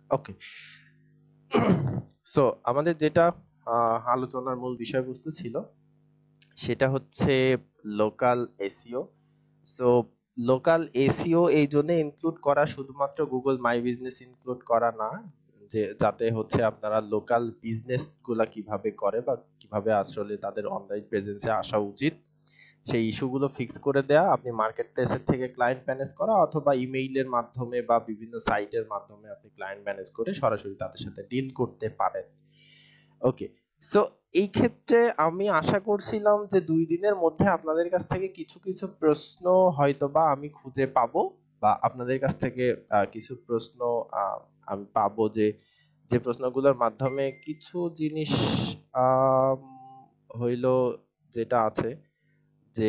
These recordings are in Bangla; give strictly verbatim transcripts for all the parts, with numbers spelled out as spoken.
ওকে। সো আমাদের যেটা আহ, আলোচনার মূল বিষয়বস্তু ছিল সেটা হচ্ছে local SEO. So local SEO এই জন্য ইনক্লুড করা, শুধুমাত্র গুগল মাই বিজনেস ইনক্লুড করা না, যে যাতে হচ্ছে আপনারা লোকাল বিজনেস গুলা কিভাবে করে বা কিভাবে আসলে তাদের অনলাইন প্রেজেন্সে আসা উচিত সেই ইস্যুগুলো ফিক্স করে দেয়া, আপনি মার্কেট প্লেসের থেকে ক্লায়েন্ট ম্যানেজ করা অথবা ইমেইলের মাধ্যমে বা বিভিন্ন সাইটের মাধ্যমে আপনি ক্লায়েন্ট ম্যানেজ করে সরাসরি তাদের সাথে ডিল করতে পারেন। ওকে। সো এই ক্ষেত্রে আমি আশা করছিলাম যে দুই দিনের মধ্যে আপনাদের কাছ থেকে কিছু কিছু প্রশ্ন হয়তোবা আমি খুঁজে পাবো, বা আপনাদের কাছ থেকে আহ, কিছু প্রশ্ন আহ, আমি পাবো, যে যে প্রশ্নগুলোর মাধ্যমে কিছু জিনিস আম, হইলো যেটা আছে, যে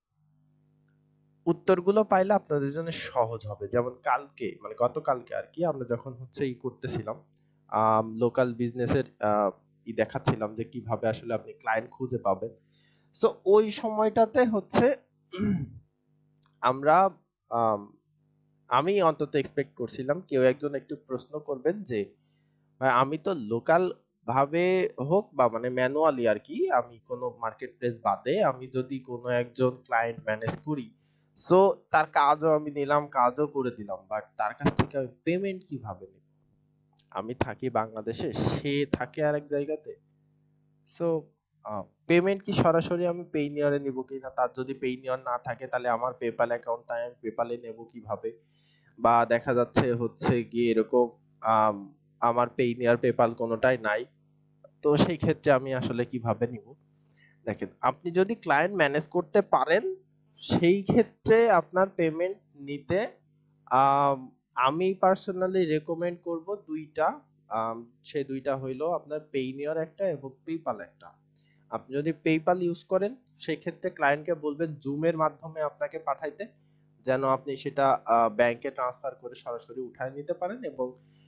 উত্তরগুলো পাইলে আপনাদের জন্য সহজ হবে। যেমন কালকে, মানে গতকালকে আর কি, আমরা যখন হচ্ছে ই করতেছিলাম লোকাল বিজনেসের ই দেখাচ্ছিলাম যে কিভাবে আসলে আপনি ক্লায়েন্ট খুঁজে পাবেন। সো ওই সময়টাতে হচ্ছে উম, আমরা আম, আমি অন্তত এক্সপেক্ট করছিলাম কেউ একজন একটু প্রশ্ন করবেন যে ভাই, আমি তো লোকাল ভাবে হোক বা মানে ম্যানুয়ালি আর কি, আমি কোনো মার্কেট প্লেস বাদে আমি যদি কোনো একজন ক্লায়েন্ট ম্যানেজ করি, সো তার কাজও আমি নিলাম, কাজও করে দিলাম, বাট তার কাছ থেকে আমি পেমেন্ট কিভাবে নিব? আমি থাকি বাংলাদেশে, সে থাকে আরেক জায়গাতে। সো পেমেন্ট কি সরাসরি আমি পেইনিয়ারে নিব কিনা, তার যদি পেইনিয়ার না থাকে তাহলে আমার পেপ্যাল অ্যাকাউন্ট আমি পেপ্যালে নেব কিভাবে? বা দেখা যাচ্ছে হচ্ছে গিয়ে এরকম আম, আমার পেইনিয়ার পেপ্যাল কোনোটাই নাই, তো সেই ক্ষেত্রে আমি আসলে কিভাবে নিব? দেখেন, আপনি যদি ক্লায়েন্ট ম্যানেজ করতে পারেন সেই ক্ষেত্রে আপনার পেমেন্ট নিতে আম, আমি পার্সোনালি রেকমেন্ড করব দুইটা। আম, সেই দুইটা হইলো আপনার পেইনিয়ার একটা এবং পেপাল একটা। আপনি যদি পেপাল ইউজ করেন সেই ক্ষেত্রে ক্লায়েন্টকে বলবেন জুমের মাধ্যমে আপনাকে পাঠাইতে, যেন আপনি সেটা ব্যাংকে ট্রান্সফার করে সরাসরি উঠায় নিতে পারেন। এবং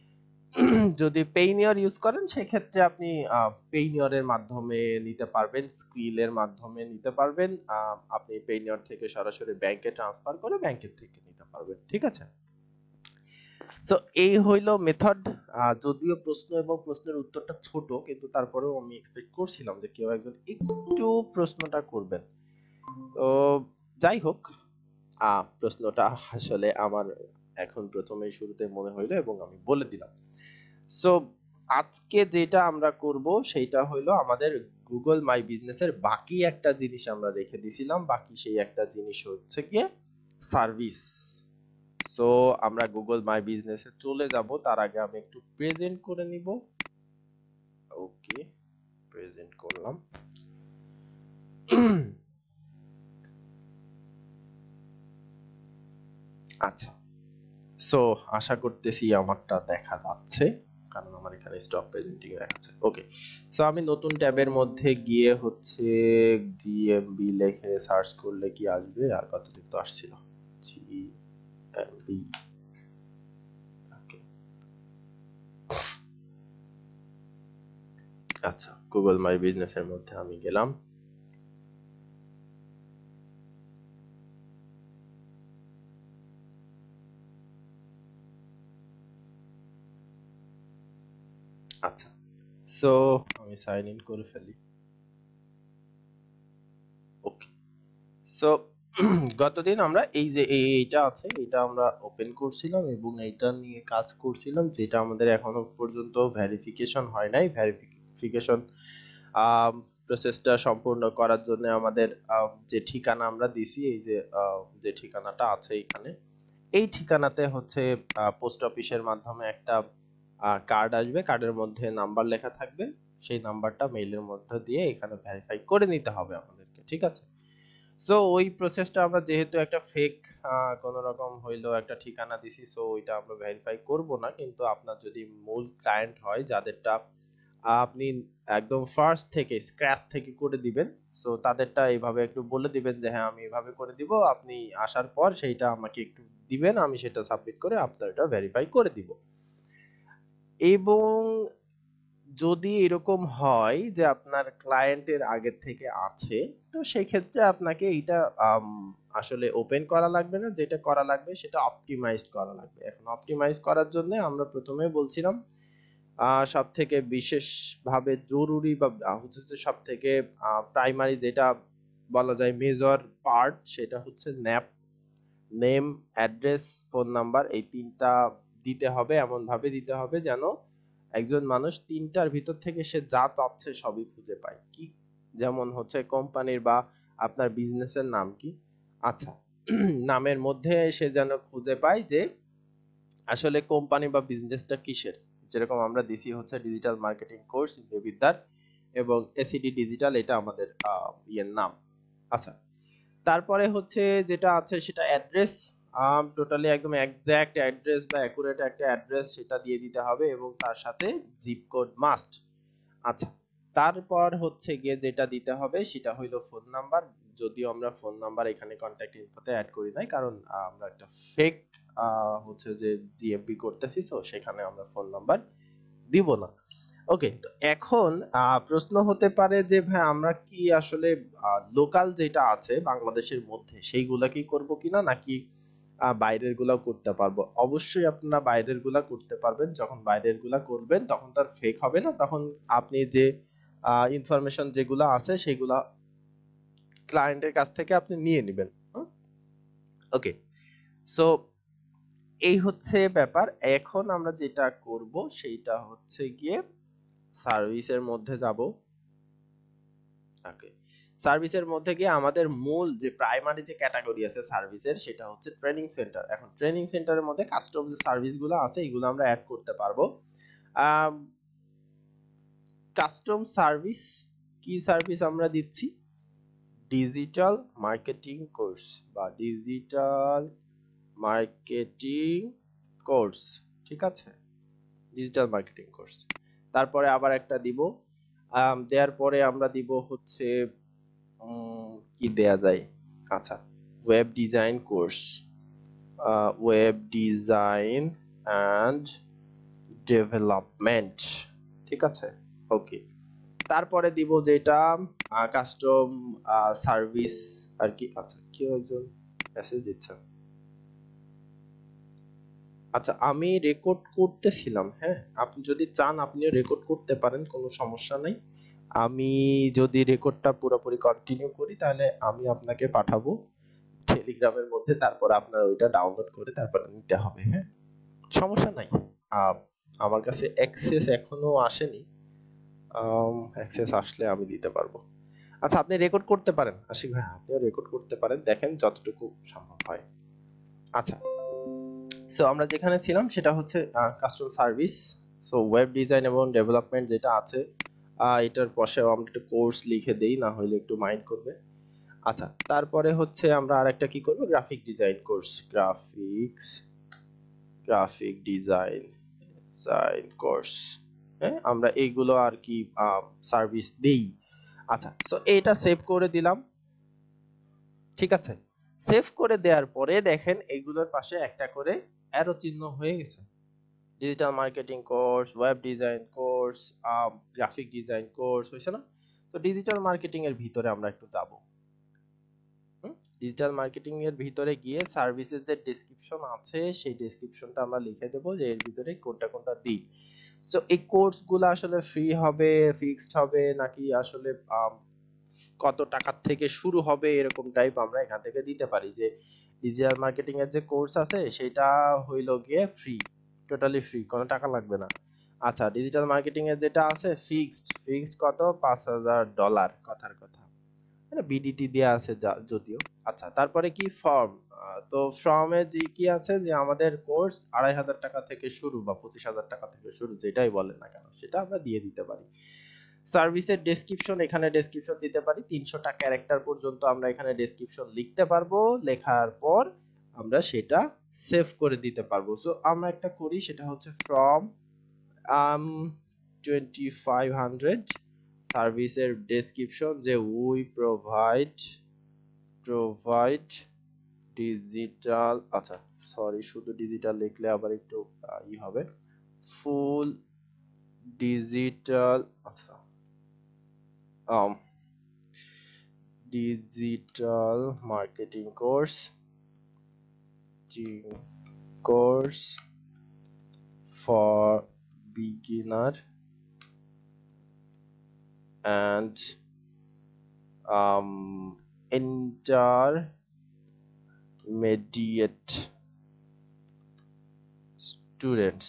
যদি পেইনিয়ার ইউজ করেন সেক্ষেত্রে আপনি পেইনিয়ারের মাধ্যমে নিতে পারবেন, স্ক্রিলের মাধ্যমে নিতে পারবেন, আহ, আপনি পেইনিয়ার থেকে সরাসরি ব্যাংকে ট্রান্সফার করে ব্যাংকের থেকে নিতে পারবেন, ঠিক আছে? সো এই হইলো মেথড। যদিও প্রশ্ন এবং প্রশ্নের উত্তরটা ছোট, কিন্তু তারপরেও আমি এক্সপেক্ট করছিলাম যে কেউ একজন একটু প্রশ্নটা করবেন। তো যাই হোক, আহ প্রশ্নটা আসলে আমার এখন প্রথমেই শুরুতে মনে হইলো এবং আমি বলে দিলাম। সো আজকে যেটা আমরা করব সেইটা হইলো আমাদের গুগল মাই বিজনেসের বাকি একটা জিনিস আমরা রেখে দিয়েছিলাম, বাকি সেই একটা জিনিস হচ্ছে গিয়ে সার্ভিস। সো আমরা গুগল মাই বিজনেসে চলে যাব, তার আগে আমি একটু প্রেজেন্ট করে নিব। ওকে, প্রেজেন্ট করলাম। আচ্ছা, সো আশা করতেছি আমারটা দেখা যাচ্ছে, কারণ আমার এখানে স্টপ প্রেজেন্টিং এ দেখাচ্ছে। ওকে, সো আমি নতুন ট্যাবের মধ্যে গিয়ে হচ্ছে জিএমবি লিখে সার্চ করলে কি আসবে? আর কতদিন তো আসছিল জিএমবি। ওকে, আচ্ছা, গুগল মাই বিজনেস এর মধ্যে আমি গেলাম। আচ্ছা, সো আমি সাইন ইন করে ফেলি। ওকে, সো গতদিন আমরা এই যে এই এইটা আছে এটা আমরা ওপেন করছিলাম এবং এইটা নিয়ে কাজ করছিলাম, যেটা আমাদের এখনো পর্যন্ত ভেরিফিকেশন হয় নাই। ভেরিফিকেশন প্রসেসটা সম্পূর্ণ করার জন্য আমাদের আহ, যে ঠিকানা আমরা দিছি, এই যে আহ, যে ঠিকানাটা আছে এখানে, এই ঠিকানাতে হচ্ছে পোস্ট অফিসের মাধ্যমে একটা কার্ড আসবে, কার্ডের মধ্যে নাম্বার লেখা থাকবে, সেই নাম্বারটা মেইলের মধ্যে দিয়ে এখানে ভেরিফাই করে নিতে হবে আমাদেরকে, ঠিক আছে? সো ওই প্রসেসটা আমরা যেহেতু একটা ফেক কোন রকম হইলো একটা ঠিকানা দিছি, সো ওইটা আমরা ভেরিফাই করব না। কিন্তু আপনার যদি মূল ক্লায়েন্ট হয় যাদেরটা আপনি একদম ফার্স্ট থেকে স্ক্র্যাচ থেকে করে দিবেন, সো তাদেরটা এইভাবে একটু বলে দিবেন যে হ্যাঁ আমি এভাবে করে দিব, আপনি আসার পর সেইটা আমাকে একটু দিবেন, আমি সেটা সাবমিট করে আপনার এটা ভেরিফাই করে দিব। এবং যদি এরকম হয় যে আপনার ক্লায়েন্টের আগের থেকে আছে, তো সেই ক্ষেত্রে আপনাকে এইটা আম, আসলে ওপেন করা লাগবে না, যেটা করা লাগবে সেটা অপটিমাইজড করা লাগবে। এখন অপটিমাইজ করার জন্য আমরা প্রথমে বলছিলাম সব থেকে বিশেষভাবে জরুরি বা হচ্ছে সব থেকে প্রাইমারি যেটা বলা যায় মেজর পার্ট, সেটা হচ্ছে NAP, name, address, phone number, এই তিনটা দিতে হবে। এমন ভাবে দিতে হবে যেন একজন মানুষ তিনটার ভিতর থেকে সে যা চাচ্ছে সবই খুঁজে পায়। কি যেমন হচ্ছে কোম্পানির বা আপনার বিজনেসের নাম কি, আচ্ছা নামের মধ্যে সে যেন খুঁজে পায় যে আসলে কোম্পানি বা বিজনেসটা কিসের। যেরকম আমরা দিছি হচ্ছে ডিজিটাল মার্কেটিং কোর্স বিদ্যার, এবং এসিডি ডিজিটাল এটা আমাদের ইয়ের নাম। আচ্ছা, তারপরে হচ্ছে যেটা আছে সেটা অ্যাড্রেস, টোটালি একদম এক্সাক্ট অ্যাড্রেস বা অ্যাকুরেট একটা অ্যাড্রেস সেটা দিয়ে দিতে হবে, এবং তার সাথে জিপ কোড মাস্ট। আচ্ছা, তারপর হচ্ছে গিয়ে যেটা দিতে হবে সেটা হইলো ফোন নাম্বার। যদিও আমরা ফোন নাম্বার এখানে কন্ট্যাক্ট ইনফোতে অ্যাড করি নাই, কারণ আমরা একটা ফেক হচ্ছে যে জিএফবি করতেছি, সো সেখানে আমরা ফোন নাম্বার দিব না। ওকে, তো এখন প্রশ্ন হতে পারে যে ভাই আমরা কি আসলে লোকাল যেটা আছে বাংলাদেশের মধ্যে সেইগুলা কি করব কিনা, নাকি বাইরের গুলাও করতে পারবো? অবশ্যই আপনারা বাইরের গুলা করতে পারবেন। যখন বাইরের গুলা করবেন তখন তার ফেক হবে না, তখন আপনি যে ইনফরমেশন যেগুলা আছে সেগুলা ক্লায়েন্টের কাছ থেকে আপনি নিয়ে নেবেন। ওকে, সো এই হচ্ছে ব্যাপার। এখন আমরা যেটা করব সেইটা হচ্ছে গিয়ে সার্ভিসের মধ্যে যাব। ওকে, সার্ভিসের মধ্যে গিয়ে আমাদের মূল যে প্রাইমারি যে ক্যাটাগরি আছে সার্ভিসের সেটা হচ্ছে ট্রেনিং সেন্টার। এখন ট্রেনিং সেন্টারের মধ্যে কাস্টম যে সার্ভিসগুলো আছে এগুলো আমরা অ্যাড করতে পারবো। কাস্টম সার্ভিস কি সার্ভিস আমরা দিচ্ছি? ডিজিটাল মার্কেটিং কোর্স বা ডিজিটাল মার্কেটিং কোর্স, ঠিক আছে, ডিজিটাল মার্কেটিং কোর্স। তারপরে আবার একটা দিব, দেওয়ার পরে আমরা দিব হচ্ছে কি দেয়া যায়, আচ্ছা web design course, web design and development, ঠিক আছে। ওকে, তারপরে দিব যেটা কাস্টম সার্ভিস আর কি। আচ্ছা, কেউ একজন মেসেজ দিচ্ছে। আচ্ছা, আমি রেকর্ড করতেছিলাম, হ্যাঁ আপনি যদি চান আপনিও রেকর্ড করতে পারেন, কোনো সমস্যা নাই। আমি যদি রেকর্ডটা পুরোপুরি কন্টিনিউ করি তাহলে আমি আপনাকে পাঠাবো টেলিগ্রামের মধ্যে, তারপর আপনার ওইটা ডাউনলোড করে তারপর নিতে হবে, হ্যাঁ সমস্যা নাই। আমার কাছে অ্যাক্সেস এখনো আসেনি, অ্যাক্সেস আসলে আমি দিতে পারবো। আচ্ছা, আপনি রেকর্ড করতে পারেন আশিক ভাই, আপনিও রেকর্ড করতে পারেন, দেখেন যতটুকু সম্ভব হয়। আচ্ছা, সো আমরা যেখানে ছিলাম সেটা হচ্ছে custom service. So web design এবং ডেভেলপমেন্ট যেটা আছে এটার পাশে আমরা একটা কোর্স লিখে দেই, না হলে একটু মাইন্ড করবে। আচ্ছা, তারপরে হচ্ছে আমরা আরেকটা কি করব, graphic design course, graphics graphic design design course, হ্যাঁ আমরা এইগুলো আর কি সার্ভিস দেই। আচ্ছা, সো এটা সেভ করে দিলাম, ঠিক আছে। সেভ করে দেওয়ার পরে দেখেন এইগুলোর পাশে একটা করে অ্যারো চিহ্ন হয়ে গেছে, digital marketing course, web design course, graphic design course হয়েছে না? তো ডিজিটাল মার্কেটিং এর ভিতরে আমরা একটু যাব। ডিজিটাল মার্কেটিং এর ভিতরে গিয়ে সার্ভিসের যে ডেসক্রিপশন আছে সেই ডেসক্রিপশনটা আমরা লিখে দেব যে এর ভিতরে কোনটা কোনটা দিই। সো এই কোর্সগুলো আসলে ফ্রি হবে, ফিক্সড হবে, নাকি আসলে কত টাকা থেকে শুরু হবে এরকম টাইপ আমরা এখান থেকে দিতে পারি। যে ডিজিটাল মার্কেটিং এর যে কোর্স আছে সেটা হইলো গিয়ে ফ্রি, টোটালি ফ্রি, কোনো টাকা লাগবে না। আচ্ছা, ডিজিটাল মার্কেটিং এর যেটা আছে ফিক্সড, ফিক্সড কত, পাঁচ হাজার ডলার, কথার কথা, মানে বিডিটি দেয়া আছে যদিও। আচ্ছা, তারপরে কি ফর্ম, তো ফর্মে যে কি আছে যে আমাদের কোর্স আড়াই হাজার টাকা থেকে শুরু বা পঁচিশ হাজার টাকা থেকে শুরু, যেটাই বলেন না কেন সেটা আমরা দিয়ে দিতে পারি। সার্ভিসের ডেসক্রিপশন, এখানে ডেসক্রিপশন দিতে পারি তিনশোটা ক্যারেক্টার পর্যন্ত আমরা এখানে ডেসক্রিপশন লিখতে পারবো, লেখার পর আমরা সেটা সেভ করে দিতে পারবো। সো আমরা একটা করি, সেটা হচ্ছে ফ্রম um twenty-five hundred সার্ভিসের ডেসক্রিপশন যে উই প্রোভাইড প্রোভাইড ডিজিটাল, আচ্ছা সরি শুধু ডিজিটাল লিখলে আবার একটু ই হবে, ফুল ডিজিটাল, আচ্ছা um digital marketing course course for beginner and um, intermediate students।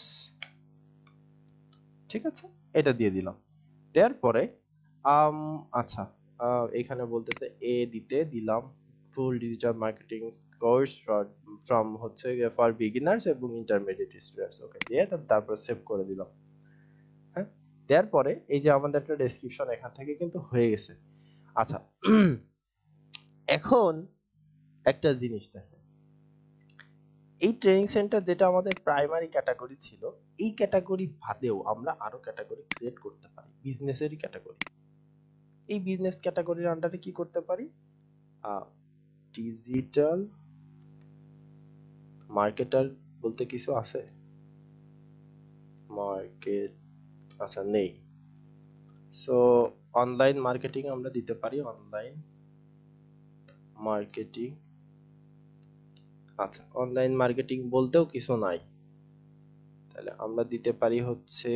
ঠিক আছে, এটা দিয়ে দিলাম। দেওয়ার পরে আম আচ্ছা, আহ, এখানে বলতেছে এ দিতে দিলাম full digital marketing course from হচ্ছে ফর বিগিনার্স এবং ইন্টারমিডিয়েট স্টুডেন্টস। ওকে, দিয়ে তারপর সেভ করে দিলাম। হ্যাঁ, দেওয়ার পরে এই যে আমাদের একটা ডেসক্রিপশন এখান থেকে কিন্তু হয়ে গেছে। আচ্ছা, এখন একটা জিনিস দেখেন, এই ট্রেনিং সেন্টার যেটা আমাদের প্রাইমারি ক্যাটাগরি ছিল, এই ক্যাটাগরি বাদেও আমরা আরো ক্যাটাগরি ক্রিয়েট করতে পারি, বিজনেসেরই ক্যাটাগরি। এই বিজনেস ক্যাটাগরির আন্ডারে কি করতে পারি, ডিজিটাল মার্কেটার বলতে কিছু আছে, মার্কেট আচ্ছা নেই। সো অনলাইন মার্কেটিং আমরা দিতে পারি, অনলাইন মার্কেটিং। আচ্ছা, অনলাইন মার্কেটিং বলতেও কিছু নাই, তাহলে আমরা দিতে পারি হচ্ছে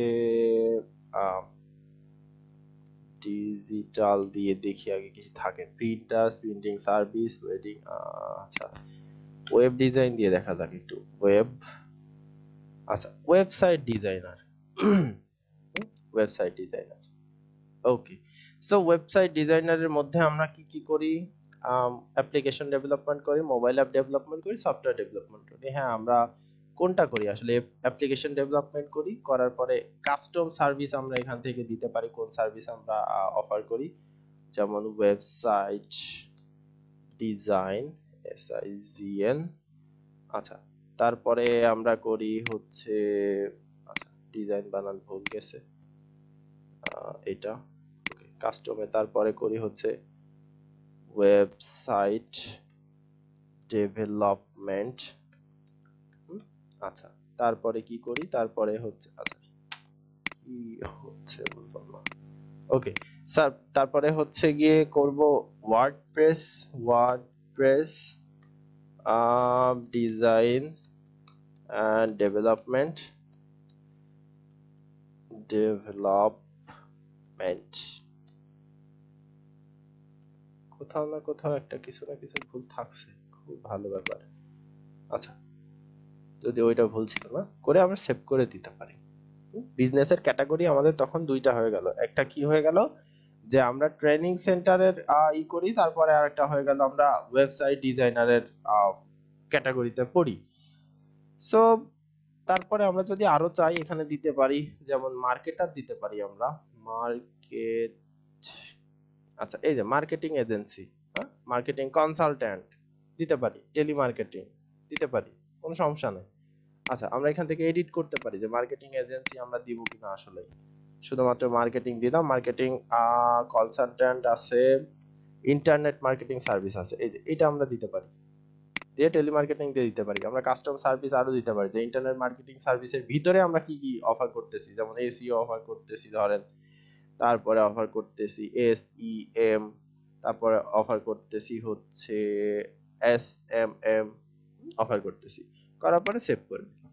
ডিজিটাল দিয়ে দেখি আগে কিছু থাকে, প্রিন্টার্স, প্রিন্টিং সার্ভিস, ওয়েডিং। আচ্ছা, ওয়েব ডিজাইন দিয়ে দেখা যাক একটু, ওয়েব। আচ্ছা, website designer, website designer. Okay, so website ডিজাইনারের মধ্যে আমরা কি কি করি, অ্যাপ্লিকেশন ডেভেলপমেন্ট করি, মোবাইল অ্যাপ ডেভেলপমেন্ট করি, সফটওয়্যার ডেভেলপমেন্ট করি। হ্যাঁ, আমরা কোনটা করি আসলে, অ্যাপ্লিকেশন ডেভেলপমেন্ট করি, করার পরে কাস্টম সার্ভিস আমরা এখান থেকে দিতে পারি, কোন সার্ভিস আমরা অফার করি, যেমন website design, S I G N. আচ্ছা, তারপরে আমরা করি হচ্ছে, আচ্ছা ডিজাইন বানান ভুল গেছে, এটা ওকে, কাস্টমে তারপরে করি হচ্ছে ওয়েবসাইট ডেভেলপমেন্ট। আচ্ছা, তারপরে কি করি, তারপরে হচ্ছে আচ্ছা কি হচ্ছে বললাম না, ওকে স্যার, তারপরে হচ্ছে গিয়ে করব WordPress, WordPress design and development, development. কোথাও না কোথাও একটা কিছু না কিছু ভুল থাকছে, খুব ভালো ব্যাপার। আচ্ছা, যদি ওইটা ভুল ছিল না, করে আমরা সেভ করে দিতে পারি। বিজনেসের ক্যাটাগরি আমাদের তখন দুইটা হয়ে গেল, একটা কি হয়ে গেল যে আমরা ট্রেনিং সেন্টারের ই করি, তারপরে আরেকটা হয়ে গেল আমরা ওয়েবসাইট ডিজাইনারের ক্যাটাগরিতে পড়ি। সো তারপরে আমরা যদি আরো চাই এখানে দিতে পারি, যেমন মার্কেটার দিতে পারি আমরা, মার্কেট। আচ্ছা, এই যে মার্কেটিং এজেন্সি, মার্কেটিং কনসালট্যান্ট দিতে পারি, টেলিমার্কেটিং দিতে পারি, কোনো সমস্যা নেই। আচ্ছা, আমরা এখান থেকে এডিট করতে পারি যে মার্কেটিং এজেন্সি আমরা দিব কিনা, আসলে শুধুমাত্র মার্কেটিং দিলাম, মার্কেটিং কনসালট্যান্ট আছে, ইন্টারনেট মার্কেটিং সার্ভিস আছে, এই যে এটা আমরা দিতে পারি, দিয়ে টেলিমার্কেটিং দিয়ে দিতে পারি। আমরা কাস্টম সার্ভিস আরো দিতে পারি, যে ইন্টারনেট মার্কেটিং সার্ভিসের ভিতরে আমরা কি কি অফার করতেছি, যেমন এসইও অফার করতেছি ধরেন, তারপরে অফার করতেছি এস ই এম, তারপরে অফার করতেছি হচ্ছে এস এম এম, অফার করতেছি, করার পরে সেভ করে দিলাম।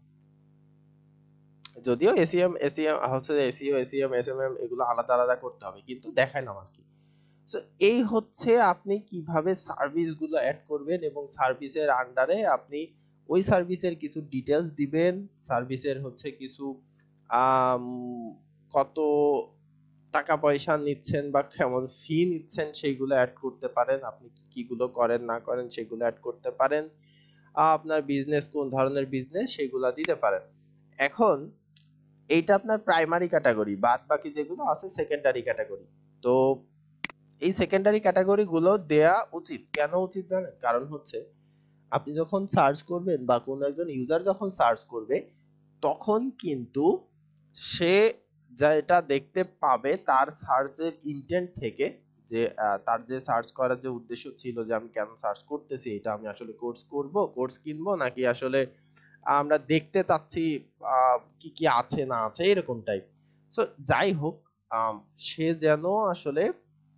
যদিও এসইএম এসইএম হচ্ছে এসইও এসইএম এসএমএম এগুলো আলাদা আলাদা করতে হবে, কিন্তু দেখাইলাম আর কি। সো এই হচ্ছে আপনি কিভাবে সার্ভিস গুলো অ্যাড করবেন, এবং সার্ভিসের আন্ডারে আপনি ওই সার্ভিসের কিছু ডিটেলস দিবেন, সার্ভিসের হচ্ছে কিছু আম, কত টাকা পয়সা নিচ্ছেন বা কেমন ফি নিচ্ছেন সেইগুলো অ্যাড করতে পারেন, আপনি কিগুলো করেন না করেন সেগুলো অ্যাড করতে পারেন, আপনার বিজনেস কোন ধরনের বিজনেস সেগুলো দিতে পারেন। এখন এইটা আপনার প্রাইমারি ক্যাটাগরি, বাদ বাকি যেগুলো আছে সেকেন্ডারি ক্যাটাগরি। তো এই সেকেন্ডারি ক্যাটাগরি গুলো দেয়া উচিত, কেন উচিত জানেন, কারণ হচ্ছে আপনি যখন সার্চ করবেন বা কোনো একজন ইউজার যখন সার্চ করবে, তখন কিন্তু সে যেটা দেখতে পাবে তার সার্চের ইন্টেন্ট থেকে, যে তার যে সার্চ করার যে উদ্দেশ্য ছিল, যে আমি কেন সার্চ করতেছি, এটা আমি আসলে কোর্স করব, কোর্স কিনবো, নাকি আসলে আমরা দেখতে চাচ্ছি কি কি আছে না আছে এরকম টাইপ। সো যাই হোক, সে যেন আসলে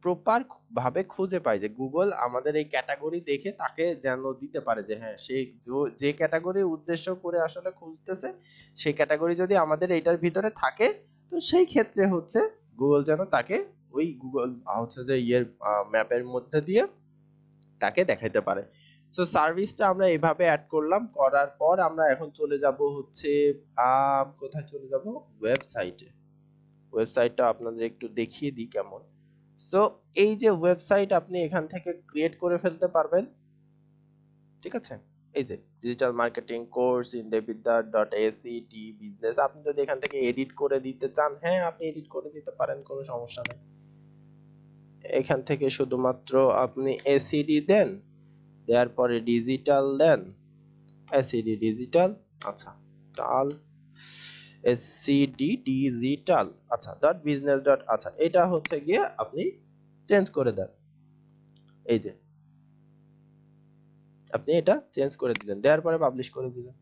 প্রপার ভাবে খুঁজে পায়, যে গুগল আমাদের এই ক্যাটাগরি দেখে তাকে যেন দিতে পারে যে হ্যাঁ সে যে ক্যাটাগরি উদ্দেশ্য করে আসলে খুঁজতেছে সেই ক্যাটাগরি যদি আমাদের এইটার ভিতরে থাকে, তো সেই ক্ষেত্রে হচ্ছে গুগল যেন তাকে ওই গুগল হচ্ছে যে ইয়ের ম্যাপের মধ্যে দিয়ে তাকে দেখাইতে পারে। সো সার্ভিসটা আমরা এভাবে অ্যাড করলাম, করার পর আমরা এখন চলে যাব হচ্ছে আহ কোথায় চলে যাব, ওয়েবসাইটে। ওয়েবসাইটটা আপনাদের একটু দেখিয়ে দিই কেমন। সো এই যে ওয়েবসাইট আপনি এখান থেকে ক্রিয়েট করে ফেলতে পারবেন, ঠিক আছে। এই যে digital marketing course in Debidwar dot ACT business, আপনি যদি এখান থেকে এডিট করে দিতে চান, হ্যাঁ আপনি এডিট করে দিতে পারেন, কোনো সমস্যা নেই। এখান থেকে শুধুমাত্র আপনি এসিডি দেন, দেওয়ার পরে ডিজিটাল দেন, এসিডি ডিজিটাল, আচ্ছা টাল এসিডি ডিজিটাল, আচ্ছা ডট বিজনেস ডট, আচ্ছা এটা হচ্ছে গিয়ে আপনি চেঞ্জ করে দেন। এই যে আপনি এটা চেঞ্জ করে দিলেন, দেওয়ার পরে পাবলিশ করে দিলেন,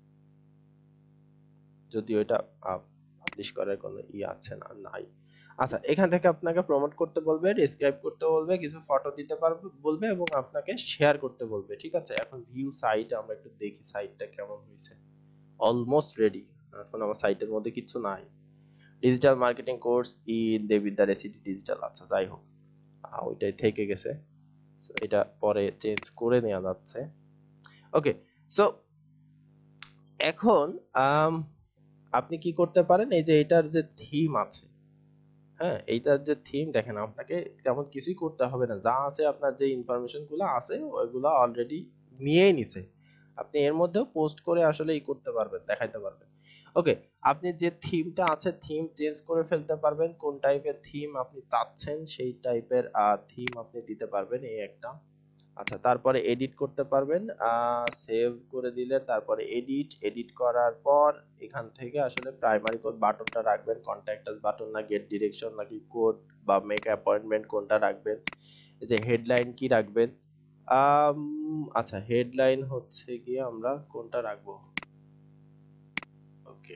যদিও এটা পাবলিশ করার কোনো ই আছে না, নাই। আচ্ছা এখান থেকে আপনাকে প্রমোট করতে বলবে, ডেসক্রাইব করতে বলবে, কিছু ফটো দিতে পারবে বলবে এবং আপনাকে শেয়ার করতে বলবে, ঠিক আছে। এখন ভিউ সাইট, আমরা একটু দেখি সাইটটা কেমন হয়েছে। অলমোস্ট রেডি, এখন আমার সাইটের মধ্যে কিছু নাই। Digital marketing course in Debidwar ACD digital, আচ্ছা যাই হোক ওইটাই থেকে গেছে, এটা পরে চেঞ্জ করে নেওয়া যাচ্ছে। ওকে, সো এখন আপনি কি করতে পারেন, এই যে এটার যে থিম আছে, হ্যাঁ এইটার যে থিম দেখেন, আপনাকে তেমন কিছুই করতে হবে না, যা আছে আপনার যে ইনফরমেশন গুলো আছে ওইগুলো অলরেডি নিয়েই নিছে, আপনি এর মধ্যেও পোস্ট করে আসলে ই করতে পারবেন, দেখাইতে পারবেন। ওকে, আপনি যে থিমটা আছে থিম চেঞ্জ করে ফেলতে পারবেন, কোন টাইপের থিম আপনি চাচ্ছেন সেই টাইপের থিম আপনি দিতে পারবেন, এই একটা। আচ্ছা তারপরে এডিট করতে পারবেন, সেভ করে দিলে তারপরে এডিট, এডিট করার পর এখান থেকে আসলে প্রাইমারি কোড বাটনটা রাখবেন, কন্ট্যাক্ট আস বাটন না গেট ডিরেকশন নাকি কোড বা মেক অ্যাপয়েন্টমেন্ট কোনটা রাখবেন, এই যে হেডলাইন কি রাখবেন। আম, আচ্ছা হেডলাইন হচ্ছে গিয়ে আমরা কোনটা রাখবো, ওকে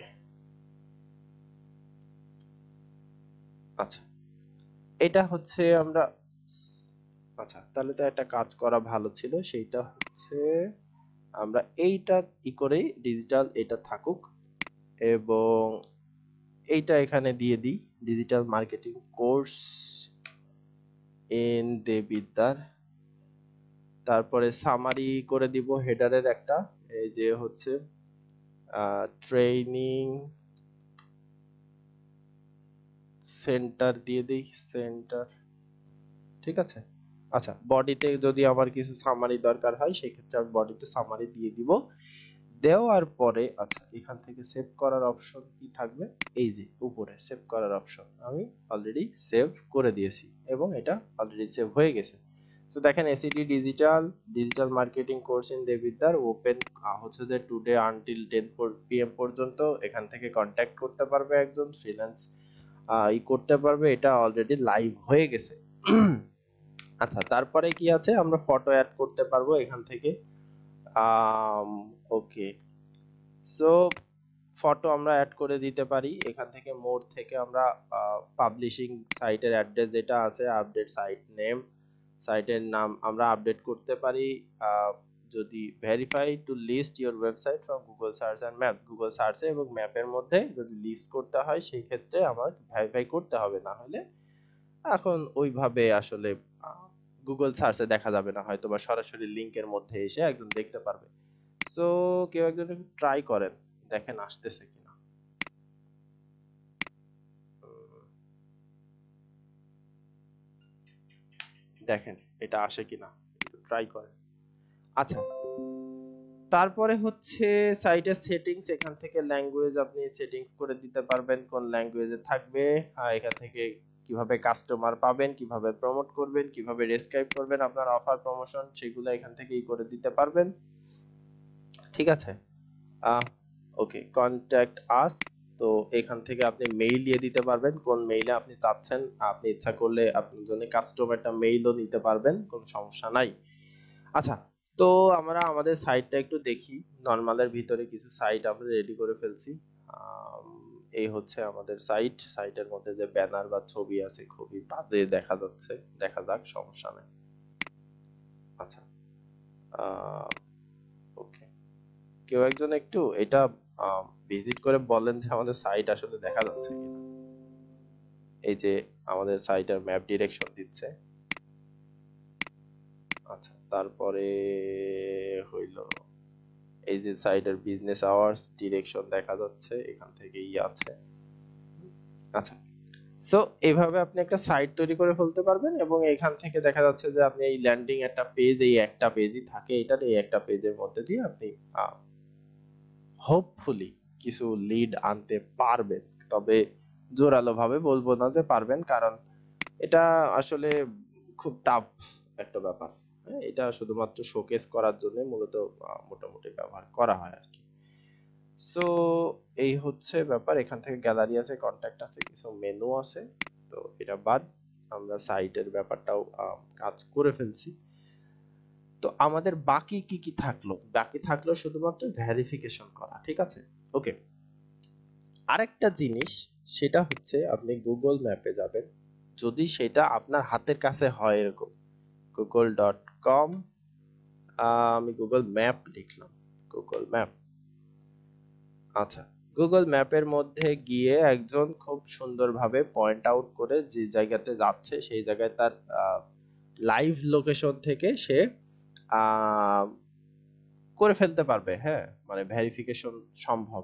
আচ্ছা এটা হচ্ছে আমরা, আচ্ছা তাহলে তো একটা কাজ করা ভালো ছিল, সেইটা হচ্ছে আমরা এইটা ই করে ডিজিটাল এটা থাকুক এবং এইটা এখানে দিয়ে দিই, ডিজিটাল মার্কেটিং কোর্স ইন দেবিদ্যার, তারপরে সামারি করে দিব হেডারের একটা, এই যে হচ্ছে ট্রেনিং সেন্টার দিয়ে দিই, সেন্টার, ঠিক আছে। আচ্ছা বডিতে যদি আমার কিছু সামারি দরকার হয় সেই ক্ষেত্রে আমি বডিতে সামারি দিয়ে দিব, দেওয়ার পরে আচ্ছা এখান থেকে সেভ করার অপশন কি থাকবে, এই যে উপরে সেভ করার অপশন আমি অলরেডি সেভ করে দিয়েছি এবং এটা অলরেডি সেভ হয়ে গেছে। তো দেখেন ACD digital digital marketing course in দেবিদ্যার ওপেন হচ্ছে যে টুডে আনটিল টেন পিএম পর্যন্ত, এখান থেকে কন্ট্যাক্ট করতে পারবে একজন ফ্রিল্যান্স ই করতে পারবে, এটা অলরেডি লাইভ হয়ে গেছে। আচ্ছা তারপরে কি আছে, আমরা ফটো অ্যাড করতে পারবো এখান থেকে, আম ওকে সো ফটো আমরা অ্যাড করে দিতে পারি এখান থেকে, মোড থেকে আমরা পাবলিশিং সাইটের অ্যাড্রেস যেটা আছে, আপডেট সাইট নেম, সাইটের নাম আমরা আপডেট করতে পারি, যদি verify to list your website from Google search and map, Google সার্চে এবং ম্যাপের মধ্যে যদি লিস্ট করতে হয় সেই ক্ষেত্রে আমার ভেরিফাই করতে হবে, না হলে এখন ওইভাবে আসলে গুগল সার্চে দেখা যাবে না, হয়তো বা সরাসরি লিংকের মধ্যে এসে একদম দেখতে পারবে। সো কেউ একজন একটু ট্রাই করেন, দেখেন আসতেছে কিনা। দেখেন এটা আসে কিনা, একটু ট্রাই করেন। আচ্ছা তারপরে হচ্ছে সাইটের সেটিংস, এখান থেকে ল্যাঙ্গুয়েজ আপনি সেটিংস করে দিতে পারবেন কোন ল্যাঙ্গুয়েজে থাকবে, আর এখান থেকে কিভাবে কাস্টমার পাবেন, কিভাবে প্রমোট করবেন, কিভাবে ডেসক্রাইব করবেন আপনার অফার প্রমোশন, সেগুলো এখান থেকেই করে দিতে পারবেন, ঠিক আছে। ওকে কন্ট্যাক্ট আস, তো এখান থেকে আপনি মেইল দিয়ে দিতে পারবেন কোন মেইলে আপনি চাচ্ছেন, আপনি ইচ্ছা করলে আপনার জন্য কাস্টম একটা মেইলও নিতে পারবেন, কোনো সমস্যা নাই। আচ্ছা তো আমরা আমাদের সাইটটা একটু দেখি, নরমালের ভিতরে কিছু সাইট আমরা রেডি করে ফেলছি, এই হচ্ছে আমাদের সাইট। সাইটের মধ্যে যে ব্যানার বা ছবি আছে খুবই বাজে দেখা যাচ্ছে, দেখা যাক, সমস্যা নেই। আচ্ছা, ওকে, কেউ একজন একটু এটা ভিজিট করে বলেন যে আমাদের সাইট আসলে দেখা যাচ্ছে কিনা। এই যে আমাদের সাইটের ম্যাপ ডিরেকশন দিচ্ছে। আচ্ছা, তারপরে হইল এই যে সাইটের বিজনেস আওয়ার্স ডিরেকশন দেখা যাচ্ছে, এখান থেকে ই আছে। আচ্ছা, সো এইভাবে আপনি একটা সাইট তৈরি করে ফেলতে পারবেন এবং এখান থেকে দেখা যাচ্ছে যে আপনি এই ল্যান্ডিং একটা পেজ, এই একটা পেজই থাকে, এটার এই একটা পেজের মধ্যে দিয়ে আপনি হোপফুলি কিছু লিড আনতে পারবেন। তবে জোরালো ভাবে বলবো না যে পারবেন, কারণ এটা আসলে খুব টাফ একটা ব্যাপার। হ্যাঁ, এটা শুধুমাত্র শোকেস করার জন্য মূলত আহ, মোটামুটি ব্যবহার করা হয় আর কি। সো এই হচ্ছে ব্যাপার। এখান থেকে গ্যালারি আছে, কন্ট্যাক্ট আছে, কিছু মেনু আছে। তো এটা বাদ আমরা সাইটের ব্যাপারটাও আহ, কাজ করে ফেলছি। তো আমাদের বাকি কি কি থাকলো? বাকি থাকলো শুধুমাত্র ভেরিফিকেশন করা, ঠিক আছে? ওকে, আরেকটা জিনিস, সেটা হচ্ছে আপনি গুগল ম্যাপে যাবেন, যদি সেটা আপনার হাতের কাছে হয় এরকম গুগল ডট কম, আমি গুগল ম্যাপ লিখলাম, গুগল ম্যাপ। আচ্ছা, গুগল ম্যাপের মধ্যে গিয়ে একজন খুব সুন্দরভাবে পয়েন্ট আউট করে যে জায়গাতে যাচ্ছে সেই জায়গায় তার লাইভ লোকেশন থেকে সে আহ, করে ফেলতে পারবে। হ্যাঁ, মানে ভেরিফিকেশন সম্ভব।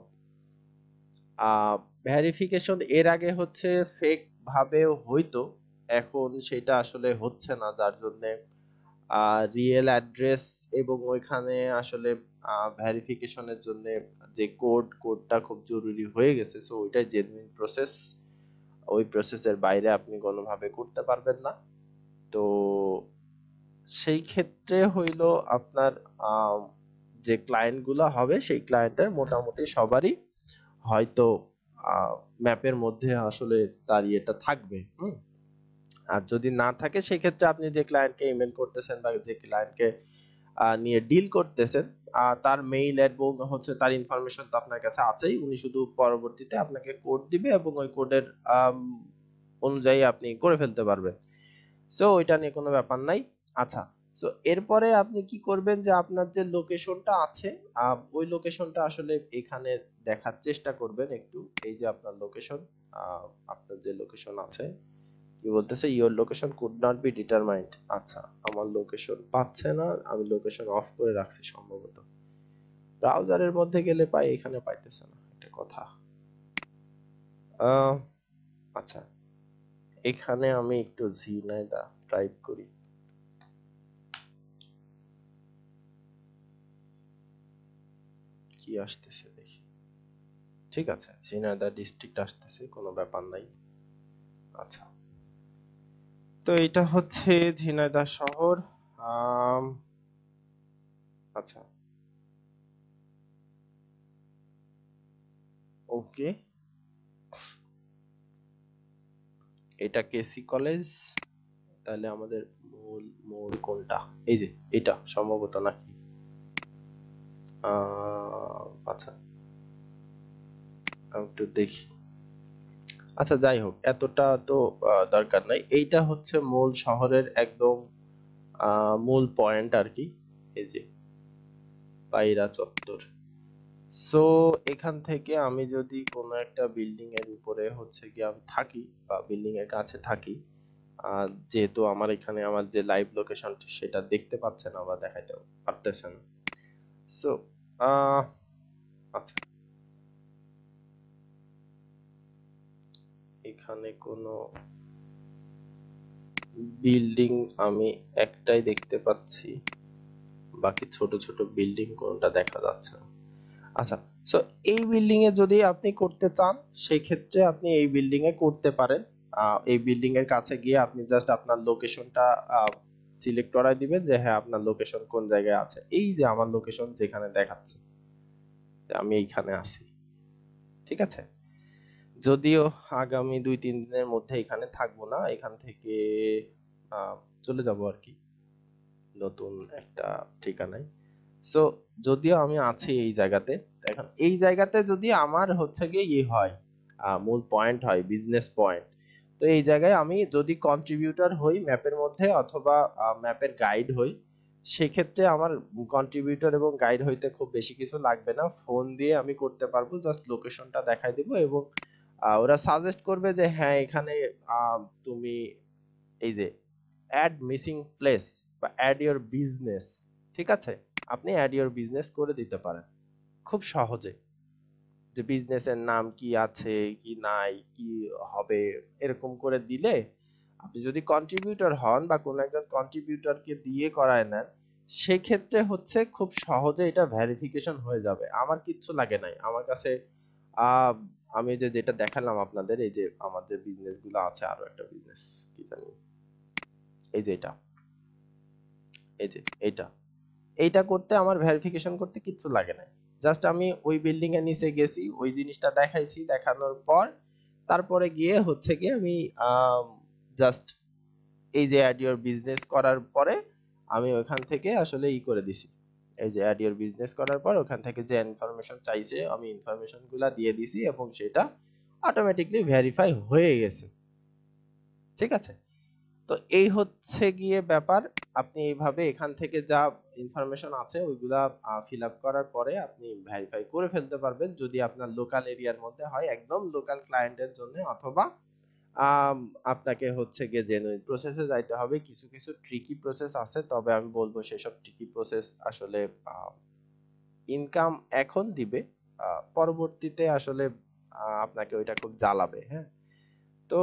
ভেরিফিকেশন এর আগে হচ্ছে ফেক ভাবে হইতো, এখন সেটা আসলে হচ্ছে না, যার জন্য রিয়েল অ্যাড্রেস এবং ওইখানে আসলে ভেরিফিকেশনের জন্য যে কোড কোডটা খুব জরুরি হয়ে গেছে। সো ওইটাই জেনুইন প্রসেস, ওই প্রসেসের বাইরে আপনি কোনোভাবে করতে পারবেন না। তো সেই ক্ষেত্রে হইল আপনার আহ, যে ক্লায়েন্ট গুলা হবে সেই ক্লায়েন্টের মোটামুটি সবারই হয়তো ম্যাপের মধ্যে আসলে তার ইয়েটা থাকবে। হুম, আর যদি না থাকে সেক্ষেত্রে আপনি যে ক্লায়েন্টকে ইমেল করতেছেন বা যে ক্লায়েন্টকে নিয়ে ডিল করতেছেন তার মেইল এবং হচ্ছে তার ইনফরমেশন তো আপনার কাছে আছেই, উনি শুধু পরবর্তীতে আপনাকে কোড দিবে এবং ওই কোডের অনুযায়ী আপনি করে ফেলতে পারবেন। সো ওইটা নিয়ে কোনো ব্যাপার নাই। আচ্ছা, সো এরপরে আপনি কি করবেন যে আপনার যে লোকেশনটা আছে ওই লোকেশনটা আসলে এখানে দেখার চেষ্টা করবেন একটু। এই যে আপনার লোকেশন, আপনার যে লোকেশন আছে, কি বলতেছে, your location could not be determined. আচ্ছা, আমার লোকেশন পাচ্ছে না, আমি লোকেশন অফ করে রাখছি সম্ভবত। ব্রাউজারের মধ্যে গেলে পাই, এখানে পাইতেছে না, এটা কথা। আহ আচ্ছা, এখানে আমি একটু ঝিনাইদা টাইপ করি, কি আসতেছে দেখি। ঠিক আছে, ঝিনাইদহ ডিস্ট্রিক্ট আসতেছে, কোনো ব্যাপার নাই। আচ্ছা, তো এটা হচ্ছে ঝিনাইদহ শহর। আম, আচ্ছা, ওকে, এটা কেসি কলেজ। তাহলে আমাদের মূল মোড় কোনটা? এই যে এটা সম্ভবত, নাকি? আহ, আচ্ছা, আমি একটু দেখি। আচ্ছা, যাই হোক, এতটা তো আহ, দরকার নাই। এইটা হচ্ছে মূল শহরের একদম আহ, মূল পয়েন্ট আর কি। এই যে পায়রা চত্বর। সো এখান থেকে আমি যদি কোনো একটা বিল্ডিং এর উপরে হচ্ছে গিয়ে আমি থাকি বা বিল্ডিং এর কাছে থাকি, আহ, যেহেতু আমার এখানে আমার যে লাইভ লোকেশন সেটা দেখতে পাচ্ছে না বা দেখাইতে পারতেছে না। সো আচ্ছা, এখানে কোনো বিল্ডিং আমি একটাই দেখতে পাচ্ছি, বাকি ছোট ছোট বিল্ডিং কোনটা দেখা যাচ্ছে না। আচ্ছা, সো এই বিল্ডিং এ যদি আপনি করতে চান সেই ক্ষেত্রে আপনি এই বিল্ডিং এ করতে পারেন। আহ, এই বিল্ডিং এর কাছে গিয়ে আপনি জাস্ট আপনার লোকেশনটা সিলেক্ট করাই দিবেন যে হ্যাঁ আপনার লোকেশন কোন জায়গায় আছে। এই যে আমার লোকেশন যেখানে দেখাচ্ছে যে আমি এইখানে আছি, ঠিক আছে? যদিও আগামী দুই তিন দিনের মধ্যে এখানে থাকবো না, এখান থেকে আহ, চলে যাব আর কি নতুন একটা ঠিকানায়। সো যদিও আমি আছি এই জায়গাতে, এখন এই জায়গাতে যদি আমার হচ্ছে গিয়ে ইয়ে হয়, মূল পয়েন্ট হয়, বিজনেস পয়েন্ট। তো এই জায়গায় আমি যদি কন্ট্রিবিউটর হই ম্যাপের মধ্যে অথবা ম্যাপের গাইড হই, সেক্ষেত্রে আমার কন্ট্রিবিউটর এবং গাইড হইতে খুব বেশি কিছু লাগবে না, ফোন দিয়ে আমি করতে পারবো, জাস্ট লোকেশনটা দেখাই দিব এবং আহ, ওরা সাজেস্ট করবে যে হ্যাঁ এখানে আহ, তুমি এই যে অ্যাড মিসিং প্লেস বা অ্যাড ইওর বিজনেস, ঠিক আছে, আপনি অ্যাড ইওর বিজনেস করে দিতে পারেন খুব সহজে, যে বিজনেসের নাম কি আছে কি নাই কি হবে এরকম করে দিলে আপনি যদি কন্ট্রিবিউটর হন বা কোনো একজন কন্ট্রিবিউটরকে দিয়ে করায় নেন, সেক্ষেত্রে হচ্ছে খুব সহজে এটা ভেরিফিকেশন হয়ে যাবে। আমার কিচ্ছু লাগে নাই, আমার কাছে আহ আমি যে যেটা দেখালাম আপনাদের, এই যে আমার যে বিজনেস গুলো আছে, আরো একটা বিজনেস কি জানি, এই যে এটা, এই যে এইটা, এইটা করতে আমার ভেরিফিকেশন করতে কিচ্ছু লাগে না, জাস্ট আমি ওই বিল্ডিং এর নিচে গেছি, ওই জিনিসটা দেখাইছি, দেখানোর পর তারপরে গিয়ে হচ্ছে কি আমি জাস্ট এই যে অ্যাড ইওর বিজনেস করার পরে আমি ওখান থেকে আসলে ই করে দিছি, এই যে অ্যাড ইওর বিজনেস করার পর ওখান থেকে যে ইনফরমেশন চাইছে আমি ইনফরমেশন গুলা দিয়ে দিছি এবং সেটা অটোমেটিকলি ভেরিফাই হয়ে গেছে, ঠিক আছে। তো এই হচ্ছে গিয়ে ব্যাপার, আপনি এইভাবে এখান থেকে যা ইনফরমেশন আছে ওইগুলা ফিল আপ করার পরে আপনি ভেরিফাই করে ফেলতে পারবেন, যদি আপনার লোকাল এরিয়ার মধ্যে হয়, একদম লোকাল ক্লায়েন্টের জন্য, অথবা আম, আপনাকে হচ্ছে গিয়ে জেনুইন প্রসেসে যাইতে হবে। কিছু কিছু ট্রিকি প্রসেস আছে, তবে আমি বলবো সেসব ট্রিকি প্রসেস আসলে ইনকাম এখন দিবে, আহ, পরবর্তীতে আসলে আহ, আপনাকে ওইটা খুব জ্বালাবে, হ্যাঁ। তো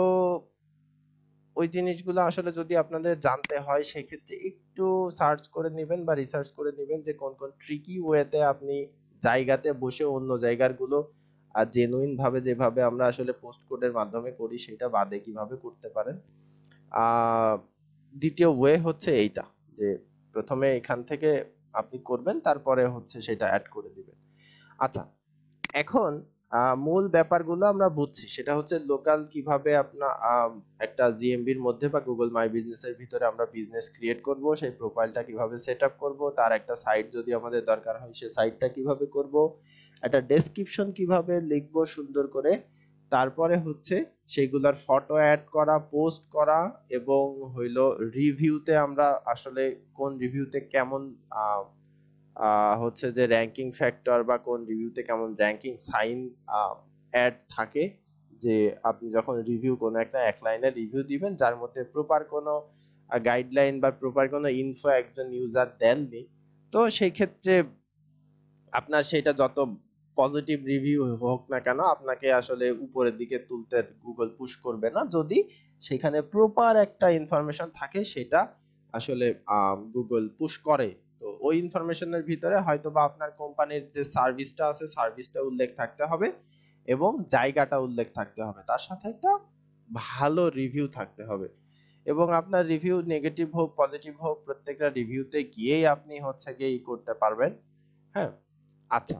ওই জিনিসগুলো আসলে যদি আপনাদের জানতে হয় সেক্ষেত্রে একটু সার্চ করে নেবেন বা রিসার্চ করে নেবেন যে কোন কোন ট্রিকি ওয়েতে আপনি জায়গাতে বসে অন্য জায়গার গুলো আর জেনুইন ভাবে যেভাবে আমরা আসলে পোস্ট কোডের মাধ্যমে করি সেটা বাদে কিভাবে করতে পারেন। আহ দ্বিতীয় ওয়ে হচ্ছে এইটা, যে প্রথমে এখান থেকে আপনি করবেন, তারপরে হচ্ছে সেটা অ্যাড করে দিবেন। আচ্ছা, এখন আহ, মূল ব্যাপারগুলো আমরা বুঝছি, সেটা হচ্ছে লোকাল কিভাবে আপনার একটা জিএমবির মধ্যে বা গুগল মাই বিজনেস এর ভিতরে আমরা বিজনেস ক্রিয়েট করব, সেই প্রোফাইলটা কিভাবে সেট আপ করবো, তার একটা সাইট যদি আমাদের দরকার হয় সেই সাইটটা কিভাবে করব, একটা ডেসক্রিপশন কিভাবে লিখবো সুন্দর করে, তারপরে হচ্ছে সেগুলোর ফটো অ্যাড করা, পোস্ট করা, এবং হইলো রিভিউতে আমরা আসলে কোন রিভিউতে কেমন আহ আহ, হচ্ছে যে র্যাঙ্কিং ফ্যাক্টর বা কোন রিভিউতে কেমন র্যাঙ্কিং সাইন অ্যাড থাকে, যে আপনি যখন রিভিউ কোনো একটা এক লাইনের রিভিউ দিবেন যার মধ্যে প্রপার কোনো গাইডলাইন বা প্রপার কোনো ইনফো একজন ইউজার দেননি, তো সেই ক্ষেত্রে আপনার সেটা যত পজিটিভ রিভিউ হোক না কেন আপনাকে আসলে উপরের দিকে তুলতে গুগল পুশ করবে না, যদি সেখানে প্রপার একটা ইনফরমেশন থাকে সেটা আসলে গুগল পুশ করে। তো ওই ইনফরমেশনের ভিতরে হয়তো বা আপনার কোম্পানির যে সার্ভিসটা আছে সার্ভিসটা উল্লেখ থাকতে হবে এবং জায়গাটা উল্লেখ থাকতে হবে, তার সাথে একটা ভালো রিভিউ থাকতে হবে, এবং আপনার রিভিউ নেগেটিভ হোক পজিটিভ হোক প্রত্যেকটা রিভিউতে গিয়েই আপনি হচ্ছে গিয়ে ই করতে পারবেন, হ্যাঁ। আচ্ছা,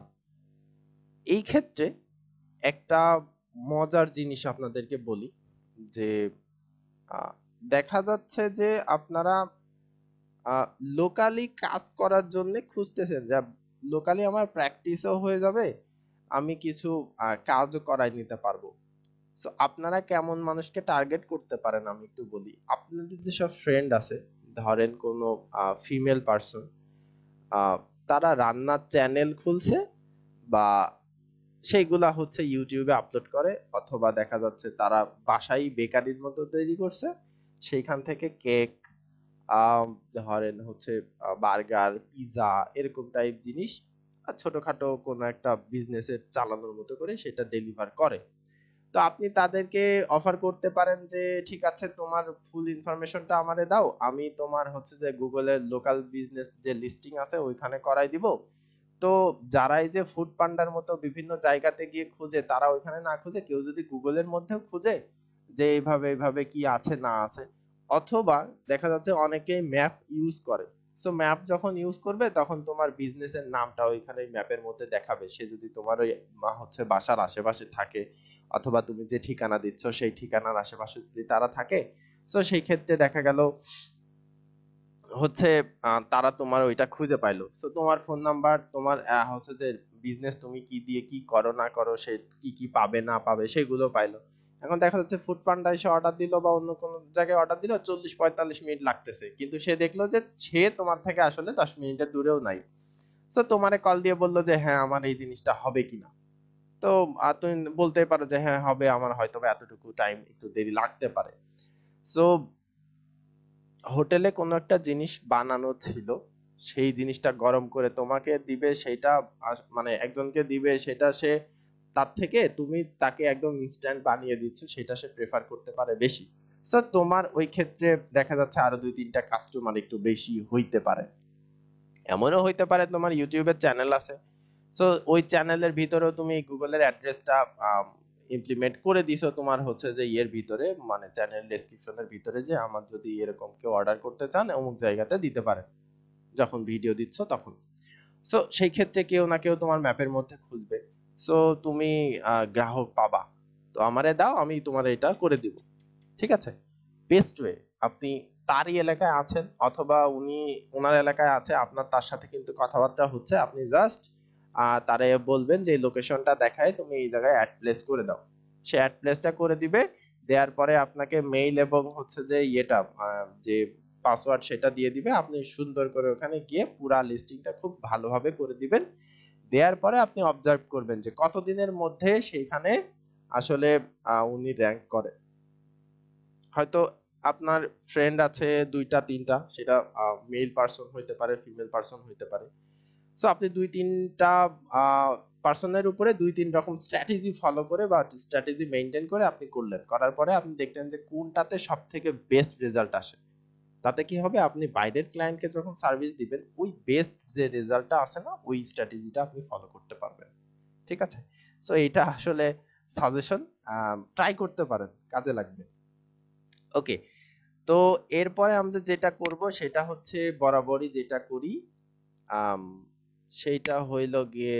এই ক্ষেত্রে একটা মজার জিনিস আপনাদেরকে বলি, যে আহ, দেখা যাচ্ছে যে আপনারা লোকালি কাজ করার জন্য খুঁজতেছেন, যা লোকালি আমার প্র্যাকটিসও হয়ে যাবে, আমি কিছু আহ, কাজও করাই নিতে পারবো। সো আপনারা কেমন মানুষকে টার্গেট করতে পারেন আমি একটু বলি। আপনাদের যেসব ফ্রেন্ড আছে, ধরেন কোনো ফিমেল পার্সন, তারা রান্নার চ্যানেল খুলছে বা সেইগুলা হচ্ছে ইউটিউবে আপলোড করে, অথবা দেখা যাচ্ছে তারা বাসায় বেকারির মতো তৈরি করছে, সেইখান থেকে কেক, আম, ধরেন হচ্ছে বার্গার, পিৎজা, এরকম টাইপ জিনিস আর ছোটখাটো কোনো একটা বিজনেসের চালানোর মতো করে সেটা ডেলিভার করে। তো আপনি তাদেরকে অফার করতে পারেন যে ঠিক আছে তোমার ফুল ইনফরমেশনটা আমারে দাও, আমি তোমার হচ্ছে যে গুগলের লোকাল বিজনেস যে লিস্টিং আছে ওইখানে করাই দিব। তো যারা এই যে ফুড পান্ডার মতো বিভিন্ন জায়গাতে গিয়ে খুঁজে, তারা ওইখানে না খুঁজে কেউ যদি গুগলের মধ্যেও খুঁজে যে এইভাবে এইভাবে কি আছে না আছে, অথবা দেখা যাচ্ছে অনেকে ম্যাপ ইউজ করে, সো ম্যাপ যখন ইউজ করবে তখন তোমার বিজনেসের নামটা ওইখানে ম্যাপের মধ্যে দেখাবে, সে যদি তোমার ওই মা হচ্ছে বাসার আশেপাশে থাকে, অথবা তুমি যে ঠিকানা দিচ্ছ সেই ঠিকানার আশেপাশে যদি তারা থাকে, তো সেই ক্ষেত্রে দেখা গেল হচ্ছে আহ, তারা তোমার ওইটা খুঁজে পাইলো, তো তোমার ফোন নাম্বার, তোমার আহ, হচ্ছে যে বিজনেস তুমি কি দিয়ে কি করো না করো, সে কি কি পাবে না পাবে সেগুলো পাইলো। এখন দেখা যাচ্ছে ফুড পান্ডা এসে অর্ডার দিল বা অন্য কোনো জায়গায় অর্ডার দিল, চল্লিশ পঁয়তাল্লিশ মিনিট লাগতেছে, কিন্তু সে দেখলো যে সে তোমার থেকে আসলে দশ মিনিটের দূরেও নাই। তো তোমারে কল দিয়ে বললো যে হ্যাঁ আমার এই জিনিসটা হবে কিনা। তো আহ, তুমি বলতে পারো যে হ্যাঁ হবে, আমার হয়তো বা এতটুকু টাইম একটু দেরি লাগতে পারে। সো হোটেলে কোনো একটা জিনিস বানানো ছিল, সেই জিনিসটা গরম করে তোমাকে দিবে, সেটা আস- মানে একজনকে দিবে, সেটা সে তার থেকে তুমি তাকে একদম ইনস্ট্যান্ট বানিয়ে দিচ্ছ, সেটা সে প্রেফার করতে পারে বেশি। সো তোমার ওই ক্ষেত্রে দেখা যাচ্ছে আরো দুই তিনটা কাস্টমার একটু বেশি হইতে পারে। এমনও হইতে পারে তোমার ইউটিউবের চ্যানেল আছে, সো ওই চ্যানেলের ভিতরেও তুমি গুগলের অ্যাড্রেসটা ইমপ্লিমেন্ট করে দিছো তোমার হচ্ছে যে ইয়ের ভিতরে, মানে চ্যানেল ডেসক্রিপশনের ভিতরে, যে আমার যদি এরকম কেউ অর্ডার করতে চান অমুক জায়গাতে দিতে পারেন, যখন ভিডিও দিচ্ছ তখন। সো সেই ক্ষেত্রে কেউ না কেউ তোমার ম্যাপের মধ্যে খুঁজবে। সো তুমি আহ, গ্রাহক পাবা, তো আমারে দাও, আমি তোমার এটা করে দিব। ঠিক আছে, বেস্ট ওয়ে। আপনি তারই এলাকায় আছেন অথবা উনি ওনার এলাকায় আছে, আপনার তার সাথে কিন্তু কথাবার্তা হচ্ছে, আপনি জাস্ট তারে বলবেন যে লোকেশনটা দেখায় তুমি এই জায়গায় অ্যাড প্লেস করে দাও, সে অ্যাড প্লেসটা করে দিবে। দেওয়ার পরে আপনাকে মেইল এবং হচ্ছে যে ইয়েটা আহ, যে পাসওয়ার্ড সেটা দিয়ে দিবে, আপনি সুন্দর করে ওখানে গিয়ে পুরা লিস্টিংটা খুব ভালোভাবে করে দিবেন। দেওয়ার পরে আপনি অবজার্ভ করবেন যে কতদিনের মধ্যে সেইখানে আসলে আহ, উনি র্যাঙ্ক করে। হয়তো আপনার ফ্রেন্ড আছে দুইটা তিনটা, সেটা মেল পার্সন হইতে পারে, ফিমেল পার্সন হইতে পারে। সো আপনি দুই তিনটা পার্সনের উপরে দুই তিন রকম স্ট্র্যাটেজি ফলো করে বা স্ট্র্যাটেজি মেনটেন করে আপনি করলেন, করার পরে আপনি দেখলেন যে কোনটাতে সব থেকে বেস্ট রেজাল্ট আসে। তাতে কি হবে, আপনি বাইরের ক্লায়েন্টকে যখন সার্ভিস দিবেন ওই বেস্ট যে রেজাল্টটা আসে না, ওই স্ট্র্যাটেজিটা আপনি ফলো করতে পারবেন। ঠিক আছে, সো এটা আসলে সাজেশন, ট্রাই করতে পারেন, কাজে লাগবে। ওকে, তো এরপরে আমরা যেটা করব সেটা হচ্ছে বরাবরই যেটা করি, আম, সেইটা হইল গিয়ে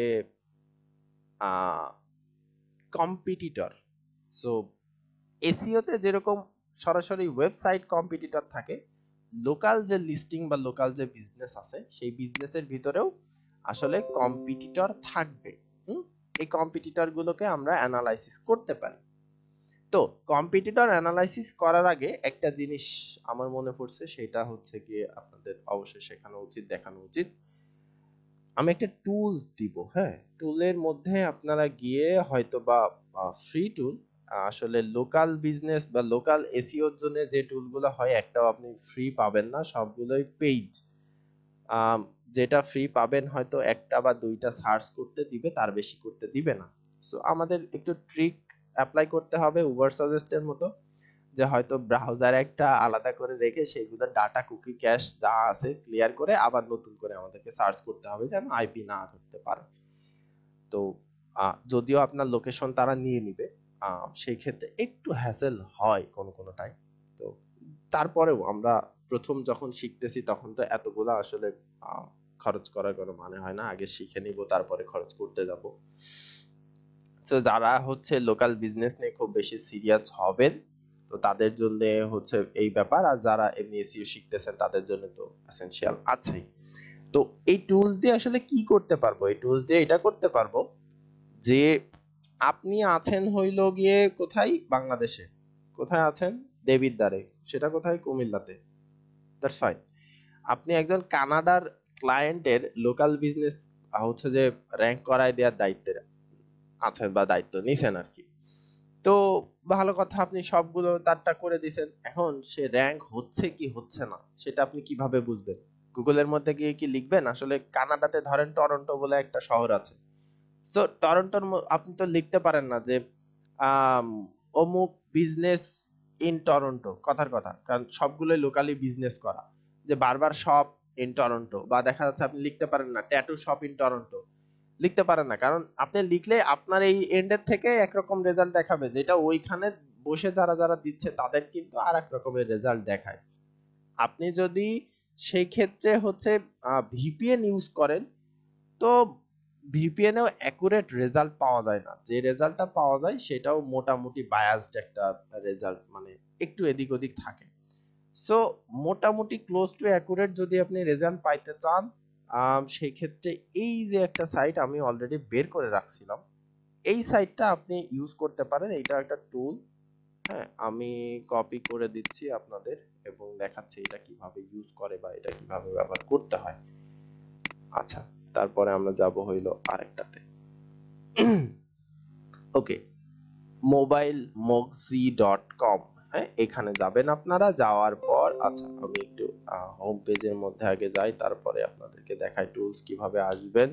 কম্পিটিটর। সো এসইওতে যেরকম সরাসরি ওয়েবসাইট কম্পিটিটর থাকে, লোকাল যে লিস্টিং বা লোকাল যে বিজনেস আছে সেই বিজনেসের ভিতরেও আসলে কম্পিটিটর থাকবে। হুম, এই কম্পিটিটর গুলোকে আমরা অ্যানালাইসিস করতে পারি। তো কম্পিটিটর অ্যানালাইসিস করার আগে একটা জিনিস আমার মনে পড়ছে, সেটা হচ্ছে গিয়ে আপনাদের অবশ্যই শেখানো উচিত, দেখানো উচিত। আমি একটা টুলস দিব, হ্যাঁ, টুলের মধ্যে আপনারা গিয়ে হয়তো বা ফ্রি টুল, আসলে লোকাল বিজনেস বা লোকাল এসইওর জন্য যে টুলগুলো হয় একটাও আপনি ফ্রি পাবেন না, সবগুলোই পেইড। যেটা ফ্রি পাবেন হয়তো একটা বা দুইটা সার্চ করতে দিবে, তার বেশি করতে দিবে না। সো আমাদের একটু ট্রিক অ্যাপ্লাই করতে হবে উবার সাজেস্টের মতো, যে হয়তো ব্রাউজার একটা আলাদা করে রেখে সেগুলো ডাটা কুকি ক্যাশ যা আছে ক্লিয়ার করে আবার নতুন করে আমাদেরকে সার্চ করতে হবে যেন আইপি না ধরতে পারে। তো আহ, যদিও আপনার লোকেশন তারা নিয়ে নিবে, আহ, সেই ক্ষেত্রে একটু হ্যাসেল হয় কোনো কোনো টাইম। তো তারপরেও আমরা প্রথম যখন শিখতেছি তখন তো এতগুলা আসলে আহ, খরচ করার কোনো মানে হয় না, আগে শিখে নিব তারপরে খরচ করতে যাব। তো যারা হচ্ছে লোকাল বিজনেস নিয়ে খুব বেশি সিরিয়াস হবেন, তো তাদের জন্য হচ্ছে এই ব্যাপার, আর যারা এমনি এসইও শিখতেছেন তাদের জন্য তো এসেনশিয়াল আছেই। তো এই টুলস দিয়ে আসলে কি করতে পারবো, এই টুলস দিয়ে এটা করতে পারবো যে আপনি আছেন হইল গিয়ে কোথায়, বাংলাদেশে। কোথায় আছেন, দেবিদ্বারে, সেটা কোথায়, কুমিল্লাতে। That's fine. আপনি একজন কানাডার ক্লায়েন্টের লোকাল বিজনেস হচ্ছে যে র্যাঙ্ক করায় দেওয়ার দায়িত্বে আছেন বা দায়িত্ব নিছেন আর কি। তো ভালো কথা, আপনি সবগুলো তারটা করে দিছেন, এখন সে র্যাঙ্ক হচ্ছে কি হচ্ছে না সেটা আপনি কিভাবে বুঝবেন? গুগলের মধ্যে গিয়ে কি লিখবেন? আসলে কানাডাতে ধরেন টরন্টো বলে একটা শহর আছে, তো টরন্টোর ম- আপনি তো লিখতে পারেন না যে আম, অমুক বিজনেস ইন টরন্টো, কথার কথা, কারণ সবগুলোই লোকালি বিজনেস করা, যে বারবার শপ ইন টরন্টো, বা দেখা যাচ্ছে আপনি লিখতে পারেন না ট্যাটু শপ ইন টরন্টো, লিখতে পারেন না, কারণ আপনি লিখলে আপনার এই এন্ডের থেকে একরকম রেজাল্ট দেখাবে, যেটা ওইখানে বসে যারা যারা দিচ্ছে তাদের কিন্তু আর এক রকমের রেজাল্ট দেখায়। আপনি যদি সেই ক্ষেত্রে হচ্ছে ভিপিএন ইউজ করেন, তো ভিপিএন এও অ্যাকুরেট রেজাল্ট পাওয়া যায় না, যে রেজাল্টটা পাওয়া যায় সেটাও মোটামুটি বায়াসড একটা রেজাল্ট, মানে একটু এদিক ওদিক থাকে। সো মোটামুটি ক্লোজ টু অ্যাকুরেট যদি আপনি রেজাল্ট পাইতে চান, আম, সেই ক্ষেত্রে এই যে একটা সাইট আমি অলরেডি বের করে রাখছিলাম, এই সাইটটা আপনি ইউজ করতে পারেন। এটা একটা টুল। হ্যাঁ, আমি কপি করে দিচ্ছি আপনাদের এবং দেখাচ্ছি এটা কিভাবে ইউজ করে বা এটা কিভাবে ব্যবহার করতে হয়। আচ্ছা, তারপরে আমরা যাব হইলো আরেকটাতে। ওকে, মোবাইল মগজি ডট কম। হ্যাঁ, এখানে যাবেন আপনারা। যাওয়ার পর আচ্ছা আমি একটু হোম পেজের মধ্যে আগে যাই, তারপরে আপনাদেরকে দেখাই টুলস কিভাবে আসবেন।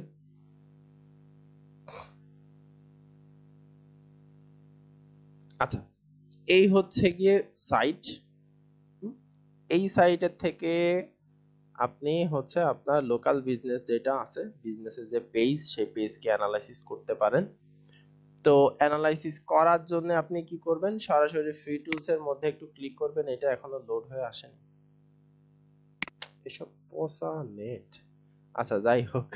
আচ্ছা, এই হচ্ছে গিয়ে সাইট। এই সাইটের থেকে আপনি হচ্ছে আপনার লোকাল বিজনেস যেটা আছে, বিজনেসের যে পেজ, সেই পেজকে অ্যানালাইসিস করতে পারেন। তো অ্যানালাইসিস করার জন্য আপনি কি করবেন, সরাসরি ফ্রি টুলস এর মধ্যে একটু ক্লিক করবেন। এটা এখনো লোড হয়ে আসেনি, এসব পোসা নেট। আচ্ছা যাই হোক,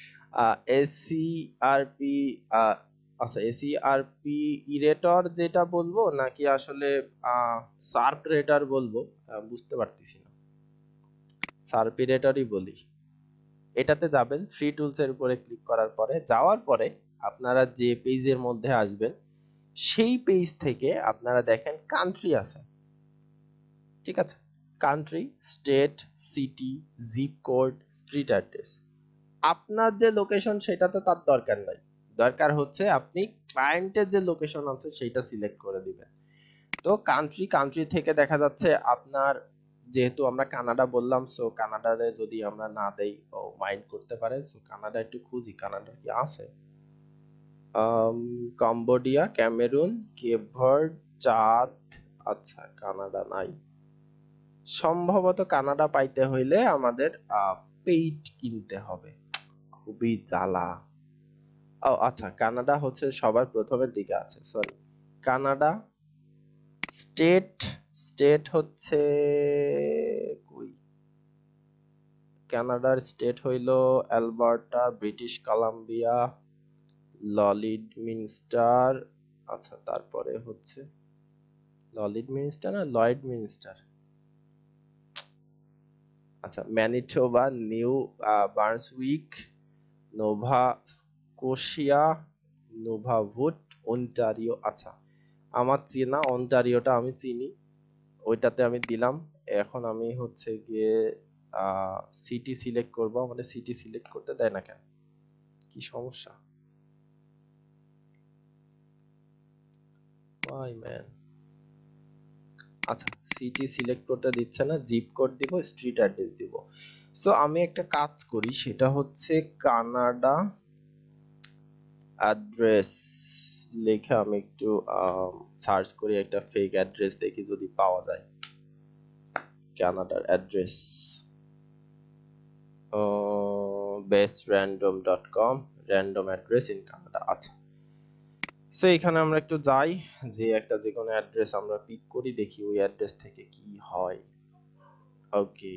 এসিআরপি, আচ্ছা এসিআরপি ইরেটর যেটা বলবো নাকি আসলে সার্প রেটার বলবো, আহ, বুঝতে পারতেছি না। সার্প রেটারই বলি। এটাতে যাবেন, ফ্রি টুলস এর উপরে ক্লিক করার পরে, যাওয়ার পরে আপনারা যে পেজের মধ্যে আসবেন সেই পেজ থেকে আপনারা দেখেন কান্ট্রি আছে, ঠিক আছে? Country, state, city, zip code, street address. আপনার যে লোকেশন সেটা তো তার দরকার নাই, দরকার হচ্ছে আপনি ক্লায়েন্টের যে লোকেশন আছে সেটা সিলেক্ট করে দিবেন। তো কান্ট্রি, কান্ট্রি থেকে দেখা যাচ্ছে আপনার, যেহেতু আমরা কানাডা বললাম, সো কানাডাতে যদি আমরা না দেই ও মাইন্ড করতে পারে। সো কানাডা একটু খুঁজি, কানাডা কি আছে। Um, Cambodia, Cameroon, Cape Verde, Chad. আচ্ছা কানাডা নাই। সম্ভবত কানাডা পাইতে হইলে আমাদের পেইড কিনতে হবে, খুবই জ্বালা। ও আচ্ছা, কানাডা হচ্ছে সবার প্রথমের দিকে আছে, সরি। কানাডা স্টেট, স্টেট হচ্ছে কই, কানাডার স্টেট হইল Alberta, British Columbia, Lloydminster. আচ্ছা তারপরে হচ্ছে ললিড মিনস্টার না লয়েড মিনস্টার। আচ্ছা Manitoba, New Brunswick, Nova Scotia, Nunavut, Ontario. আচ্ছা আমার চেনা অন্টারিওটা আমি চিনি, ওইটাতে আমি দিলাম। এখন আমি হচ্ছে গিয়ে সিটি সিলেক্ট করব। আমাদের সিটি সিলেক্ট করতে দেয় না কেন, কি সমস্যা? Why man. আচ্ছা সিটি সিলেক্ট করতে দিচ্ছে না, জিপ কোড দিব, স্ট্রিট অ্যাড্রেস দিব। সো আমি একটা কাজ করি, সেটা হচ্ছে কানাডা অ্যাড্রেস লিখে আমি একটু সার্চ করি, একটা ফেক অ্যাড্রেস দেখি যদি পাওয়া যায়। কানাডার address, best random dot com, random address in Canada. আচ্ছা, সো এখানে আমরা একটু যাই, যে একটা যে কোনো অ্যাড্রেস আমরা পিক করি, দেখি ওই অ্যাড্রেস থেকে কি হয়। ওকে,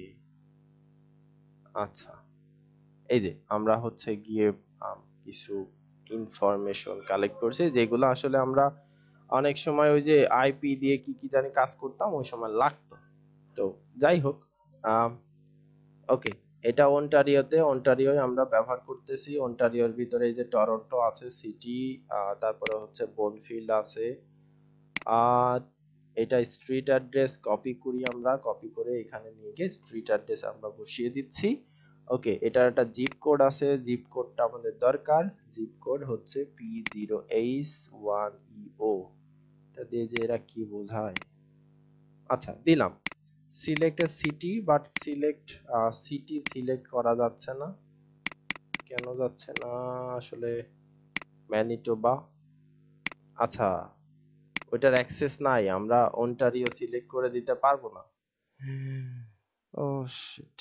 আচ্ছা এই যে আমরা হচ্ছে গিয়ে আম, কিছু ইনফরমেশন কালেক্ট করছি, যেগুলো আসলে আমরা অনেক সময় ওই যে আইপি দিয়ে কি কি জানি কাজ করতাম, ওই সময় লাগতো। তো যাই হোক, ওকে, এটা অন্টারিওতে, অন্টারিও আমরা ব্যবহার করতেছি। অন্টারিওর ভিতরে এই যে টরন্টো আছে সিটি, তারপরে হচ্ছে বনফিল্ড আছে। আর এটা স্ট্রিট অ্যাড্রেস কপি করি, আমরা কপি করে এখানে নিয়ে গিয়ে স্ট্রিট অ্যাড্রেস আমরা বসিয়ে দিচ্ছি। ওকে, এটার একটা জিপ কোড আছে, জিপ কোডটা আমাদের দরকার। জিপ কোড হচ্ছে P zero H one E O. এটা দিয়ে যে এরা কি বোঝায়। আচ্ছা দিলাম, select a city, but select city select করা যাচ্ছে না, কেন যাচ্ছে না আসলে? ম্যানিটোবা, আচ্ছা ওইটার অ্যাক্সেস নাই, আমরা অন্টারিও সিলেক্ট করে দিতে পারবো না। ও শিট।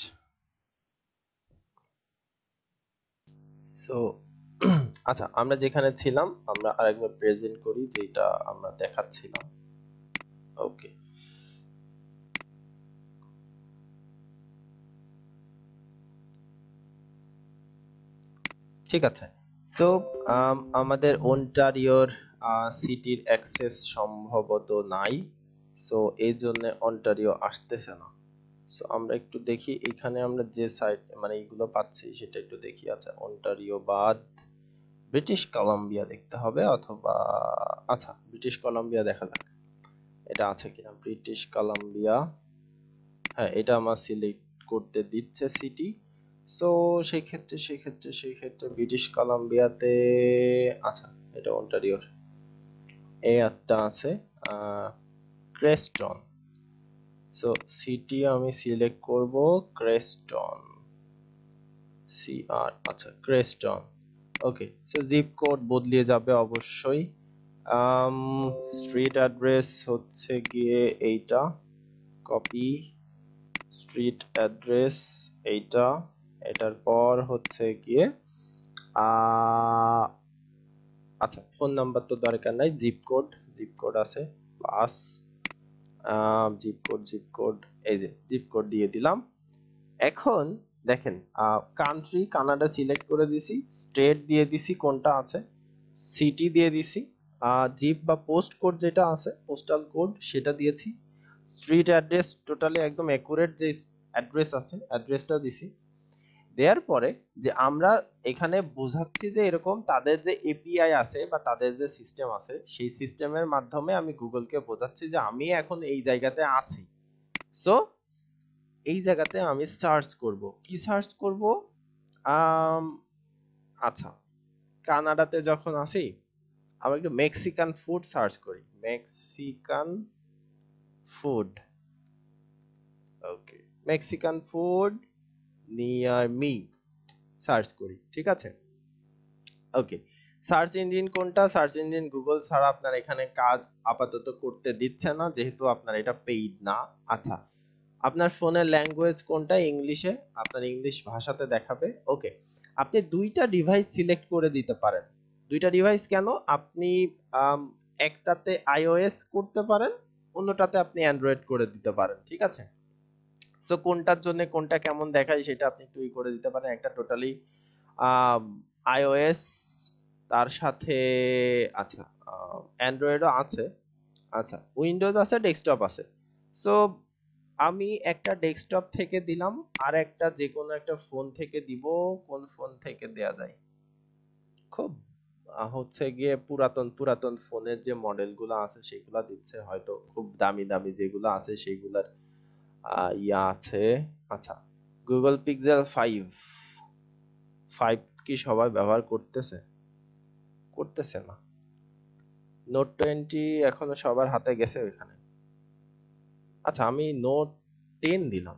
সো আচ্ছা আমরা যেখানে ছিলাম আমরা আরেকবার প্রেজেন্ট করি, যেটা আমরা দেখাচ্ছিলাম। ওকে, ঠিক আছে। সো আমাদের অন্টারিওর সিটির অ্যাক্সেস সম্ভবত নাই, সো এই জন্য অন্টারিও আসতেছে না। সো আমরা একটু দেখি এখানে আমরা যে সাইট মানে এইগুলো পাচ্ছি সেটা একটু দেখি। আচ্ছা অন্টারিও বাদ ব্রিটিশ কলাম্বিয়া দেখতে হবে, অথবা আচ্ছা ব্রিটিশ কলাম্বিয়া দেখা যাক এটা আছে কিনা। ব্রিটিশ কলাম্বিয়া, হ্যাঁ এটা আমার সিলেক্ট করতে দিচ্ছে সিটি। সো সেই ক্ষেত্রে সেই ক্ষেত্রে সেই ক্ষেত্রে ব্রিটিশ কলাম্বিয়াতে আচ্ছা এটা অন্টারিওর এই একটা আছে ক্রেস্টন। সো সিটি আমি সিলেক্ট করব ক্রেস্টন, সি আর আচ্ছা Creston. Okay, so zip code বদলিয়ে যাবে অবশ্যই। আম স্ট্রিট অ্যাড্রেস হচ্ছে গিয়ে এইটা, কপি স্ট্রিট অ্যাড্রেস এইটা, এটার পর হচ্ছে গিয়ে আচ্ছা ফোন নাম্বার তো দরকার নাই, জিপ কোড জিপ কোড আছে plus zip code zip code এই যে জিপ কোড দিয়ে দিলাম। এখন দেখেন কান্ট্রি কানাডা সিলেক্ট করে দিছি, স্টেট দিয়ে দিছি কোনটা আছে, সিটি দিয়ে দিছি, জিপ বা পোস্ট কোড যেটা আছে পোস্টাল কোড সেটা দিয়েছি, স্ট্রিট অ্যাড্রেস টোটালি একদম অ্যাকুরেট যে অ্যাড্রেস আছে অ্যাড্রেসটা দিছি। দেওয়ার পরে যে আমরা এখানে বোঝাচ্ছি যে এরকম তাদের যে এপিআই আছে বা তাদের যে সিস্টেম আছে সেই সিস্টেমের মাধ্যমে আমি গুগলকে বোঝাচ্ছি যে আমি এখন এই জায়গাতে আছি। সো এই জায়গাতে আমি সার্চ করব, কি সার্চ করব? আম আচ্ছা কানাডাতে যখন আসি আমি একটু মেক্সিকান ফুড সার্চ করি, Mexican food. Okay, Mexican food near me search করি, ঠিক আছে। ওকে, সার্চ ইঞ্জিন কোনটা? সার্চ ইঞ্জিন গুগল ছাড়া আপনার এখানে কাজ আপাতত করতে দিচ্ছে না যেহেতু আপনার এটা পেইড না। আচ্ছা আপনার ফোনের ল্যাঙ্গুয়েজ কোনটা? ইংলিশে, আপনার ইংলিশ ভাষাতে দেখাবে। ওকে, আপনি দুইটা ডিভাইস সিলেক্ট করে দিতে পারেন। দুইটা ডিভাইস কেন? আপনি একটাতে আইওএস করতে পারেন, অন্যটাতে আপনি অ্যান্ড্রয়েড করে দিতে পারেন, ঠিক আছে। সো কোনটার জন্য কোনটা কেমন দেখায় সেটা আপনি একটু করে দিতে পারেন। একটা টোটালি আইওএস, তার সাথে আচ্ছা অ্যান্ড্রয়েডও আছে, আচ্ছা উইন্ডোজ আছে, ডেস্কটপ আছে। সো আমি একটা ডেস্কটপ থেকে দিলাম আর একটা যে কোনো একটা ফোন থেকে দিব। কোন ফোন থেকে দেয়া যায়? খুব হচ্ছে গিয়ে পুরাতন পুরাতন ফোনের যে মডেলগুলো আছে সেগুলা দিচ্ছে, হয়তো খুব দামি দামি যেগুলো আছে সেগুলার ইয়া আছে। আচ্ছা গুগল পিক্সেল ফাইভ, ফাইভ কি সবাই ব্যবহার করতেছে? করতেছে না। নোট টোয়েন্টি এখনো সবার হাতে গেছে ওইখানে। আচ্ছা আমি নোট টেন দিলাম।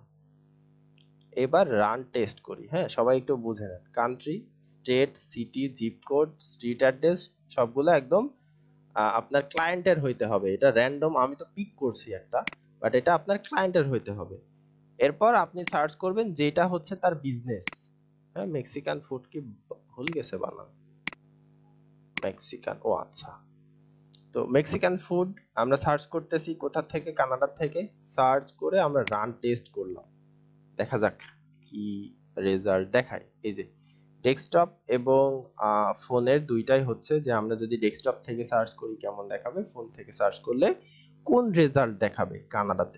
এবার রান টেস্ট করি। হ্যাঁ সবাই একটু বুঝে নেন, country state city zip code street address সবগুলো একদম আপনার ক্লায়েন্টের হইতে হবে। এটা র্যান্ডম আমি তো পিক করছি একটা, বাট এটা আপনার ক্লায়েন্টের হইতে হবে। এরপর আপনি সার্চ করবেন যেটা হচ্ছে তার বিজনেস। হ্যাঁ মেক্সিকান ফুড কি ভুল গেছে বানান? মেক্সিকান, ও আচ্ছা। তো মেক্সিকান ফুড আমরা সার্চ করতেছি কোথা থেকে? কানাডা থেকে। সার্চ করে আমরা রান টেস্ট করলাম, দেখা যাক কি রেজাল্ট দেখায়। এই যে ডেস্কটপ এবং ফোনের দুইটাই হচ্ছে যে আমরা যদি ডেস্কটপ থেকে সার্চ করি কেমন দেখাবে, ফোন থেকে সার্চ করলে কোন রেজাল্ট দেখাবে কানাডাতে,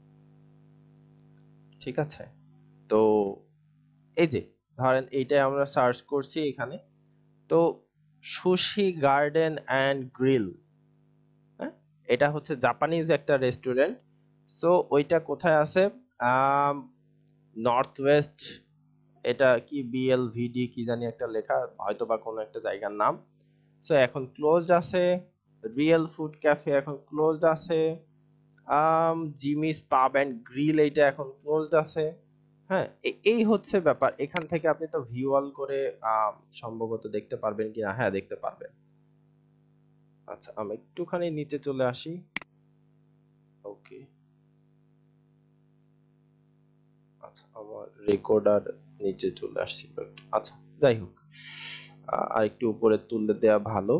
ঠিক আছে। তো এই যে ধরেন এইটাই আমরা সার্চ করছি এখানে, তো সুশি গার্ডেন অ্যান্ড গ্রিল, হ্যাঁ এটা হচ্ছে জাপানিজ একটা রেস্টুরেন্ট। সো ওইটা কোথায় আছে? নর্থ ওয়েস্ট, এটা কি বিএলভিডি কি জানি একটা লেখা, হয়তো বা কোনো একটা জায়গার নাম। সো এখন ক্লোজড আছে। রিয়েল ফুড ক্যাফে এখন ক্লোজড আছে। Um Jimmy's pub and grill এইটা এখন ক্লোজড আছে। হ্যাঁ এই হচ্ছে ব্যাপার। এখান থেকে আপনি তো ভিউ অল করে সম্ভবত দেখতে পারবেন কিনা, হ্যাঁ দেখতে পারবেন। আচ্ছা আমি একটুখানি নিচে চলে আসি। ওকে আচ্ছা আমার রেকর্ডার নিচে চলে আসছি। আচ্ছা যাই হোক আর একটু উপরে তুলে দেয়া ভালো।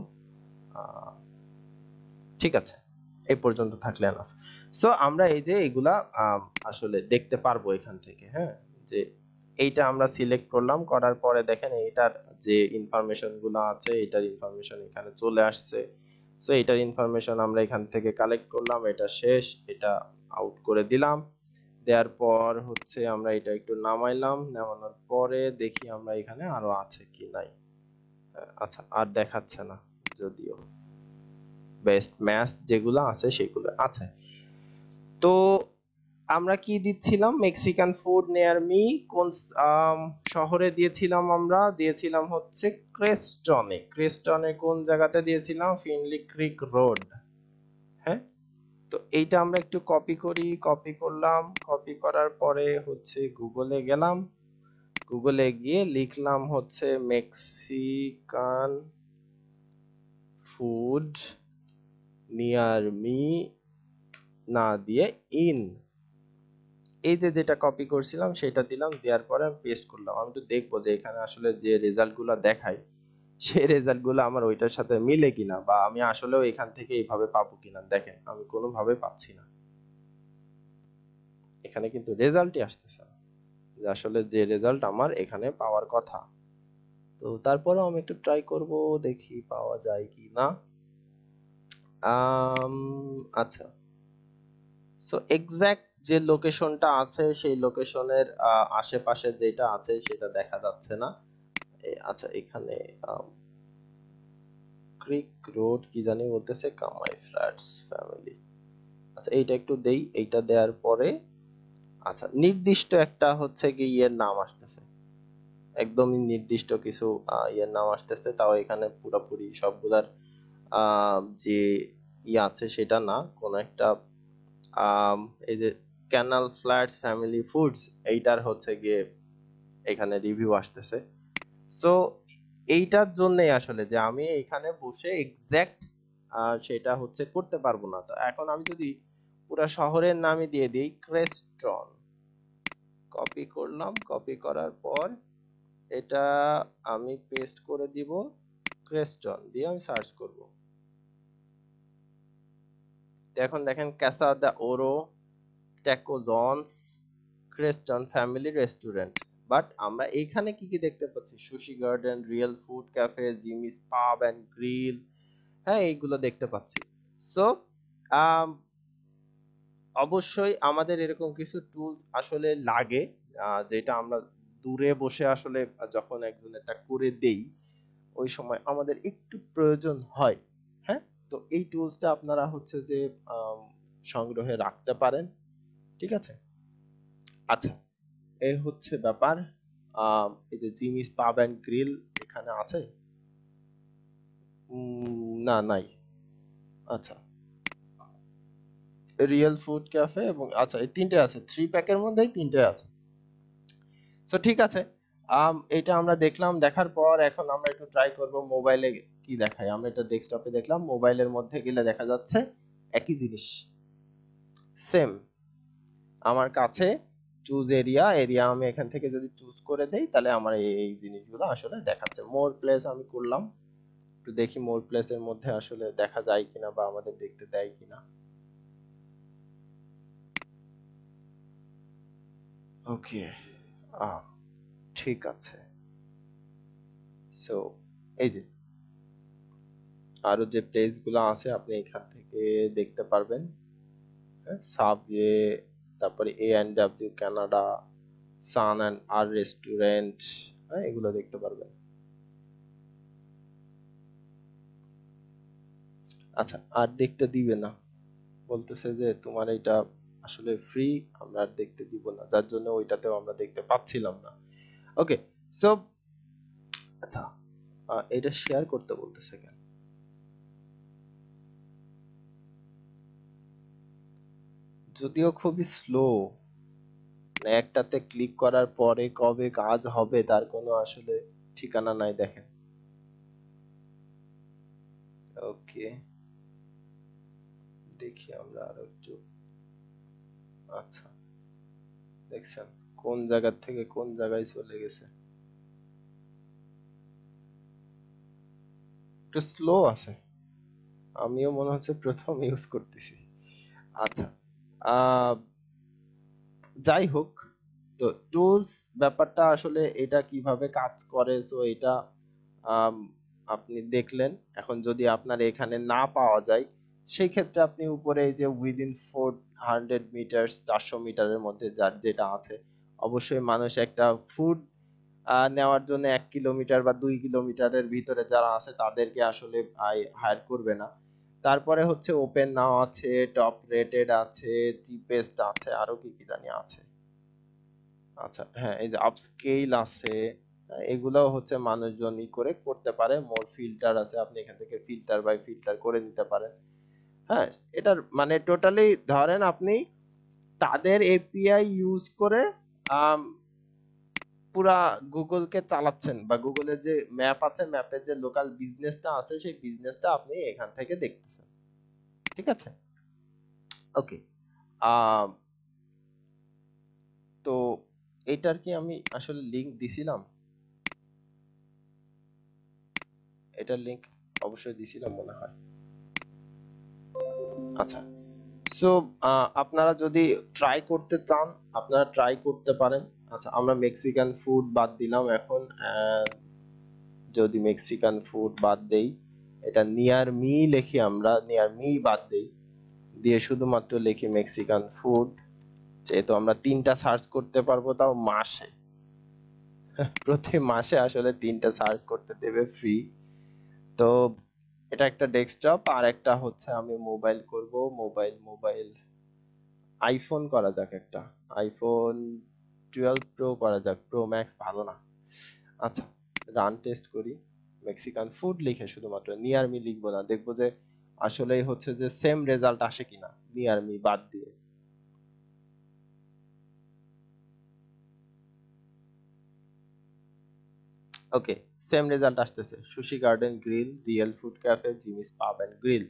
ঠিক আছে এই পর্যন্ত থাকলে না। সো আমরা এই যে এগুলা আসলে দেখতে পারবো এখান থেকে। হ্যাঁ যে এইটা আমরা সিলেক্ট করলাম, করার পরে দেখেন এটার যে ইনফরমেশন গুলো আছে এটার ইনফরমেশন এখানে চলে আসছে। সো এটার ইনফরমেশন আমরা এখান থেকে কালেক্ট করলাম, এটা শেষ, এটা আউট করে দিলাম। দেওয়ার পর হচ্ছে আমরা এটা একটু নামাইলাম, নামানোর পরে দেখি আমরা এখানে আরো আছে কি নাই। আচ্ছা, আর দেখাচ্ছে না, যদিও বেস্ট ম্যাচ যেগুলো আছে সেগুলো আছে। তো আমরা কি দিচ্ছিলাম, মেক্সিকান ফুড নেয়ার মি, কোন আম, শহরে দিয়েছিলাম, আমরা দিয়েছিলাম হচ্ছে ক্রেস্টনে। ক্রেস্টনে কোন জায়গাতে দিয়েছিলাম, ফিনলি ক্রিক রোড। হ্যাঁ, তো এইটা আমরা একটু কপি করি, কপি করলাম, কপি করার পরে হচ্ছে গুগলে গেলাম, গুগলে গিয়ে লিখলাম হচ্ছে মেক্সিকান ফুড নিয়ার মি, না দিয়ে ইন, এই যে যেটা কপি করছিলাম সেটা দিলাম, দেওয়ার পরে আমি পেস্ট করলাম। আমি তো দেখবো যে এখানে আসলে যে রেজাল্ট গুলো দেখায় সেই রেজাল্ট গুলো আমার ওইটার সাথে মিলে কিনা, বা আমি আসলেও এখান থেকে এইভাবে পাবো কিনা। দেখেন আমি কোনোভাবে পাচ্ছি না, এখানে কিন্তু রেজাল্টই আসতেছে না, যে আসলে যে রেজাল্ট আমার এখানে পাওয়ার কথা। তো তারপরেও আমি একটু ট্রাই করব, দেখি পাওয়া যায় কি না। আম, আচ্ছা, সো এক্সাক্ট যে লোকেশনটা আছে সেই লোকেশনের আশেপাশে যেটা আছে সেটা দেখা যাচ্ছে না। এ, আচ্ছা, এখানে ক্রিক রোড কি জানি বলতেছে, কামাই ফ্ল্যাটস ফ্যামিলি। আচ্ছা, এইটা একটু দেই, এইটা দেওয়ার পরে আচ্ছা নির্দিষ্ট একটা হচ্ছে কি ইয়ের নাম আসতেছে, একদমই নির্দিষ্ট কিছু আহ, ইয়ের নাম আসতেছে, তাও এখানে পুরোপুরি সবগুলার আহ, যে ই আছে সেটা না, কোন একটা আম, এই যে ক্যানাল ফ্ল্যাটস ফ্যামিলি ফুডস, এইটার হচ্ছে গিয়ে এখানে রিভিউ আসতেছে। সো এইটার জন্যই আসলে যে আমি এখানে বসে এক্সাক্ট সেটা হচ্ছে করতে পারবো না। তো এখন আমি যদি পুরো শহরের নামই দিয়ে দিই ক্রেস্টন, কপি করলাম, কপি করার পর এটা আমি পেস্ট করে দিব, ক্রেস্টন দিয়ে আমি সার্চ করব। এখন দেখেন Casa de Oro, Taco John's, Creston family restaurant. But আমরা এইখানে কি কি দেখতে পাচ্ছি, sushi garden, real food cafe, Jimmy's pub and grill, হ্যাঁ এইগুলো দেখতে পাচ্ছি। সো অবশ্যই আমাদের এরকম কিছু টুলস আসলে লাগে, আহ, যেটা আমরা দূরে বসে আসলে যখন একজন এটা করে দেই ওই সময় আমাদের একটু প্রয়োজন হয়। হ্যাঁ, তো এই টুলসটা আপনারা হচ্ছে যে আম, সংগ্রহে রাখতে পারেন, ঠিক আছে। আচ্ছা, এই হচ্ছে ব্যাপার। আম, এই যে জিমিস পাব এন্ড গ্রিল এখানে আছে, উম, না নাই। আচ্ছা, রিয়েল ফুড ক্যাফে এবং আচ্ছা এই তিনটে আছে, থ্রি প্যাকের মধ্যেই তিনটে আছে। তো ঠিক আছে, আম, এটা আমরা দেখলাম, দেখার পর এখন আমরা একটু ট্রাই করব মোবাইলে কি দেখায়। আমরা এটা ডেস্কটপে দেখলাম, মোবাইলের মধ্যে গেলে দেখা যাচ্ছে একই জিনিস, সেম আমার কাছে। চুজ এরিয়া, এরিয়া আমি এখান থেকে যদি চুজ করে দেই তাহলে আমার এই এই জিনিসগুলো আসলে দেখাচ্ছে। মোর প্লেস আমি করলাম, একটু দেখি মোর প্লেসের মধ্যে আসলে দেখা যায় কিনা বা আমাদের দেখতে দেয় কিনা। ওকে, আহ ঠিক আছে। সো এই যে আরো যে প্লেস গুলো আছে আপনি এখান থেকে দেখতে পারবেন, সাবওয়ে, তারপরে A and W Canada, sun and R restaurant, হ্যাঁ এগুলো দেখতে পারবেন। আচ্ছা, আর দেখতে দিবে না, বলতেছে যে তোমার এটা আসলে ফ্রি, আমরা আর দেখতে দিব না, যার জন্য ওইটাতেও আমরা দেখতে পাচ্ছিলাম না। ওকে, সো আচ্ছা, আহ, এটা শেয়ার করতে বলতেছে কেন, যদিও খুবই স্লো, একটাতে ক্লিক করার পরে কবে কাজ হবে তার কোনো আসলে ঠিকানা নাই, দেখেন। ওকে, দেখি আমরা আরো একটু। আচ্ছা, দেখছেন কোন জায়গা থেকে কোন জায়গায় চলে গেছে, একটু স্লো আছে, আমিও মনে হচ্ছে প্রথম ইউজ করতেছি। আচ্ছা, আহ যাই হোক, তো টুলস ব্যাপারটা আসলে এটা কিভাবে কাজ করে, তো এটা আম, আপনি দেখলেন। এখন যদি আপনার এখানে না পাওয়া যায় সেই ক্ষেত্রে আপনি উপরে এই যে উইদিন ফোর হান্ড্রেড মিটার চারশো মিটারের মধ্যে যার যেটা আছে, অবশ্যই মানুষ একটা ফুড নেওয়ার জন্য এক কিলোমিটার বা দুই কিলোমিটারের ভিতরে যারা আছে তাদেরকে আসলে হায়ার করবে না। তারপরে হচ্ছে ওপেন নাও আছে, টপ রেটেড আছে, চিপেস্ট আছে, আরো কি কি জানি আছে। আচ্ছা হ্যাঁ, এই যে আপস্কেল আছে, এগুলাও হচ্ছে মানুষজন ই করে করতে পারে। মোর ফিল্টার আছে, আপনি এখান থেকে ফিল্টার বাই ফিল্টার করে নিতে পারেন। হ্যাঁ, এটার মানে টোটালি ধরেন আপনি তাদের এপিআই ইউজ করে আম, পুরা গুগলকে চালাচ্ছেন, বা গুগলের যে ম্যাপ আছে, ম্যাপের যে লোকাল বিজনেসটা আছে সেই বিজনেসটা আপনি এখান থেকে দেখতেছেন। ঠিক আছে, ওকে। আহ তো এটার কি আমি আসলে লিংক দিছিলাম? এটার লিংক অবশ্যই দিছিলাম মনে হয়। আচ্ছা, সো আপনারা যদি ট্রাই করতে চান আপনারা ট্রাই করতে পারেন। আচ্ছা, আমরা মেক্সিকান ফুড বাদ দিলাম এখন। আহ, যদি মেক্সিকান ফুড বাদ দেই, এটা নিয়ার মি লিখি, আমরা নিয়ার মি বাদ দেই, দিয়ে শুধুমাত্র লিখি মেক্সিকান ফুড, যেহেতু আমরা তিনটা সার্চ করতে পারবো তাও মাসে। প্রতি মাসে আসলে তিনটা সার্চ করতে দেবে ফ্রি। তো এটা একটা ডেস্কটপ, আর একটা হচ্ছে আমি মোবাইল করব। মোবাইল মোবাইল আইফোন করা যাক একটা, আইফোন টুয়েলভ প্রো করা যাক, প্রো ম্যাক্স ভালো না। আচ্ছা, রান টেস্ট করি। মেক্সিকান ফুড লিখে শুধুমাত্র নিয়ার মি লিখবো না, দেখবো যে আসলেই হচ্ছে যে সেম রেজাল্ট আসে কিনা নিয়ার মি বাদ দিয়ে। ওকে, সেম রেজাল্ট আসতেছে। Sushi garden grill, real food cafe, Jimmy's pub and grill.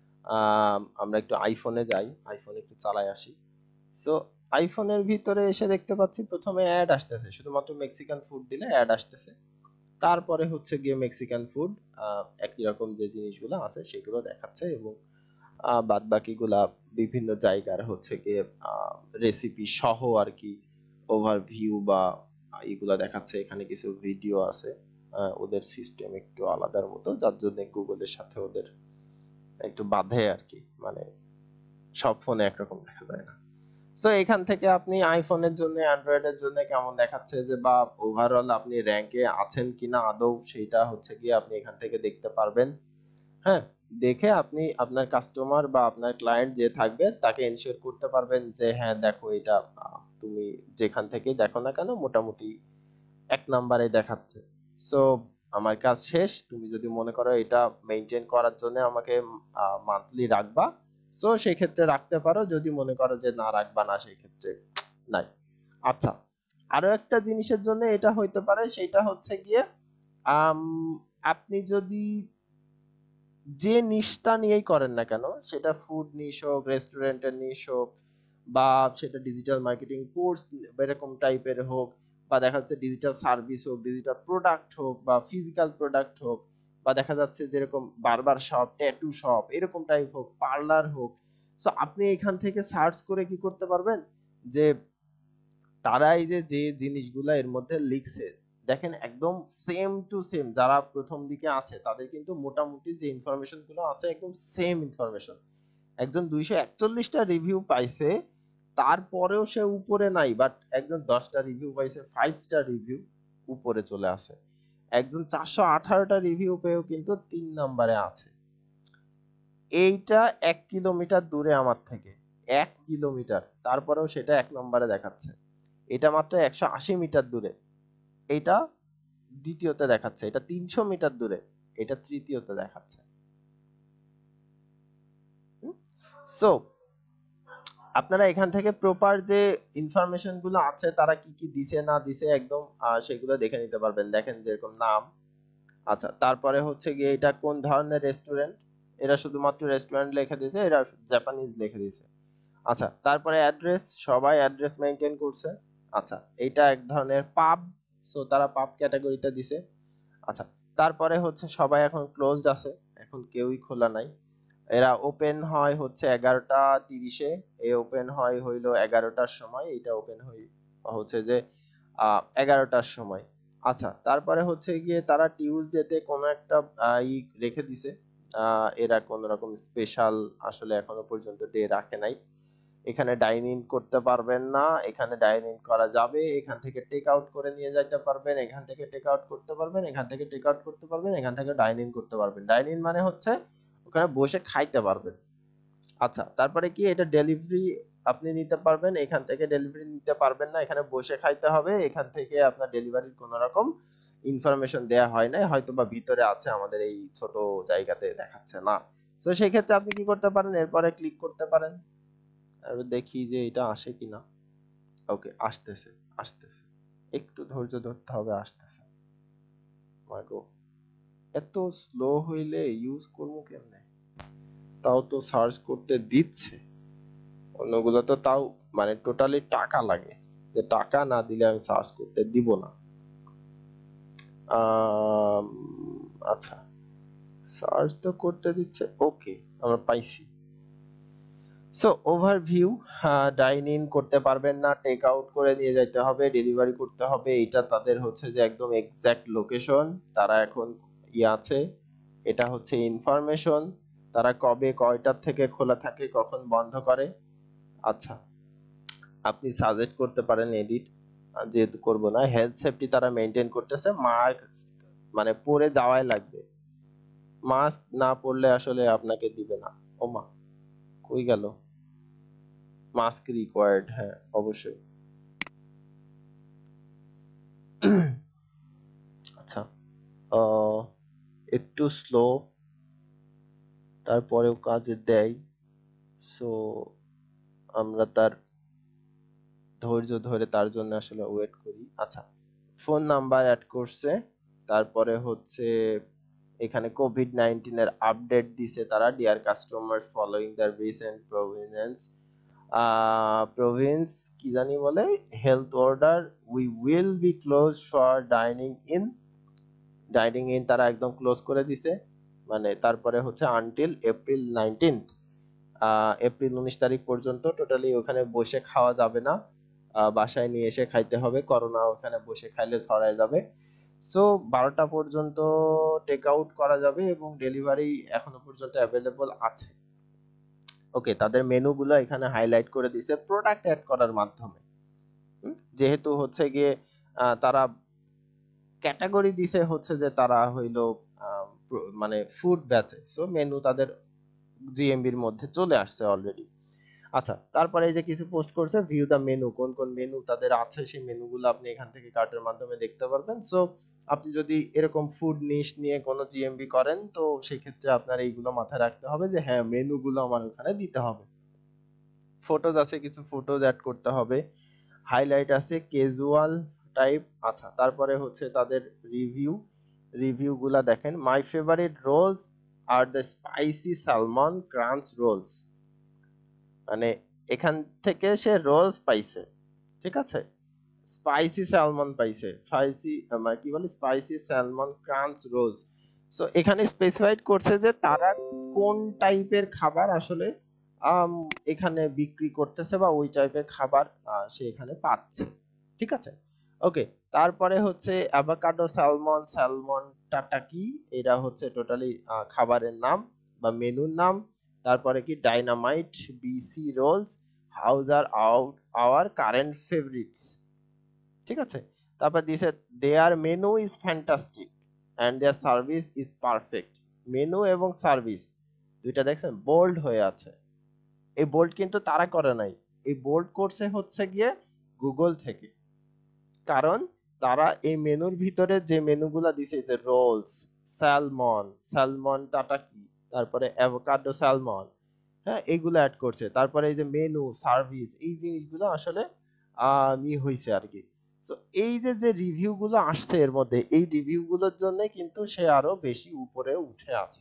আমরা একটু আইফোনে যাই, আইফোনে একটু চালাই আসি। সো আইফোনের ভিতরে এসে দেখতে পাচ্ছি প্রথমে অ্যাড আসতেছে, শুধুমাত্র মেক্সিকান ফুড দিলে অ্যাড আসতেছে। তারপরে হচ্ছে গিয়ে মেক্সিকান ফুড একই রকম যে জিনিসগুলো আছে সেগুলো দেখাচ্ছে, এবং বাদ বাকিগুলা বিভিন্ন জায়গার হচ্ছে গিয়ে রেসিপি সহ আর কি ওভারভিউ বা এগুলা দেখাচ্ছে। এখানে কিছু ভিডিও আছে। আহ, ওদের সিস্টেম একটু আলাদার মতো, যার জন্য গুগলের সাথে ওদের একটু বাধে আর কি, মানে সব ফোনে একরকম দেখা যায় না। সো এখান থেকে আপনি আইফোনের জন্য অ্যান্ড্রয়েডের জন্য কেমন দেখাচ্ছে যে, বা ওভারঅল আপনি র্যাঙ্কে আছেন কিনা আদৌ, সেটা হচ্ছে গিয়ে আপনি এখান থেকে দেখতে পারবেন। হ্যাঁ, দেখে আপনি আপনার কাস্টমার বা আপনার ক্লায়েন্ট যে থাকবে তাকে এনশিওর করতে পারবেন যে হ্যাঁ দেখো এটা, আহ, তুমি যেখান থেকেই দেখো না কেন মোটামুটি এক নাম্বারে দেখাচ্ছে। সো আমার কাজ শেষ, তুমি যদি মনে করো এটা মেনটেন করার জন্য আমাকে মান্থলি রাখবা, সো সেই ক্ষেত্রে রাখতে পারো। যদি মনে করো যে না রাখবা না, সেই ক্ষেত্রে নাই। আচ্ছা, আরো একটা জিনিসের জন্য এটা হইতে পারে, সেটা হচ্ছে গিয়ে আম, আপনি যদি যে নিশটা নিয়েই করেন না কেন, সেটা ফুড নিশ হোক, রেস্টুরেন্টের নিশ হোক, বা সেটা ডিজিটাল মার্কেটিং কোর্স এরকম টাইপের হোক, বা দেখা যাচ্ছে ডিজিটাল সার্ভিস হোক, ডিজিটাল প্রোডাক্ট হোক, বা ফিজিক্যাল প্রোডাক্ট হোক, বা দেখা যাচ্ছে যেরকম বারবার শপ, ট্যাটু শপ এরকম টাইপ হোক, পার্লার হোক। সো আপনি এখান থেকে সার্চ করে কি করতে পারবেন যে তারা এই যে যে জিনিসগুলা এর মধ্যে লিখছে, দেখেন একদম সেম টু সেম যারা প্রথম দিকে আছে তাদের কিন্তু মোটামুটি যে ইনফরমেশন গুলো আছে একদম সেম ইনফরমেশন। একজন দুইশো একচল্লিশটা রিভিউ পাইছে, তারপরেও সে উপরে নাই, বাট একজন দশটা রিভিউ পাইছে, ফাইভ স্টার রিভিউ, উপরে চলে আসে। একজন চারশো আঠারোটা রিভিউ পেয়েও কিন্তু তিন নম্বরে আছে। এইটা এক কিলোমিটার দূরে আমার থেকে, এক কিলোমিটার, তারপরেও সেটা এক নম্বরে দেখাচ্ছে। এটা মাত্র একশো আশি মিটার দূরে, এটা দ্বিতীয়তে দেখাচ্ছে। এটা তিনশো মিটার দূরে, এটা তৃতীয়তে দেখাচ্ছে। সো আপনারা এখান থেকে প্রপার যে ইনফরমেশন গুলো আছে তারা কি কি দিছে না দিছে একদম আহ, সেগুলো দেখে নিতে পারবেন। দেখেন যেরকম নাম, আচ্ছা তারপরে হচ্ছে গিয়ে এটা কোন ধরনের রেস্টুরেন্ট, এরা শুধুমাত্র রেস্টুরেন্ট লিখে দিয়েছে, এরা জাপানিজ লিখে দিয়েছে। আচ্ছা, তারপরে অ্যাড্রেস, সবাই অ্যাড্রেস মেইনটেইন করছে। আচ্ছা, এটা এক ধরনের পাব, সো তারা পাব ক্যাটাগরিতে দিছে। আচ্ছা, তারপরে হচ্ছে সবাই এখন ক্লোজড আছে, এখন কেউই খোলা নাই। এরা ওপেন হয় হচ্ছে এগারোটা তিরিশে, এ ওপেন হয় হইলো এগারোটার সময়, এটা ওপেন হই হচ্ছে যে আহ এগারোটার সময়। আচ্ছা, তারপরে হচ্ছে গিয়ে তারা টিউসডেতে কোনো একটা আহ, ই রেখে দিছে। আহ এরা কোন রকম স্পেশাল আসলে এখনো পর্যন্ত ডে রাখে নাই। এখানে ডাইন ইন করতে পারবেন না, এখানে ডাইন ইন করা যাবে, এখান থেকে টেক আউট করে নিয়ে যাইতে পারবেন, এখান থেকে টেক আউট করতে পারবেন, এখান থেকে টেক আউট করতে পারবেন, এখান থেকে ডাইন ইন করতে পারবেন। ডাইন ইন মানে হচ্ছে ওখানে বসে খাইতে পারবেন। আচ্ছা, তারপরে কি এটা ডেলিভারি আপনি নিতে পারবেন, এখান থেকে ডেলিভারি নিতে পারবেন না, এখানে বসে খাইতে হবে, এখান থেকে আপনার ডেলিভারির কোনো রকম ইনফরমেশন দেয়া হয় নাই, হয়তো বা ভিতরে আছে, আমাদের এই ছোট জায়গাতে দেখাচ্ছে না। তো সেই ক্ষেত্রে আপনি কি করতে পারেন, এরপরে ক্লিক করতে পারেন। আর দেখি যে এটা আসে কিনা। ওকে, আসতেছে আসতেছে, একটু ধৈর্য ধরতে হবে, আসতেছে। মাগো, এত স্লো হইলে ইউজ করবো কেমনে? তাও তো সার্চ করতে দিচ্ছে, অন্যগুলো তো তাও মানে টোটালি টাকা লাগে, যে টাকা না দিলে আমি সার্চ করতে দিব না। আম, আচ্ছা, সার্চ তো করতে দিচ্ছে। ওকে, আমরা পাইছি। সো ওভারভিউ, ডাইন ইন করতে পারবেন না, টেক আউট করে নিয়ে যাইতে হবে, ডেলিভারি করতে হবে, এটা তাদের হচ্ছে যে একদম এক্সাক্ট লোকেশন, তারা এখন ই আছে। এটা হচ্ছে ইনফরমেশন, তারা কবে কয়টার থেকে খোলা থাকে, কখন বন্ধ করে। আচ্ছা, আপনি সাজেস্ট করতে পারেন এডিট, যেহেতু করব না। হেলথ সেফটি তারা মেইনটেইন করতেছে, মাস্ক মানে পরে যাওয়াই লাগবে, মাস্ক না পরলে আসলে আপনাকে দিবে না। ওমা, কই গেল? মাস্ক রিকোয়ার্ড, হ্যাঁ অবশ্যই। আচ্ছা, আহ, একটু স্লো, তারপরেও কাজে দেয়। সো আমরা তার ধৈর্য ধরে তার জন্য আসলে ওয়েট করি। আচ্ছা, ফোন নাম্বার অ্যাড করছে, তারপরে হচ্ছে এখানে কোভিড নাইনটিন এর আপডেট দিছে তারা। Dear customer, following the recent providence province কি জানি বলে, health order, we will be close for dining in. Dining in তারা একদম ক্লোজ করে দিছে, মানে তারপরে হচ্ছে আনটিল এপ্রিল নাইনটিন্থ, এপ্রিল উনিশ তারিখ পর্যন্ত টোটালি ওখানে বসে খাওয়া যাবে না, আহ, বাসায় নিয়ে এসে খাইতে হবে, করোনা ওখানে বসে খাইলে ছড়ায় যাবে। সো বারোটা পর্যন্ত টেক আউট করা যাবে এবং ডেলিভারি এখনো পর্যন্ত অ্যাভেলেবল আছে। ওকে, তাদের মেনু গুলো এখানে হাইলাইট করে দিছে প্রোডাক্ট অ্যাড করার মাধ্যমে। হুম, যেহেতু হচ্ছে গিয়ে আহ, তারা ক্যাটাগরি দিছে হচ্ছে যে তারা হইলো আহ, প্র- মানে ফুড ব্যাচে, সো মেনু তাদের জিএমবির মধ্যে চলে আসছে অলরেডি। আচ্ছা, তারপরে এই যে কিছু পোস্ট করছে, ভিউ দা মেনু, কোন কোন মেনু তাদের আছে সেই মেনুগুলো আপনি এখান থেকে কার্টের মাধ্যমে দেখতে পারবেন। সো আপনি যদি এরকম ফুড নিশ নিয়ে কোনো জিএমবি করেন, তো সেই ক্ষেত্রে আপনার এইগুলো মাথায় রাখতে হবে যে হ্যাঁ, মেনুগুলো আমার ওখানে দিতে হবে। ফটোজ আছে, কিছু ফটোজ অ্যাড করতে হবে, হাইলাইট আছে, ক্যাজুয়াল টাইপ। আচ্ছা, তারপরে হচ্ছে তাদের রিভিউ, রিভিউ গুলা দেখেন। My favourite rolls are the spicy salmon crunch rolls, মানে এখান থেকে সে রোলস পাইছে, ঠিক আছে, স্পাইসি স্যালমন পাইছে, স্পাইসি মানে কি বলে, spicy salmon crunch rolls. So এখানে স্পেসিফাইড করছে যে তারা কোন টাইপের খাবার আসলে আম, এখানে বিক্রি করতেছে, বা ওই টাইপের খাবার আহ, সে এখানে পাচ্ছে, ঠিক আছে। ওকে, তারপরে হচ্ছে অ্যাভোকাডো স্যালমন, স্যালমন টাটাকি, এটা হচ্ছে টোটালি খাবারের নাম বা মেনুর নাম। তারপরে কি dynamite BC rolls, house are out our current favourites, ঠিক আছে। তারপর দিছে their menu is fantastic and their service is perfect. Menu এবং সার্ভিস দুইটা দেখছেন বোল্ড হয়ে আছে, এই বোল্ড কিন্তু তারা করে নাই, এই বোল্ড করছে হচ্ছে গিয়ে গুগল থেকে। কারণ তারা এই মেনুর ভিতরে যে মেনুগুলা দিছে, যে রোলস, স্যালমন, স্যালমন টাটাকি, তারপরে অ্যাভোকাডো স্যালমন, হ্যাঁ এগুলো অ্যাড করছে। তারপরে এই যে মেনু, সার্ভিস, এই জিনিসগুলো আসলে আহ ই হইছে আর কি। তো এই যে যে রিভিউ গুলো আসছে এর মধ্যে, এই রিভিউ গুলোর জন্য কিন্তু সে আরো বেশি উপরে উঠে আছে,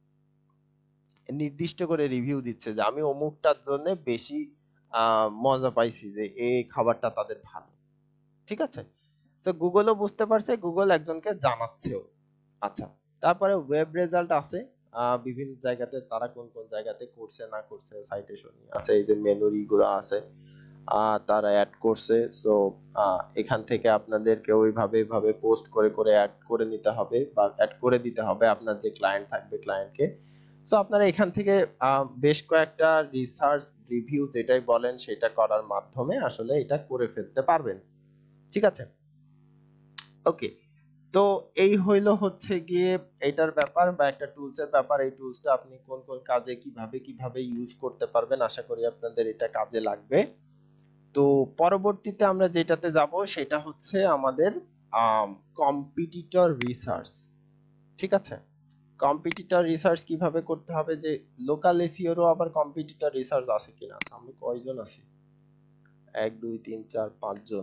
নির্দিষ্ট করে রিভিউ দিচ্ছে যে আমি অমুকটার জন্য বেশি আহ মজা পাইছি, যে এই খাবারটা তাদের ভালো, ঠিক আছে। তো গুগলও বুঝতে পারছে, গুগল একজনকে জানাচ্ছেও। আচ্ছা, তারপরে ওয়েব রেজাল্ট আছে, আহ, বিভিন্ন জায়গাতে তারা কোন কোন জায়গাতে করছে না করছে, সাইটেশন আছে, এই যে মেনুরি গুলো আছে, আহ, তারা অ্যাড করছে। সো এখান থেকে আপনাদেরকে ওইভাবে ভাবে পোস্ট করে করে অ্যাড করে নিতে হবে বা অ্যাড করে দিতে হবে আপনার যে ক্লায়েন্ট থাকবে ক্লায়েন্টকে। সো আপনারা এখান থেকে আহ, বেশ কয়েকটা রিসার্চ রিভিউ যেটাই বলেন সেটা করার মাধ্যমে আসলে এটা করে ফেলতে পারবেন। ঠিক আছে, ওকে। তো এই হইলো হচ্ছে গিয়ে এটার ব্যাপার বা একটা টুলস এর ব্যাপার। এই টুলসটা আপনি কোন কোন কাজে কিভাবে কিভাবে ইউজ করতে পারবেন, আশা করি আপনাদের এটা কাজে লাগবে। তো পরবর্তীতে আমরা যেটাতে যাব সেটা হচ্ছে আমাদের কম্পিটিটর রিসার্চ। ঠিক আছে, কম্পিটিটর রিসার্চ কিভাবে করতে হবে, যে লোকাল এসইওরও আবার কম্পিটিটর রিসার্চ আছে কিনা। আচ্ছা, আমরা কয়জন আছি? এক দুই তিন চার পাঁচ জন।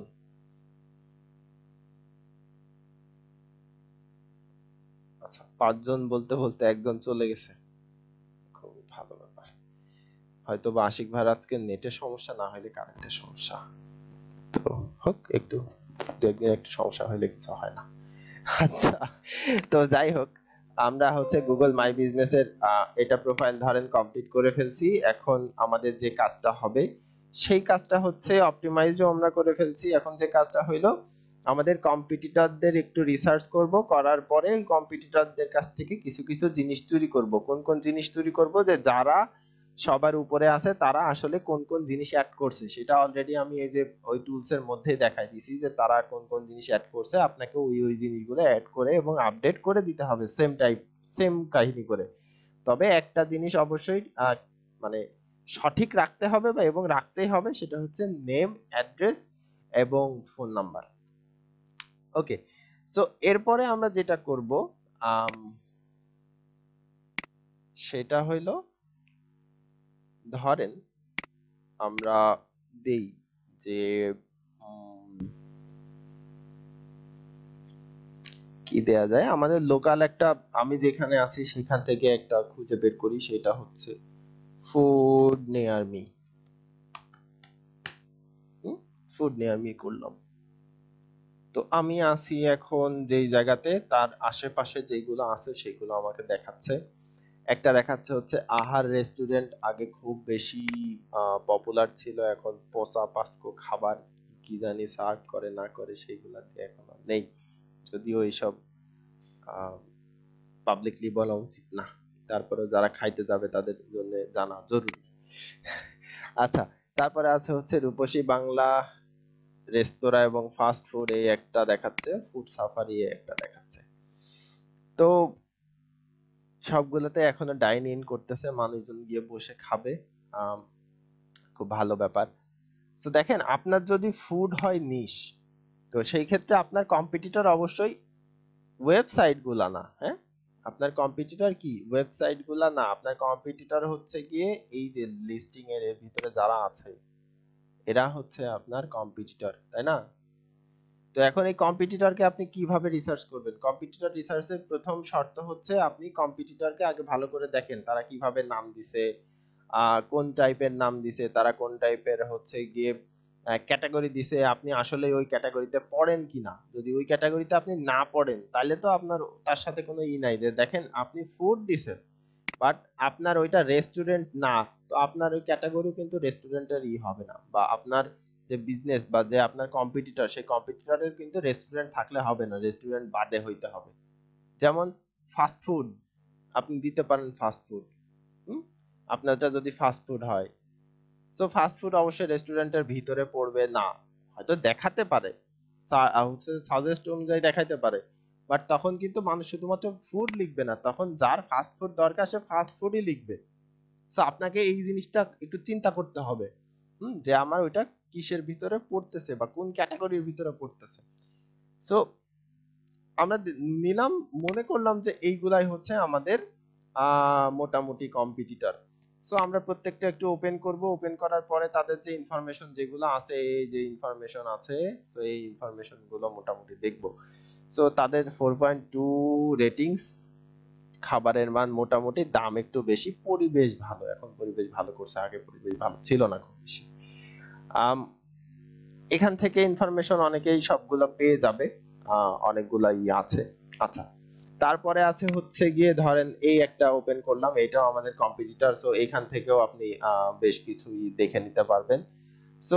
আচ্ছা, পাঁচজন বলতে বলতে একজন চলে গেছে, খুব ভালো ব্যাপার। হয়তো বা আশিক ভাই আজকে নেটের সমস্যা, না হলে কারেন্টের সমস্যা। তো হোক, একটু দু একদিন একটু সমস্যা হলে কিছু হয় না। আচ্ছা, তো যাই হোক, আমরা হচ্ছে গুগল মাই বিজনেস এর আহ, এটা প্রোফাইল ধরেন কমপ্লিট করে ফেলছি। এখন আমাদের যে কাজটা হবে সেই কাজটা হচ্ছে অপটিমাইজও আমরা করে ফেলছি। এখন যে কাজটা হইলো আমাদের কম্পিটিটরদের একটু রিসার্চ করব, করার পরে কম্পিটিটরদের কাছ থেকে কিছু কিছু জিনিস চুরি করব। কোন কোন জিনিস চুরি করব, যে যারা সবার উপরে আছে তারা আসলে কোন কোন জিনিস অ্যাড করছে সেটা অলরেডি আমি এই যে ওই টুলস এর মধ্যে দেখাই দিছি, যে তারা কোন কোন জিনিস অ্যাড করছে। আপনাকে ওই ওই জিনিসগুলো অ্যাড করে এবং আপডেট করে দিতে হবে সেম টাইপ, সেম কাহিনী করে। তবে একটা জিনিস অবশ্যই আহ, মানে সঠিক রাখতে হবে বা এবং রাখতেই হবে, সেটা হচ্ছে নেম, অ্যাড্রেস এবং ফোন নাম্বার। ওকে, সো এরপরে আমরা যেটা করব আম, সেটা হইলো ধরেন আমরা দেই যে উম, কি দেয়া যায়, আমাদের লোকাল একটা, আমি যেখানে আছি সেখান থেকে একটা খুঁজে বের করি, সেটা হচ্ছে food near me. Food near me করলাম। তো আমি আছি এখন যেই জায়গাতে, তার আশেপাশে যেগুলো আছে সেগুলো আমাকে দেখাচ্ছে। একটা দেখাচ্ছে হচ্ছে আহার রেস্টুরেন্ট, আগে খুব বেশি পপুলার ছিল, এখন পচা পাস্কো খাবার কি জানি সার্ভ করে না করে সেইগুলাতে এখন আর নেই। যদিও এইসব পাবলিকলি বলা উচিত না, তারপরে যারা খাইতে যাবে তাদের জন্য জানা জরুরি। আচ্ছা, তারপরে আছে হচ্ছে রূপসী বাংলা রেস্তোরাঁ এবং ফাস্ট ফুড, এই একটা দেখাচ্ছে, ফুড সাফারি একটা দেখাচ্ছে। তো সবগুলোতে এখনো ডাইন ইন করতেছে, মানুষজন গিয়ে বসে খাবে। আম, খুব ভালো ব্যাপার। তো দেখেন, আপনার যদি ফুড হয় নিশ, তো সেই ক্ষেত্রে আপনার কম্পিটিটর অবশ্যই ওয়েবসাইট গুলা না। হ্যাঁ, আপনার কম্পিটিটর কি ওয়েবসাইট গুলা না, আপনার কম্পিটিটর হচ্ছে গিয়ে এই যে লিস্টিং এর এর ভিতরে যারা আছে এরা হচ্ছে আপনার কম্পিটিটর, তাই না? তো এখন এই কম্পিটিটরকে আপনি কিভাবে রিসার্চ করবেন? কম্পিটিটর রিসার্চের প্রথম শর্ত হচ্ছে আপনি কম্পিটিটরকে আগে ভালো করে দেখেন তারা কিভাবে নাম দিছে, আহ কোন টাইপের নাম দিছে, তারা কোন টাইপের হচ্ছে গিয়ে ক্যাটাগরি দিছে, আপনি আসলে ওই ক্যাটাগরিতে পড়েন কিনা। যদি ওই ক্যাটাগরিতে আপনি না পড়েন তাহলে তো আপনার তার সাথে কোনো ই নাই। যে দেখেন আপনি ফুড দিছেন বাট আপনার ওইটা রেস্টুরেন্ট না, তো আপনার ওই ক্যাটাগরি কিন্তু রেস্টুরেন্টের ই হবে না, বা আপনার যে বিজনেস বা যে আপনার কম্পিটিটর সেই কম্পিটিটরের কিন্তু রেস্টুরেন্ট থাকলে হবে না, রেস্টুরেন্ট বাদে হইতে হবে। যেমন ফাস্ট ফুড, আপনি দিতে পারেন ফাস্ট ফুড। হুম, আপনারটা যদি ফাস্ট ফুড হয়, তো ফাস্ট ফুড অবশ্যই রেস্টুরেন্টের ভিতরে পড়বে না, হয়তো দেখাতে পারে, হচ্ছে সাজেস্ট অনুযায়ী দেখাইতে পারে, বাট তখন কিন্তু মানুষ শুধুমাত্র ফুড লিখবে না, তখন যার ফাস্ট ফুড দরকার সে ফাস্ট ফুডই লিখবে। সো আপনাকে এই জিনিসটা একটু চিন্তা করতে হবে, হুম, যে আমার ওইটা কিসের ভিতরে পড়তেছে বা কোন ক্যাটাগরির ভিতরে পড়তেছে। সো আমরা দি- নিলাম, মনে করলাম যে এইগুলাই হচ্ছে আমাদের আহ মোটামুটি কম্পিটিটর। সো আমরা প্রত্যেকটা একটু ওপেন করব, ওপেন করার পরে তাদের যে ইনফরমেশন যেগুলো আছে, এই যে ইনফরমেশন আছে, সো এই ইনফরমেশন গুলো মোটামুটি দেখব। সো তাদের ফোর পয়েন্ট টু রেটিংস, খাবারের মান মোটামুটি, দাম একটু বেশি, পরিবেশ ভালো, এখন পরিবেশ ভালো করছে, আগে পরিবেশ ভালো ছিল না খুব বেশি। আম, এখান থেকে ইনফরমেশন অনেকেই সবগুলো পেয়ে যাবে, আহ, অনেকগুলাই আছে। আচ্ছা, তারপরে আছে হচ্ছে গিয়ে ধরেন এই একটা ওপেন করলাম, এটাও আমাদের কম্পিটিটর, সো এখান থেকেও আপনি আহ, বেশ কিছুই দেখে নিতে পারবেন। সো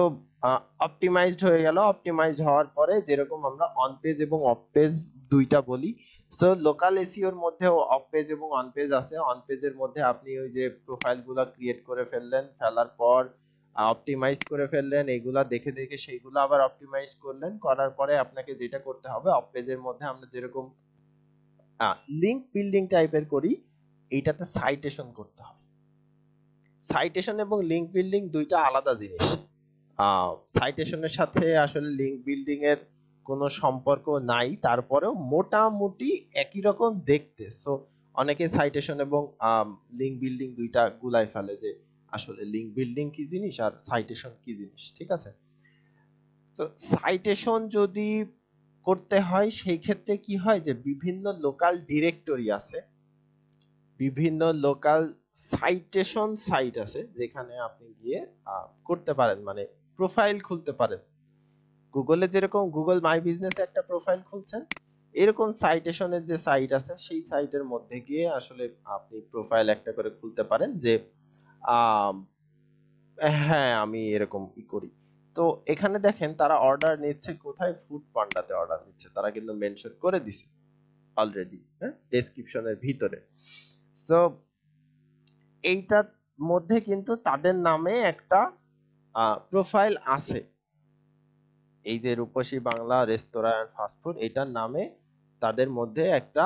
অপটিমাইজড হয়ে গেল। অপটিমাইজড হওয়ার পরে যেরকম আমরা অন পেজ এবং অফ পেজ দুইটা বলি, সো লোকাল এসইওর মধ্যেও অফ পেজ এবং অন পেজ আছে। অন পেজের মধ্যে আপনি ওই যে প্রোফাইলগুলো ক্রিয়েট করে ফেললেন, ফেলার পর অপটিমাইজ করে ফেললেন, এগুলা দেখে দেখে সেইগুলো আবার অপটিমাইজ করলেন, করার পরে আপনাকে যেটা করতে হবে অফ পেজের মধ্যে আমরা যেরকম লিংক বিল্ডিং টাইপের করি, এইটাতে সাইটেশন করতে হবে। সাইটেশন এবং লিংক বিল্ডিং দুইটা আলাদা জিনিস। সাইটেশনের সাথে আসলে লিংক বিল্ডিং এর কোনো সম্পর্ক নাই, তারপরেও মোটামুটি একই রকম দেখতে। সো অনেকে সাইটেশন এবং লিংক বিল্ডিং দুইটা গুলাই ফেলে যে আসলে লিংক বিল্ডিং কি জিনিস আর সাইটেশন কি জিনিস, ঠিক আছে? তো সাইটেশন যদি করতে হয় সেই ক্ষেত্রে কি হয় যে বিভিন্ন লোকাল ডিরেক্টরি আছে, বিভিন্ন লোকাল সাইটেশন সাইট আছে যেখানে আপনি গিয়ে করতে পারেন, মানে প্রোফাইল খুলতে পারেন। গুগলে যেরকম গুগল মাই বিজনেসে একটা প্রোফাইল খুলছেন, এরকম সাইটেশনের যে সাইট আছে সেই সাইটের মধ্যে গিয়ে আসলে আপনি প্রোফাইল একটা করে খুলতে পারেন যে হ্যাঁ আমি এরকম ই করি। তো এখানে দেখেন তারা অর্ডার নিচ্ছে কোথায়, ফুড পান্ডাতে অর্ডার নিচ্ছে, তারা কিন্তু মেনশন করে দিছে অলরেডি, হ্যাঁ, ডেসক্রিপশনের ভিতরে। সো এইটার মধ্যে কিন্তু তাদের নামে একটা প্রোফাইল আছে, এই যে রূপসী বাংলা রেস্তোরাঁ এন্ড ফাস্টফুড, এটার নামে তাদের মধ্যে একটা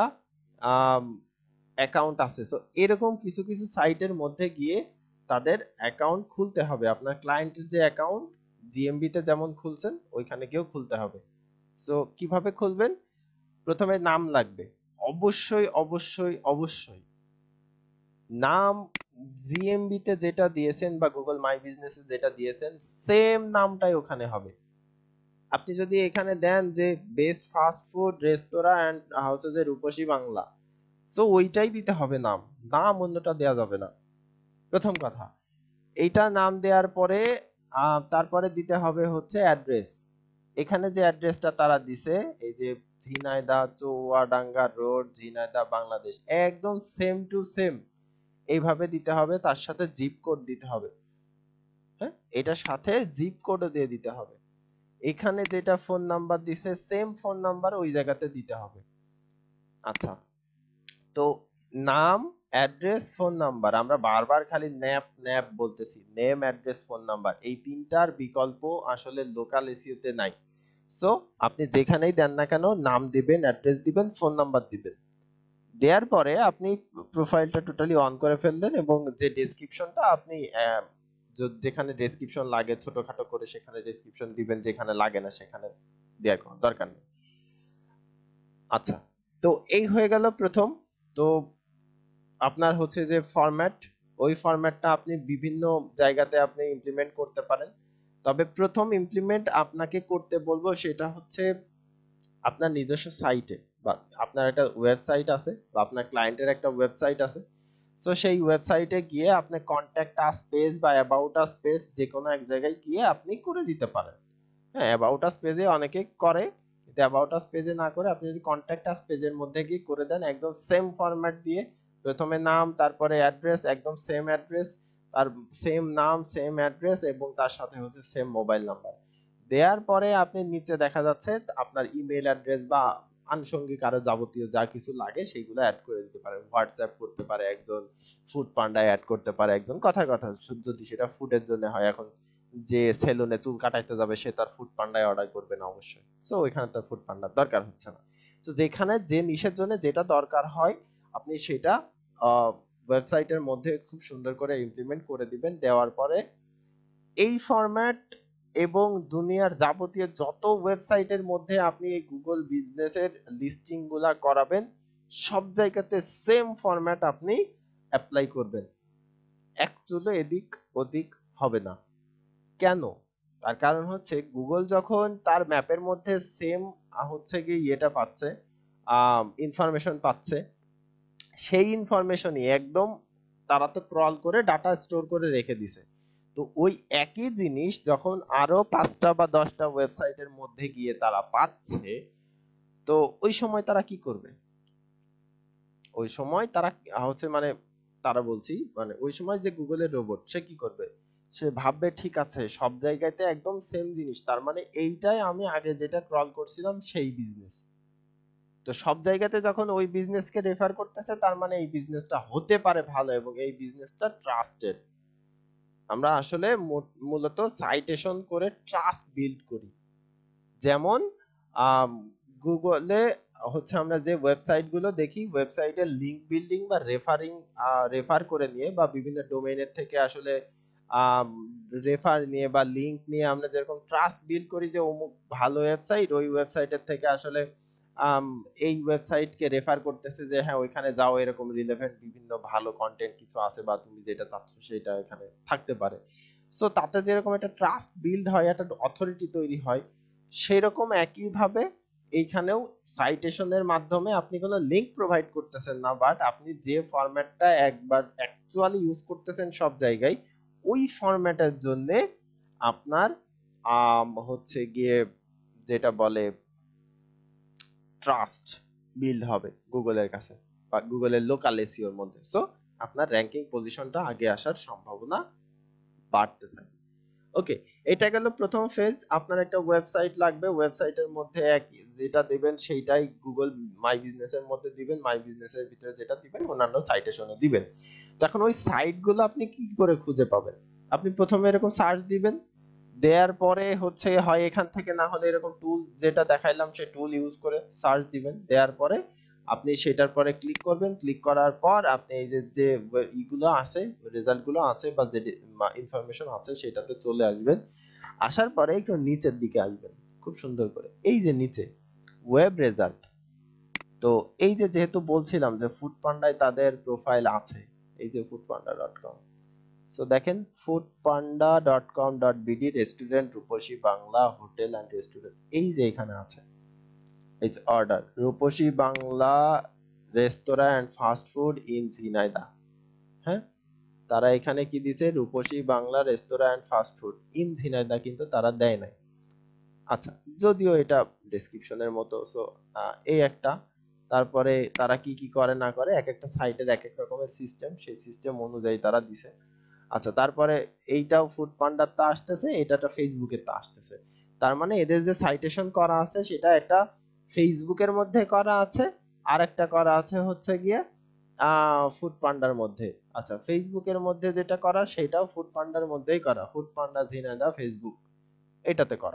অ্যাকাউন্ট আছে। সো এরকম কিছু কিছু সাইটের মধ্যে গিয়ে তাদের অ্যাকাউন্ট খুলতে হবে। আপনার ক্লায়েন্টের যে অ্যাকাউন্ট জিএমবি তে যেমন খুলছেন ওইখানে গিয়েও খুলতে হবে। সো কিভাবে খুলবেন? প্রথমে নাম লাগবে, অবশ্যই অবশ্যই অবশ্যই নাম জিএমবি তে যেটা দিয়েছেন বা গুগল মাই বিজনেসে যেটা দিয়েছেন সেম নামটাই ওখানে হবে। আপনি যদি এখানে দেন যে বেস্ট ফাস্ট ফুড রেস্তোরাঁ এন্ড হাউসেস এর রূপসী বাংলা, সো ওইটাই দিতে হবে নাম, নাম অন্যটা দেয়া যাবে না, প্রথম কথা। এইটা নাম দেওয়ার পরে তারপরে দিতে হবে হচ্ছে অ্যাড্রেস। এখানে যে অ্যাড্রেসটা তারা দিছে এই যে ঝিনাইদহ চৌয়াডাঙ্গা রোড, ঝিনাইদহ, বাংলাদেশ, একদম সেম টু সেম এইভাবে দিতে হবে। তার সাথে জিপ কোড দিতে হবে, হ্যাঁ, এটার সাথে জিপ কোডও দিয়ে দিতে হবে। এখানে যেটা ফোন নাম্বার দিছে সেম ফোন নাম্বার ওই জায়গাতে দিতে হবে। আচ্ছা, তো নাম, অ্যাড্রেস, ফোন নাম্বার, আমরা বারবার খালি ন্যাপ ন্যাপ বলতেছি, নেম, অ্যাড্রেস, ফোন নাম্বার, এই তিনটার বিকল্প আসলে লোকাল এসইওতে নাই। সো আপনি যেখানেই দেন না কেন নাম দিবেন, অ্যাড্রেস দিবেন, ফোন নাম্বার দিবেন। দেওয়ার পরে আপনি প্রোফাইলটা টোটালি অন করে ফেললেন এবং যে ডেসক্রিপশনটা আপনি যেখানে ডেসক্রিপশন লাগে ছোটখাটো করে সেখানে ডেসক্রিপশন দিবেন, যেখানে লাগে না সেখানে দেওয়ার কোনো দরকার নেই। আচ্ছা, তো এই হয়ে গেল প্রথম। তো আপনার হচ্ছে যে ফরম্যাট, ওই ফরম্যাটটা আপনি বিভিন্ন জায়গাতে আপনি ইমপ্লিমেন্ট করতে পারেন। তবে প্রথম ইমপ্লিমেন্ট আপনাকে করতে বলবো সেটা হচ্ছে আপনার নিজস্ব সাইটে, বা আপনার একটা ওয়েবসাইট আছে বা আপনার ক্লায়েন্টের একটা ওয়েবসাইট আছে। সো সেই ওয়েবসাইটে গিয়ে আপনি কন্ট্যাক্ট আস পেজ বা অ্যাবাউট আস পেজ যে কোনো এক জায়গায় গিয়ে আপনি করে দিতে পারেন। হ্যাঁ, অ্যাবাউট আস পেজে অনেকে করে, কিন্তু অ্যাবাউট আস পেজে না করে আপনি যদি কন্ট্যাক্ট আস পেজের মধ্যে গিয়ে করে দেন একদম সেম ফরম্যাট দিয়ে, প্রথমে নাম তারপরে অ্যাড্রেস, একদম সেম অ্যাড্রেস, আর সেম নাম সেম অ্যাড্রেস এবং তার সাথে হচ্ছে সেম মোবাইল নাম্বার দেওয়ার পরে আপনি নিচে দেখা যাচ্ছে আপনার ইমেল অ্যাড্রেস বা আনুষঙ্গিক আরো যাবতীয় যা কিছু লাগে সেগুলো অ্যাড করে দিতে পারেন। হোয়াটসঅ্যাপ করতে পারে একজন, ফুড পান্ডায় অ্যাড করতে পারে একজন, কথার কথা যদি সেটা ফুডের জন্য হয়। এখন যে সেলুনে চুল কাটাইতে যাবে সে তার ফুড পান্ডায় অর্ডার করবে না অবশ্যই, সো ওইখানে তার ফুড পান্ডার দরকার হচ্ছে না। তো যেখানে যে নিশের জন্য যেটা দরকার হয় আপনি সেটা ওয়েবসাইটের মধ্যে খুব সুন্দর করে ইমপ্লিমেন্ট করে দিবেন। দেওয়ার পরে এই ফরম্যাট এবং দুনিয়ার যাবতীয় যত ওয়েবসাইটের মধ্যে আপনি এই গুগল বিজনেসের লিস্টিং গুলা করাবেন সব জায়গাতে সেম ফরম্যাট আপনি অ্যাপ্লাই করবেন, এক চুলো এদিক ওদিক হবে না। কেন? তার কারণ হচ্ছে গুগল যখন তার ম্যাপের মধ্যে সেম হচ্ছে কি ইয়েটা পাচ্ছে, ইনফরমেশন পাচ্ছে, সেই ইনফরমেশনই একদম তারা তো ক্রল করে ডাটা স্টোর করে রেখে দিছে। তো ওই একই জিনিস যখন আরো পাঁচটা বা দশটা ওয়েবসাইটের মধ্যে গিয়ে তারা পাচ্ছে, তো ওই সময় তারা কি করবে? ওই সময় তারা হচ্ছে মানে তারা বলছি মানে ওই সময় যে গুগলের রোবট সে কি করবে? সে ভাববে ঠিক আছে সব জায়গাতে একদম সেম জিনিস, তার মানে এইটাই আমি আগে যেটা ক্রল করছিলাম সেই বিজনেস। তো সব জায়গাতে যখন ওই বিজনেসকে রেফার করতেছে তার মানে এই বিজনেসটা হতে পারে ভালো এবং এই বিজনেসটা ট্রাস্টেড। আমরা আসলে মূলত সাইটেশন করে ট্রাস্ট বিল্ড করি। যেমন গুগলে হচ্ছে আমরা যে ওয়েবসাইট গুলো দেখি, ওয়েবসাইটের লিংক বিল্ডিং বা রেফারিং রেফার করে নিয়ে বা বিভিন্ন ডোমেইনের থেকে আসলে রেফার নিয়ে বা লিংক নিয়ে আমরা যেরকম ট্রাস্ট বিল্ড করি যে অমুক ভালো ওয়েবসাইট, ওই ওয়েবসাইটের থেকে আসলে আম, এই ওয়েবসাইটকে রেফার করতেছে যে হ্যাঁ ওইখানে যাও, এরকম রিলেভেন্ট বিভিন্ন ভালো কন্টেন্ট কিছু আছে বা তুমি যেটা চাচ্ছ সেটা এখানে থাকতে পারে। সো তাতে যেরকম একটা ট্রাস্ট বিল্ড হয়, একটা অথরিটি তৈরি হয়, সেই রকম একইভাবে এইখানেও সাইটেশনের মাধ্যমে আপনি কোনো লিংক প্রোভাইড করতেছেন না, বাট আপনি যে ফরম্যাটটা একবার অ্যাকচুয়ালি ইউজ করতেছেন সব জায়গায়, ওই ফরম্যাটের জন্য আপনার আম, হচ্ছে গিয়ে যেটা বলে ট্রাস্ট বিল্ড হবে গুগলের কাছে বা গুগলের লোকাল এসইওর মধ্যে। সো আপনার র্যাঙ্কিং পজিশনটা আগে আসার সম্ভাবনা বাড়তে থাকে। ওকে, এটা গেল প্রথম ফেজ। আপনার একটা ওয়েবসাইট লাগবে, ওয়েবসাইটের মধ্যে এক যেটা দিবেন সেইটাই গুগল মাই বিজনেস এর মধ্যে দিবেন, মাই বিজনেস এর ভিতরে যেটা দিবেন অন্যান্য সাইটেশনে দিবেন। তো এখন ওই সাইটগুলো আপনি কি করে খুঁজে পাবেন? আপনি প্রথমে এরকম সার্চ দিবেন, দেওয়ার পরে হচ্ছে হয় এখান থেকে, না হলে এরকম টুল যেটা দেখাইলাম সেই টুল ইউজ করে সার্চ দিবেন। দেওয়ার পরে আপনি সেটার পরে ক্লিক করবেন, ক্লিক করার পর আপনি এই যে যে ইগুলো আছে, রেজাল্ট গুলো আছে বা যে ইনফরমেশন আছে সেটাতে চলে আসবেন। আসার পরে একটু নিচের দিকে আসবেন খুব সুন্দর করে, এই যে নিচে ওয়েব রেজাল্ট। তো এই যে যেহেতু বলছিলাম যে ফুডপান্ডায় তাদের প্রোফাইল আছে, এই যে ফুডপান্ডা ডট কম। সো দেখেন Foodpanda dot com dot BD restaurant Rupshi Bangla hotel and restaurant, এই যে এখানে আছে এই যে অর্ডার রূপসী বাংলা রেস্তোরাঁ and fast food in Jhenaidah. হ্যাঁ, তারা এখানে কি দিছে, রূপসী বাংলা রেস্তোরাঁ and fast food in Jhenaidah, কিন্তু তারা দেয় নাই। আচ্ছা, যদিও এটা ডেসক্রিপশনের মতো। সো এই একটা, তারপরে তারা কি কি করে না করে এক একটা সাইটের এক এক রকমের সিস্টেম, সেই সিস্টেম অনুযায়ী তারা দিছে। আচ্ছা, তারপরে এইটাও ফুড পান্ডার তা আসতেছে, এটা একটা ফেসবুকের তা আসতেছে। তার মানে এদের যে সাইটেশন করা আছে সেটা একটা ফেসবুকের মধ্যে করা আছে, আর একটা করা আছে হচ্ছে গিয়ে আহ ফুড পান্ডার মধ্যে। আচ্ছা, ফেসবুকের মধ্যে যেটা করা সেটাও ফুড পান্ডার মধ্যেই করা, ফুড পান্ডা ঝিনাইদহ ফেসবুক এটাতে করা।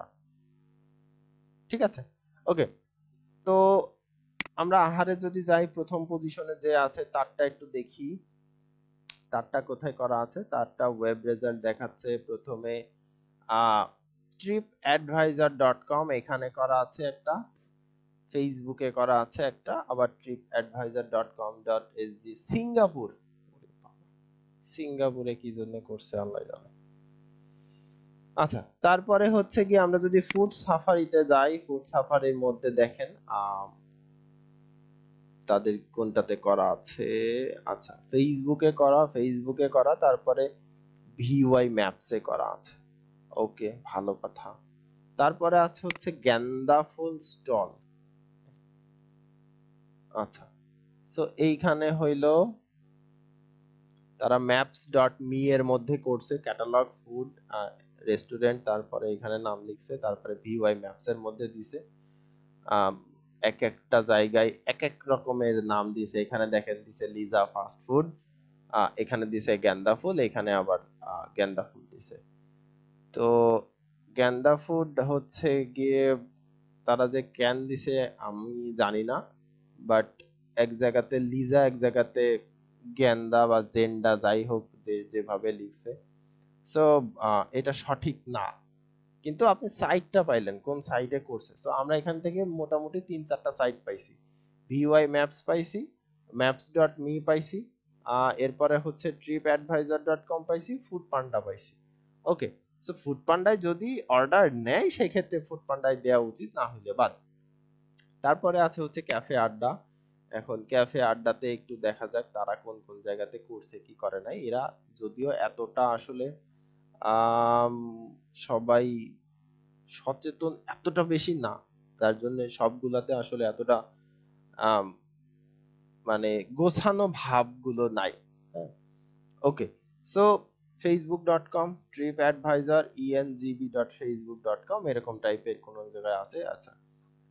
ঠিক আছে, ওকে। তো আমরা আহারে যদি যাই, প্রথম পজিশনে যে আছে তারটা একটু দেখি, তারটা কোথায় করা আছে। তারটা ওয়েব রেজাল্ট দেখাচ্ছে প্রথমে ট্রিপ অ্যাডভাইজার ডট কম, এখানে করা আছে একটা, ফেসবুকে করা আছে একটা, আবার trip adviser dot com dot SG Singapore. সিঙ্গাপুরে কি জন্য করছে আল্লাহ জানে। আচ্ছা, তারপরে হচ্ছে কি আমরা যদি ফুড সাফারিতে যাই, ফুড সাফারির মধ্যে দেখেন আহ তাদের কোনটাতে করা আছে। আচ্ছা, ফেসবুকে করা, ফেসবুকে করা, তারপরে ভিওয়াই ম্যাপসে করা আছে। ওকে, ভালো কথা। তারপরে আছে হচ্ছে গেন্দা ফুল স্টল। আচ্ছা, সো এইখানে হইলো তারা ম্যাপস ডট মি এর মধ্যে করছে ক্যাটালগ ফুড রেস্টুরেন্ট, তারপরে এখানে নাম লিখছে, তারপরে ভিওয়াই ম্যাপস এর মধ্যে দিছে এক একটা জায়গায় এক এক রকমের নাম দিছে। এখানে দেখেন দিছে লিজা ফাস্ট ফুড, এখানে দিছে গেন্দা ফুল, এখানে আবার গেন্দা ফুল দিছে। তো গেন্দা ফুড হচ্ছে গিয়ে তারা যে ক্যান দিছে আমি জানি না, বাট এক জায়গাতে লিজা, এক জায়গাতে গেন্দা বা জেন্ডা, যাই হোক যে যেভাবে লিখছে। সো এটা সঠিক না, কিন্তু আপনি সাইটটা পাইলেন কোন সাইটে করছে। সো আমরা এখান থেকে মোটামুটি তিন চারটা সাইট পাইছি, ভিওয়াই ম্যাপস পাইছি, ম্যাপস ডট মি পাইছি, এরপরে হচ্ছে ট্রিপ অ্যাডভাইজার ডট কম পাইছি, ফুড পান্ডা পাইছি। ওকে, সো ফুড পান্ডায় যদি অর্ডার নেয় সেই ক্ষেত্রে ফুড পান্ডায় দেওয়া উচিত, না হলে বাদ। তারপরে আছে হচ্ছে ক্যাফে আড্ডা। এখন ক্যাফে আড্ডাতে একটু দেখা যাক তারা কোন কোন জায়গাতে করছে কি করে নাই। এরা যদিও এতটা আসলে আম, সবাই সচেতন এতটা বেশি না, যার জন্য সবগুলাতে আসলে এতটা আম, মানে গোছানো ভাবগুলো নাই। হ্যাঁ, okay. So Facebook dot com, trip advisor, ENGB dot Facebook dot com, এরকম টাইপের কোন জায়গায় আছে। আচ্ছা,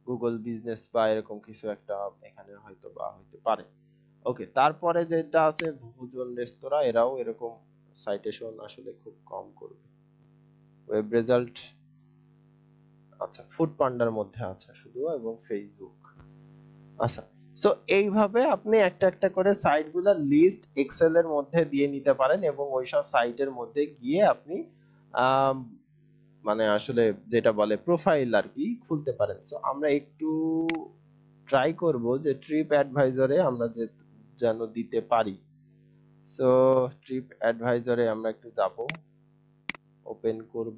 গুগল বিজনেস বা এরকম কিছু একটা এখানে হয়তো বা হইতে পারে। ওকে, তারপরে যেটা আছে ভোজন রেস্তোরাঁ, এরাও এরকম সাইটেশন আসলে খুব কম করবে। ওয়েব রেজাল্ট, আচ্ছা ফুড পান্ডার মধ্যে আছে শুধু এবং ফেসবুক। আচ্ছা, সো এইভাবে আপনি একটা একটা করে সাইটগুলো লিস্ট এক্সেল এর মধ্যে দিয়ে নিতে পারেন এবং ওইসব সাইটের মধ্যে গিয়ে আপনি আম, মানে আসলে যেটা বলে প্রোফাইল আর কি খুলতে পারেন। সো আমরা একটু ট্রাই করব যে ট্রিপ অ্যাডভাইজরে আমরা যে যেন দিতে পারি। সো ট্রিপ অ্যাডভাইজরে আমরা একটু যাব, ওপেন করব।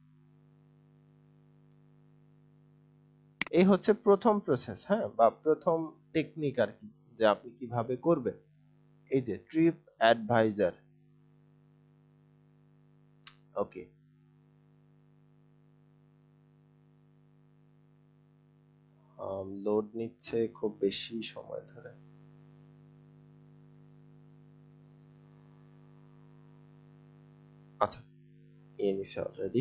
এই হচ্ছে প্রথম প্রসেস, হ্যাঁ, বা প্রথম টেকনিক আর কি, যে আপনি কিভাবে করবেন। এই যে ট্রিপ অ্যাডভাইজার, ওকে, লোড নিচ্ছে খুব বেশি সময় ধরে। আচ্ছা, নিয়ে নিছে অলরেডি।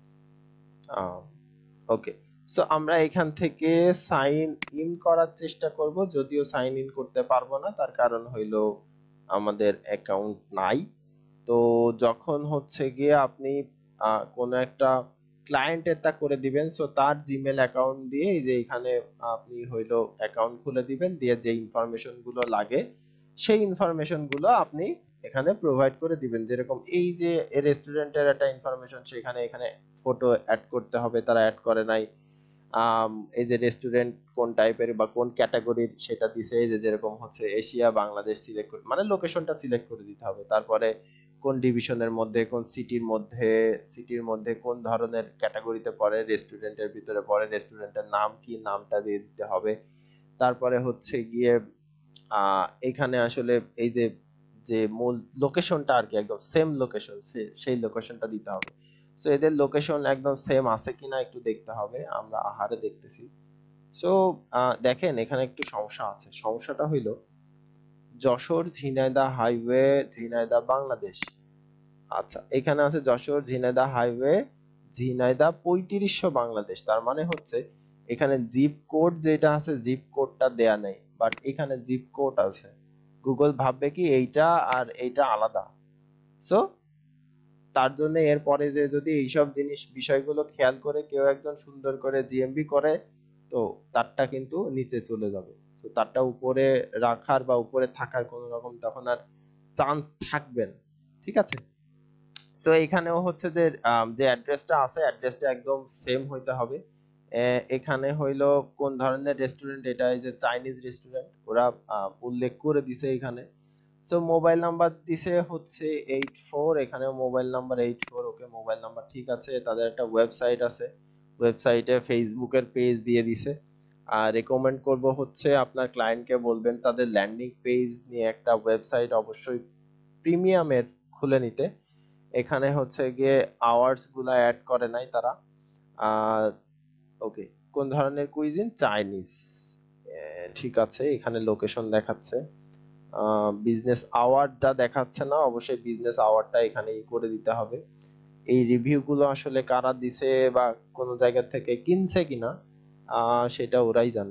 ওকে, সো আমরা এখান থেকে সাইন ইন করার চেষ্টা করব, যদিও সাইন ইন করতে পারবো না, তার কারণ হইলো আমাদের অ্যাকাউন্ট নাই। তো যখন হচ্ছে গিয়ে আপনি আহ, কোনো একটা ক্লায়েন্টের তা করে দিবেন, সো তার জিমেল অ্যাকাউন্ট দিয়ে এই যে এখানে আপনি হইলো অ্যাকাউন্ট খুলে দিবেন, দিয়ে যে ইনফরমেশন গুলো লাগে সেই ইনফরমেশন গুলো আপনি এখানে প্রোভাইড করে দিবেন। যেরকম এই যে রেস্টুরেন্টের একটা ইনফরমেশন, সেখানে এখানে ফটো অ্যাড করতে হবে, তারা অ্যাড করে নাই। আম, এই যে রেস্টুরেন্ট কোন টাইপের বা কোন ক্যাটাগরির সেটা দিছে, এই যে যেরকম হচ্ছে এশিয়া বাংলাদেশ সিলেক্ট করে, মানে লোকেশনটা সিলেক্ট করে দিতে হবে। তারপরে কোন ডিভিশনের মধ্যে, কোন সিটির মধ্যে, সিটির মধ্যে কোন ধরনের ক্যাটাগরিতে পড়ে, রেস্টুরেন্টের ভিতরে পড়ে, রেস্টুরেন্টের নাম কি, নামটা দিয়ে দিতে হবে। তারপরে হচ্ছে গিয়ে আহ এখানে আসলে এই যে যে মূল লোকেশনটা আর কি, একদম সেম লোকেশন, সেই লোকেশনটা দিতে হবে। সো এদের লোকেশন একদম সেম আছে কিনা একটু দেখতে হবে, আমরা আহারে দেখতেছি। সো দেখেন এখানে একটু সমস্যা আছে, সমস্যাটা হইলো যশোর ঝিনাইদহ হাইওয়ে, ঝিনাইদহ বাংলাদেশ। আচ্ছা, এখানে আছে যশোর ঝিনাইদহ হাইওয়ে, ঝিনাইদহ পঁয়ত্রিশশো বাংলাদেশ। তার মানে হচ্ছে এখানে জিপ কোড যেটা আছে, জিপ কোডটা দেয়া নেই, বাট এখানে জিপ কোড আছে। গুগল ভাববে কি এইটা আর এইটা আলাদা। সো তার জন্য এরপরে যে যদি এইসব জিনিস বিষয়গুলো খেয়াল করে কেউ একজন সুন্দর করে জিএমবি করে, তো তারটা কিন্তু নিচে চলে যাবে। তো তারটা উপরে রাখার বা উপরে থাকার কোনো রকম তখন আর চান্স থাকবে না। ঠিক আছে, তো এখানেও হচ্ছে যে আম, যে অ্যাড্রেসটা আছে অ্যাড্রেসটা একদম সেম হইতে হবে। এ, এখানে হইলো কোন ধরনের রেস্টুরেন্ট, এটা এই যে চাইনিজ রেস্টুরেন্ট ওরা আহ, উল্লেখ করে দিছে এখানে। সো মোবাইল নাম্বার দিছে হচ্ছে এইট ফোর, এখানেও mobile number eight four. Okay, mobile number ঠিক আছে। তাদের একটা ওয়েবসাইট আছে, ওয়েবসাইটে ফেসবুকের পেজ দিয়ে দিছে। আর রেকমেন্ড করব হচ্ছে আপনার ক্লায়েন্টকে বলবেন তাদের ল্যান্ডিং পেজ নিয়ে একটা ওয়েবসাইট অবশ্যই প্রিমিয়ামের খুলে নিতে। এখানে হচ্ছে গিয়ে আওয়ার্স গুলা অ্যাড করে নাই তারা। আর ওকে, কোন ধরনের কুইজিন, চাইনিজ। ঠিক আছে, এখানে লোকেশন দেখাচ্ছে, বিজনেস আওয়ারটা দেখাচ্ছে না, অবশ্যই বিজনেস আওয়ারটা এখানে করে দিতে হবে। এই রিভিউ গুলো আসলে কারা দিছে বা কোন জায়গা থেকে কিনছে কিনা আহ সেটা ওরাই জানে।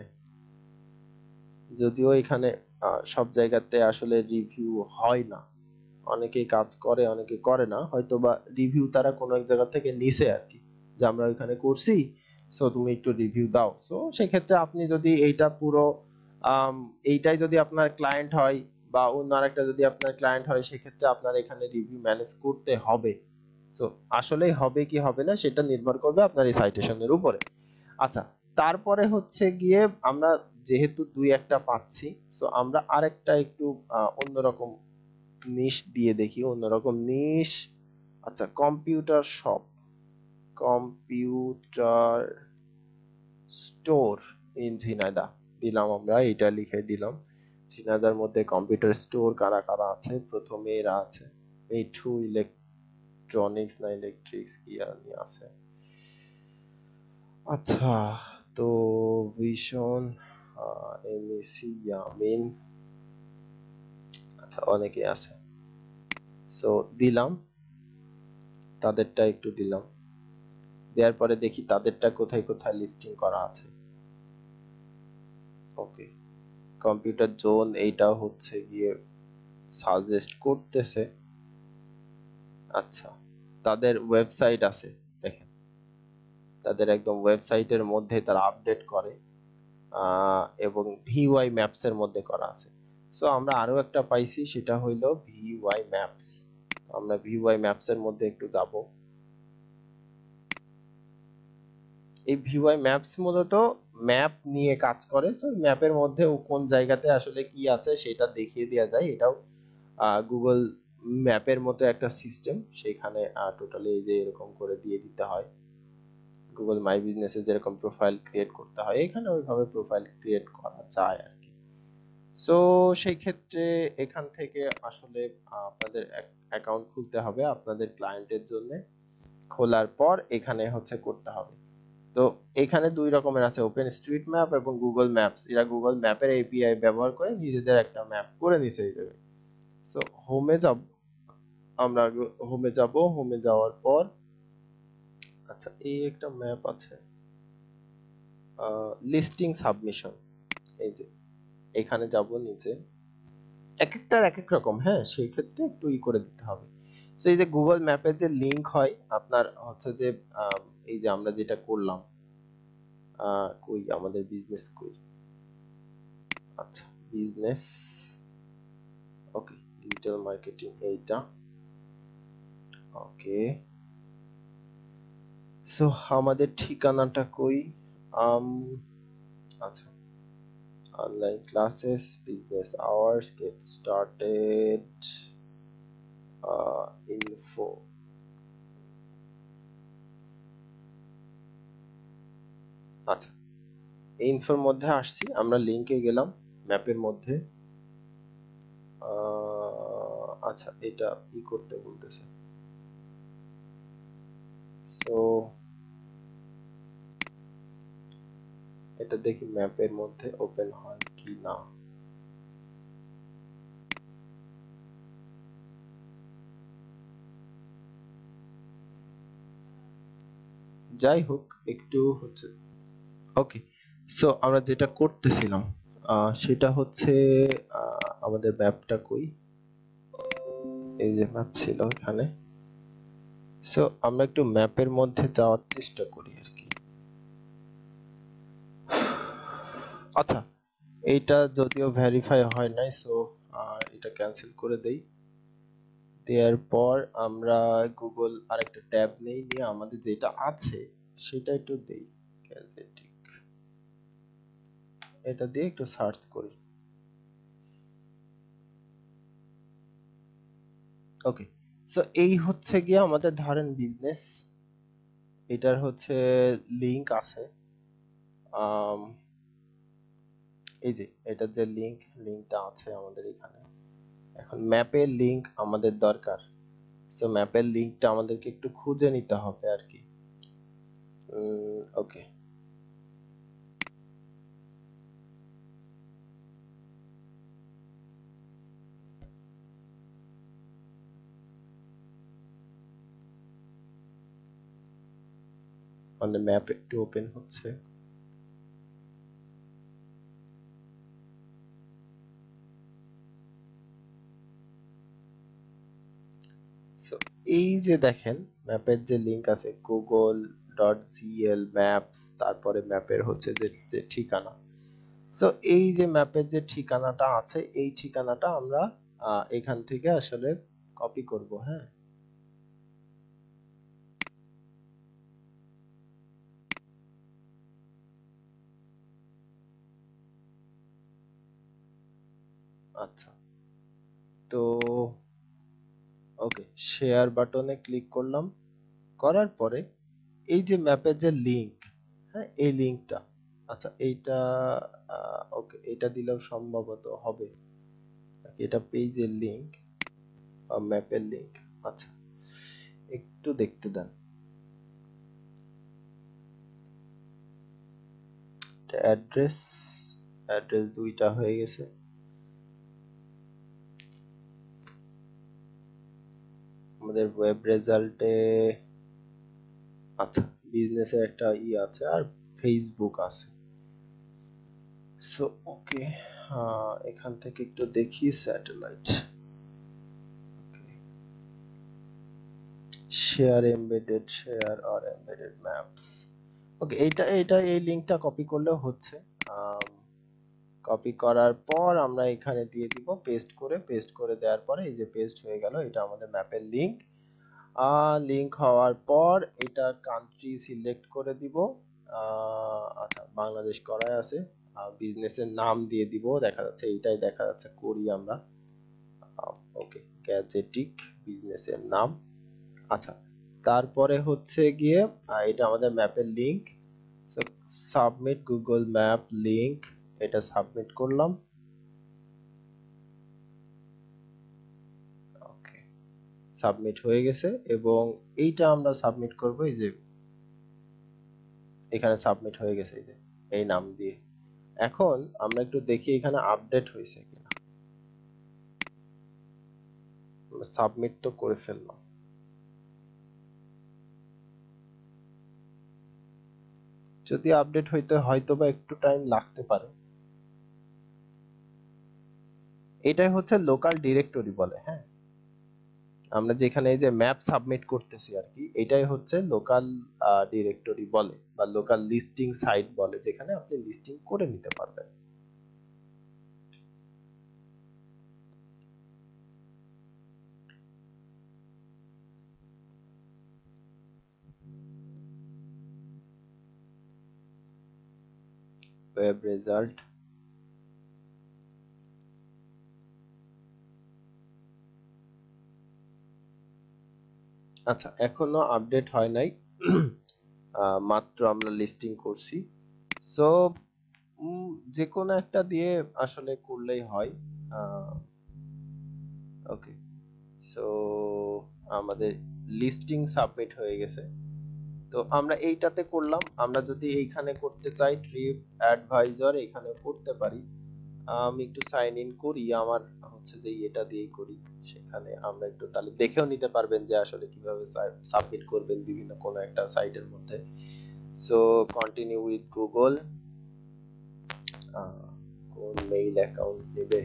যদিও এখানে আহ, সব জায়গাতে আসলে রিভিউ হয় না, অনেকেই কাজ করে অনেকে করে না, হয়তো বা রিভিউ তারা কোনো এক জায়গা থেকে নিছে আর কি, যে আমরা ওইখানে করছি, সো তুমি একটু রিভিউ দাও। সো সেক্ষেত্রে আপনি যদি এইটা পুরো আম, এইটাই যদি আপনার ক্লায়েন্ট হয় বা অন্য আরেকটা যদি আপনার ক্লায়েন্ট হয়, সেক্ষেত্রে আপনার এখানে রিভিউ ম্যানেজ করতে হবে। সো আসলেই হবে কি হবে না সেটা নির্ভর করবে আপনার এই সাইটেশনের উপরে। আচ্ছা, তারপরে হচ্ছে গিয়ে আমরা যেহেতু দুই একটা পাচ্ছি, সো আমরা আরেকটা একটু আহ, অন্যরকম নিশ দিয়ে দেখি, অন্যরকম নিশ। আচ্ছা, computer shop, computer store in Jhenaidah দিলাম, আমরা এটা লিখে দিলাম। ঝিনাইদার মধ্যে কম্পিউটার স্টোর কারা কারা আছে, প্রথমে এরা আছে, মিঠু ইলেকট্রনিক্স না ইলেকট্রিক্স কি জানি আছে। আচ্ছা, তো ভীষণ, এমএসি ইয়ামিন, আচ্ছা অনেকে আছে। সো দিলাম, তাদেরটা একটু দিলাম, দেওয়ার পরে দেখি তাদেরটা কোথায় কোথায় লিস্টিং করা আছে। ওকে, কম্পিউটার জোন এইটা হচ্ছে গিয়ে সাজেস্ট করতেছে। আচ্ছা, তাদের ওয়েবসাইট আছে, দেখেন তাদের একদম ওয়েবসাইটের মধ্যে তারা আপডেট করে, আহ, এবং ভিওয়াই ম্যাপস এর মধ্যে করা আছে। সো আমরা আরো একটা পাইছি, সেটা হইলো ভিওয়াই ম্যাপস। আমরা ভিওয়াই ম্যাপস এর মধ্যে একটু যাব। এই ভিওয়াই ম্যাপস মূলত ম্যাপ নিয়ে কাজ করে। সো ম্যাপের মধ্যে কোন জায়গাতে আসলে কি আছে সেটা দেখিয়ে দেওয়া যায়। এটাও গুগল ম্যাপের মতো একটা সিস্টেম, সেখানে টোটালি এই যে এরকম করে দিয়ে দিতে হয়। গুগল মাই বিজনেসে যেরকম প্রোফাইল ক্রিয়েট করতে হয়, এখানে ওইভাবে প্রোফাইল ক্রিয়েট করা যায় আর কি। সো সেই ক্ষেত্রে এখান থেকে আসলে আহ, আপনাদের অ্যাকাউন্ট খুলতে হবে আপনাদের ক্লায়েন্টের জন্য। খোলার পর এখানে হচ্ছে করতে হবে। তো এখানে দুই রকমের আছে, ওপেন স্ট্রিট ম্যাপ এবং গুগল ম্যাপস। এরা গুগল ম্যাপের এপিআই ব্যবহার করে নিজেদের একটা ম্যাপ করে নিছে এই জায়গায়। সো হোমে যাব, আমরা হোমে যাব। হোমে যাওয়ার পর আচ্ছা, এই একটা ম্যাপ আছে, লিস্টিং সাবমিশন। এই যে এখানে যাব নিচে, এক একটার এক এক রকম, হ্যাঁ সেই ক্ষেত্রে একটু ই করে দিতে হবে। তো এই যে গুগল ম্যাপের যে লিংক হয় আপনার হচ্ছে যে আম, এই যে আমরা যেটা করলাম, আহ, কই আমাদের বিজনেস কই, আচ্ছা বিজনেস, ওকে ডিজিটাল মার্কেটিং এইটা, ওকে। সো আমাদের ঠিকানাটা কই, আম আচ্ছা, online classes, business hours, get started, info. আচ্ছা, এই ইনফোর মধ্যে আসছি, আমরা লিংকে গেলাম ম্যাপের মধ্যে। আহ, আচ্ছা, এটা ই করতে বলতেছে। সো এটা দেখি ম্যাপের মধ্যে ওপেন হয় কি না। যাই হোক, একটু হচ্ছে, ওকে। সো আমরা যেটা করতেছিলাম আহ, সেটা হচ্ছে আহ, আমাদের ম্যাপটা কই, এই যে ম্যাপ ছিল এখানে। সো আমরা একটু ম্যাপের মধ্যে যাওয়ার চেষ্টা করি আর কি। আচ্ছা, এইটা যদিও ভেরিফাই হয় নাই, সো এটা ক্যান্সেল করে দেই। দেওয়ার পর আমরা গুগল আরেকটা ট্যাব নেই, নিয়ে আমাদের যেটা আছে সেটা একটু দেই, গ্যাজেটিক, এটা দিয়ে একটু সার্চ করি। ওকে, সো এই হচ্ছে গিয়ে আমাদের ধরেন বিজনেস, এটার হচ্ছে লিংক আছে, আম, এই যে এটার যে লিংক, লিংকটা আছে আমাদের এখানে। এখন ম্যাপের লিংক আমাদের দরকার। সো ম্যাপের লিংকটা আমাদেরকে একটু খুঁজে নিতে হবে আর কি। ওকে, মানে ম্যাপ একটু ওপেন হচ্ছে। So, এই যে দেখেন ম্যাপের যে লিংক আছে গুগল ডট জিএল ম্যাপস, তারপরে ম্যাপের হচ্ছে যে যে ঠিকানা। তো এই যে ম্যাপের যে ঠিকানাটা আছে, এই ঠিকানাটা আমরা আহ, এখান থেকে আসলে কপি করব, হ্যাঁ। আচ্ছা, তো ওকে, শেয়ার বাটনে ক্লিক করলাম। করার পরে এই যে ম্যাপের যে লিংক, হ্যাঁ এই লিংকটা, আচ্ছা এইটা, ওকে এটা দিলেও সম্ভবত হবে, এটা পেজের লিংক বা ম্যাপের লিংক। আচ্ছা, একটু দেখতে দেন। অ্যাড্রেস, অ্যাড্রেস দুইটা হয়ে গেছে। আমাদের ওয়েব রেজাল্টে আচ্ছা বিজনেসের একটা ই আছে আর ফেসবুক আছে। সো ওকে, এখান থেকে একটু দেখি satellite share embedded share or embedded maps. Okay, এইটা এইটা এই লিংকটা কপি করলেও হচ্ছে। কপি করার পর আমরা এখানে দিয়ে দিব পেস্ট করে, পেস্ট করে দেওয়ার পরে এই যে পেস্ট হয়ে গেল, এটা আমাদের ম্যাপের লিংক। লিংক হওয়ার পর এটা কান্ট্রি সিলেক্ট করে দিব। আচ্ছা, বাংলাদেশ করাই আছে। বিজনেসের নাম দিয়ে দিব, দেখা যাচ্ছে এইটাই দেখা যাচ্ছে করি আমরা। ওকে, গ্যাজেটিক বিজনেসের নাম। আচ্ছা, তারপরে হচ্ছে গিয়ে এটা আমাদের ম্যাপের link. Submit Google map link, এটা সাবমিট করলাম। ওকে, সাবমিট হয়ে গেছে এবং এইটা আমরা সাবমিট করব, এই যে এখানে সাবমিট হয়ে গেছে এই যে এই নাম দিয়ে। এখন আমরা একটু দেখি এখানে আপডেট হয়েছে কিনা। সাবমিট তো করে ফেললাম। যদি আপডেট হইতে হয়তো বা একটু টাইম লাগতে পারে। এটাই হচ্ছে লোকাল ডিরেক্টরি বলে। হ্যাঁ, আমরা যেখানে এই যে ম্যাপ সাবমিট করতেছি আর কি, এটাই হচ্ছে লোকাল ডিরেক্টরি বলে বা লোকাল লিস্টিং সাইট বলে, যেখানে আপনি লিস্টিং করে নিতে পারবেন। ওয়েব রেজাল্ট, আচ্ছা এখনো আপডেট হয় নাই। মাত্র আমরা লিস্টিং করছি। সো যে কোনো একটা দিয়ে আসলে করলেই হয়। ওকে, সো আমাদের লিস্টিং সাবমিট হয়ে গেছে। তো আমরা এইটাতে করলাম। আমরা যদি এইখানে করতে চাই ট্রিপ অ্যাডভাইজর, এখানে করতে পারি। আমি একটু সাইন ইন করি, আমার হচ্ছে যে এটা দিয়েই করি। সেখানে আমরা একটু তাহলে দেখেও নিতে পারবেন যে আসলে কিভাবে সাবমিট করবেন বিভিন্ন কোনো একটা সাইটের মধ্যে। So continue with Google. কোন মেইল অ্যাকাউন্ট নেবে?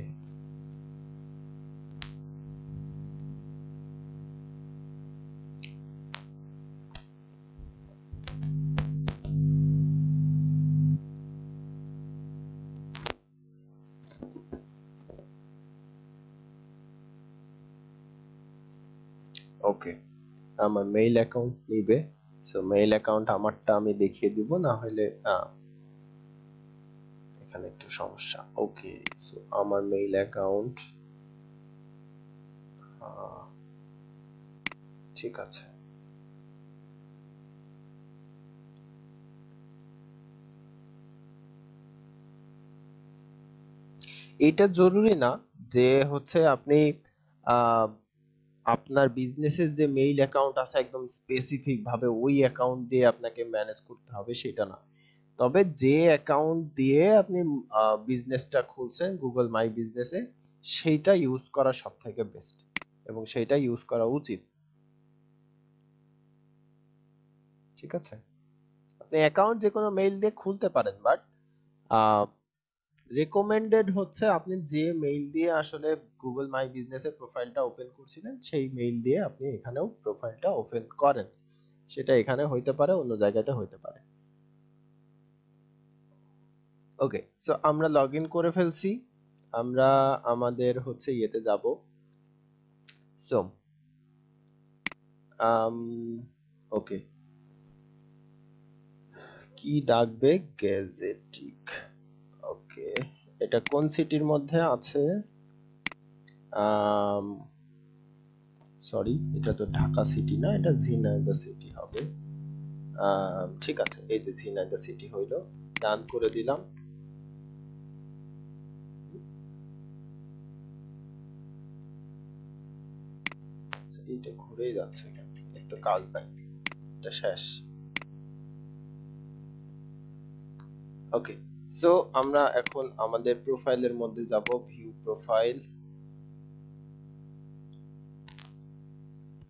ওকে, আমার মেইল অ্যাকাউন্ট নিবে। সো মেইল অ্যাকাউন্ট আমারটা আমি দেখিয়ে দিব, না হলে এখানে একটু সমস্যা। ওকে, সো আমার মেইল অ্যাকাউন্ট ঠিক আছে। এটা জরুরি না যে হচ্ছে আপনি আহ, আপনার বিজনেসের যে মেইল অ্যাকাউন্ট আছে একদম স্পেসিফিক ভাবে ওই অ্যাকাউন্ট দিয়ে আপনাকে ম্যানেজ করতে হবে, সেটা না। তবে যে অ্যাকাউন্ট দিয়ে আপনি বিজনেসটা খুলছেন গুগল মাই বিজনেসে, সেইটা ইউজ করা সব থেকে বেস্ট এবং সেইটা ইউজ করা উচিত। ঠিক আছে, আপনি অ্যাকাউন্ট যে কোনো মেইল দিয়ে খুলতে পারেন, বাট রেকমেন্ডেড হচ্ছে আপনি যে মেইল দিয়ে আসলে গুগল মাই বিজনেসের প্রোফাইলটা ওপেন করছিলেন সেই মেইল দিয়ে আপনি এখানেও প্রোফাইলটা ওপেন করেন। সেটা এখানে হইতে পারে, অন্য জায়গাতে হইতে পারে। ওকে, সো আমরা লগ ইন করে ফেলছি। আমরা আমাদের হচ্ছে ইয়েতে যাব। সো ওকে, কি ডাকবে? গ্যাজেটিক। ওকে, এটা কোন সিটির মধ্যে আছে? আম সরি, এটা তো ঢাকা সিটি না, এটা ঝিনাইদহ সিটি হবে। ঠিক আছে, এই যে ঝিনাইদহ সিটি হইলো, ডান করে দিলাম। এইটা ঘুরেই যাচ্ছে কেন? এর তো কাজ নাই, এটা শেষ। ওকে, সো আমরা এখন আমাদের প্রোফাইলের মধ্যে যাব, ভিউ প্রোফাইল।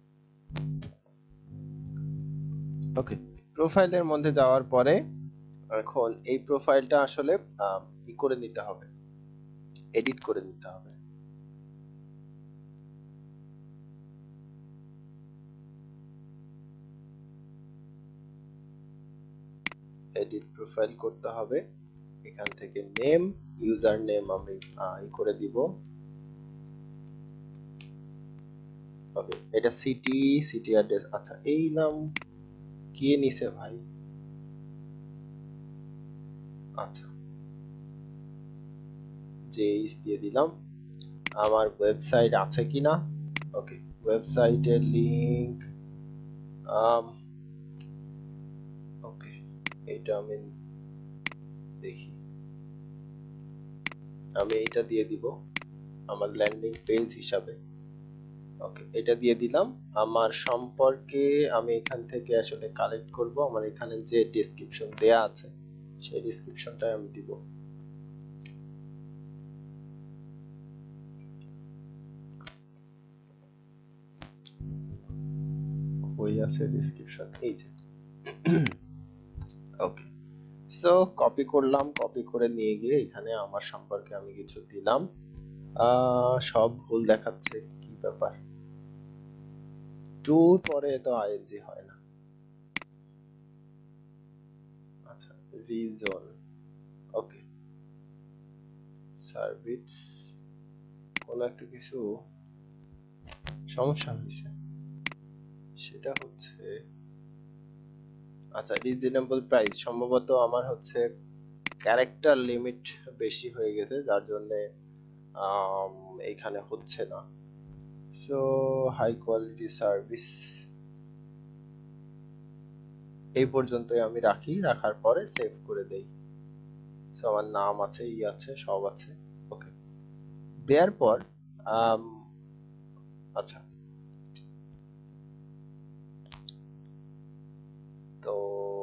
ওকে, প্রোফাইলের মধ্যে যাওয়ার পরে এখন এই প্রোফাইলটা আসলে ই করে নিতে হবে, এডিট করে নিতে হবে। এডিট প্রোফাইল করতে হবে, এখান থেকে নেম, ইউজার নেম আমি ই করে দিব। ওকে, এটা সিটি, সিটি অ্যাড্রেস। আচ্ছা, এই নাম কে নিছে ভাই? আচ্ছা, জেইস দিয়ে দিলাম। আমার ওয়েবসাইট আছে কিনা, ওকে, ওয়েবসাইটের লিংক, ওকে, এটা আমি দেখি, আমি এটা দিয়ে দিব আমার ল্যান্ডিং পেজ হিসাবে। ওকে, এটা দিয়ে দিলাম। আমার সম্পর্কে আমি এখান থেকে আসলে কালেক্ট করব, আমার এখানে যে ডেসক্রিপশন দেয়া আছে সেই ডেসক্রিপশনটা আমি দিব। কই আছে ডেসক্রিপশন? এই যে। ওকে, সো কপি করলাম, কপি করে নিয়ে গিয়ে এখানে আমার সম্পর্কে আমি কিছু দিলাম। আহ সব ভুল দেখাচ্ছে, কি ব্যাপার? টু পরে তো আইএনজি হয় না। আচ্ছা, রিজন, ওকে, সার্ভিস, কোন একটা কিছু সমস্যা হয়েছে, সেটা হচ্ছে, আচ্ছা, রিজনেবল প্রাইস, সম্ভবত আমার হচ্ছে ক্যারেক্টার লিমিট বেশি হয়ে গেছে, যার জন্য এখানে হচ্ছে না। সো হাই কোয়ালিটি সার্ভিস এই পর্যন্তই আমি রাখি, রাখার পরে সেভ করে দেই। সো আমার নাম আছে, ই আছে, সব আছে। ওকে, দেওয়ার পর আচ্ছা, তো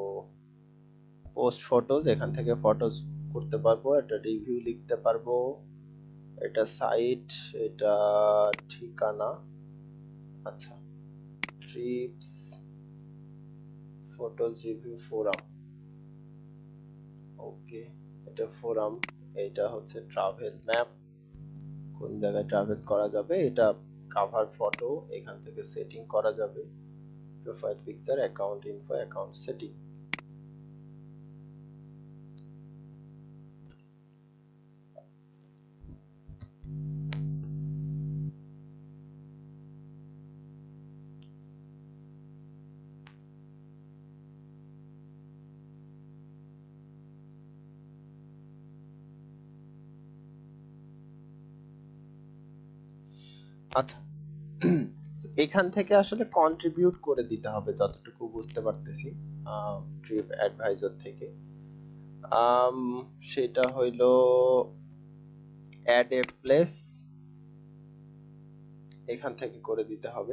পোস্ট ফটোজ, এখান থেকে ফটোজ করতে পারবো, এটা রিভিউ লিখতে পারবো, এটা সাইট, এটা ঠিকানা, আচ্ছা, trips, photos, reviews, forum, okay, এটা ফোরাম, এটা হচ্ছে ট্রাভেল ম্যাপ, কোন জায়গায় ট্রাভেল করা যাবে, এটা কভার ফটো, এখান থেকে সেটিং করা যাবে, profile picture, account info, account setting. আচ্ছা, এখান থেকে আসলে কন্ট্রিবিউট করে দিতে হবে যতটুকু বুঝতে পারতেছি ট্রিপ অ্যাডভাইজার থেকে। সেটা হইল অ্যাড এ প্লেস, এখান থেকে করে দিতে হবে।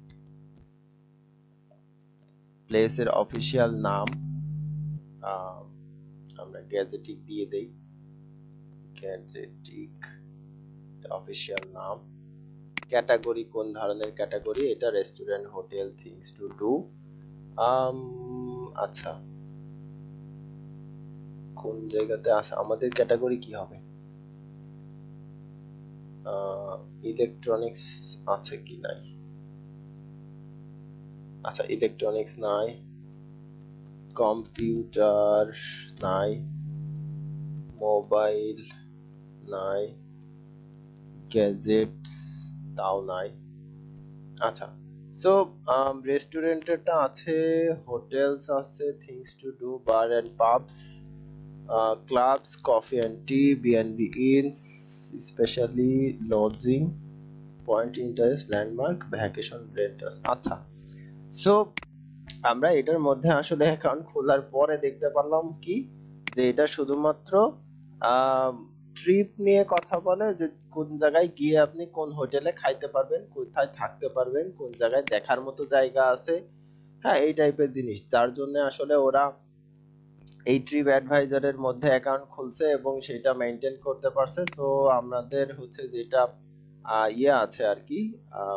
প্লেসের অফিসিয়াল নাম আমরা গ্যাজেটিক দিয়ে দেই, গ্যাজেটিক অফিসিয়াল নাম। ক্যাটাগরি, কোন ধরনের ক্যাটাগরি, এটা restaurant, hotel, things to do. আচ্ছা, কোন জায়গাতে আছে আমাদের ক্যাটাগরি, কি হবে, ইলেকট্রনিক্স আছে কি নাই, আচ্ছা, ইলেকট্রনিক্স নাই, কম্পিউটার নাই, মোবাইল নাই, গ্যাজেটস তাও নাই। আচ্ছা, সো রেস্টুরেন্টটা আছে, হোটেলস আছে, things to do, bar and pubs, clubs, coffee and tea, BnB inns, specially lodging, point interest, landmark, vacation renters. আচ্ছা, সো আমরা এটার মধ্যে আসলে অ্যাকাউন্ট খোলার পরে দেখতে পারলাম কি, যে এটা শুধুমাত্র ট্রিপ নিয়ে কথা বলে, যে কোন জায়গায় গিয়ে আপনি কোন হোটেলে খাইতে পারবেন, কোথায় থাকতে পারবেন, কোন জায়গায় দেখার মতো জায়গা আছে, হ্যাঁ, এই টাইপের জিনিস, যার জন্য আসলে ওরা এই ট্রিপ অ্যাডভাইজারের মধ্যে অ্যাকাউন্ট খুলছে এবং সেটা মেইনটেইন করতে পারছে। সো আমাদের হচ্ছে যেটা ইয়ে আছে আর কি,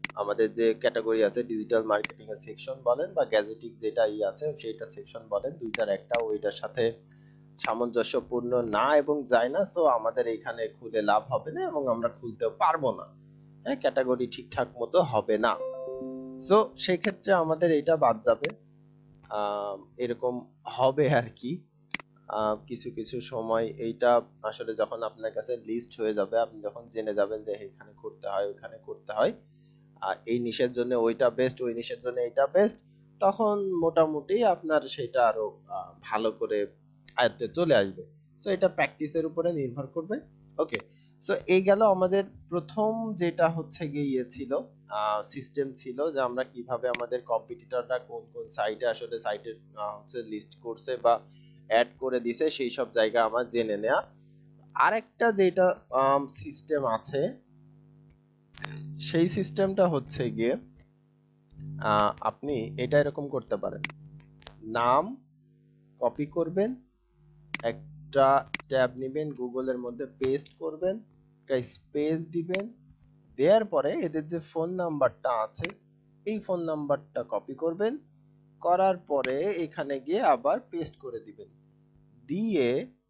আমাদের যে ক্যাটাগরি আছে ডিজিটাল মার্কেটিং এর সেকশন বলেন বা গ্যাজেটিক যেটা ই আছে সেটা সেকশন বলেন, দুইটার একটা ওইটার সাথে সামঞ্জস্যপূর্ণ না এবং যায় না, সো আমাদের এখানে খুলে লাভ হবে না এবং আমরা খুলতেও পারবো না। হ্যাঁ, ক্যাটাগরি ঠিকঠাক মতো হবে না, সো সেই ক্ষেত্রে আমাদের এটা বাদ যাবে। আহ, এরকম হবে আর কি। আহ, কিছু কিছু সময় এইটা আসলে যখন আপনার কাছে লিস্ট হয়ে যাবে, আপনি যখন জেনে যাবেন যে এখানে করতে হয় ওইখানে করতে হয়, আর এই নিশের জন্য ওইটা বেস্ট, ওই নিশের জন্য এটা বেস্ট, তখন মোটামুটি আপনার সেটা আরো আহ, ভালো করে আয়ত্তে চলে আসবে। সো এটা প্র্যাকটিসের উপরে নির্ভর করবে। ওকে, সো এই গেল আমাদের প্রথম যেটা হচ্ছে গিয়ে ইয়ে ছিল, সিস্টেম ছিল যে আমরা কিভাবে আমাদের কম্পিটিটররা কোন কোন সাইটে আসলে সাইটের হচ্ছে লিস্ট করছে বা অ্যাড করে দিছে সেই সব জায়গা আমার জেনে নেওয়া। আরেকটা যেটা সিস্টেম আছে সেই সিস্টেমটা হচ্ছে গিয়ে আহ, আপনি এটা এরকম করতে পারেন, নাম কপি করবেন, একটা ট্যাব নেবেন, গুগলের মধ্যে পেস্ট করবেন, একটা স্পেস দিবেন, দেওয়ার পরে এদের যে ফোন নাম্বারটা আছে এই ফোন নাম্বারটা কপি করবেন, করার পরে এখানে গিয়ে আবার পেস্ট করে দিবেন, দিয়ে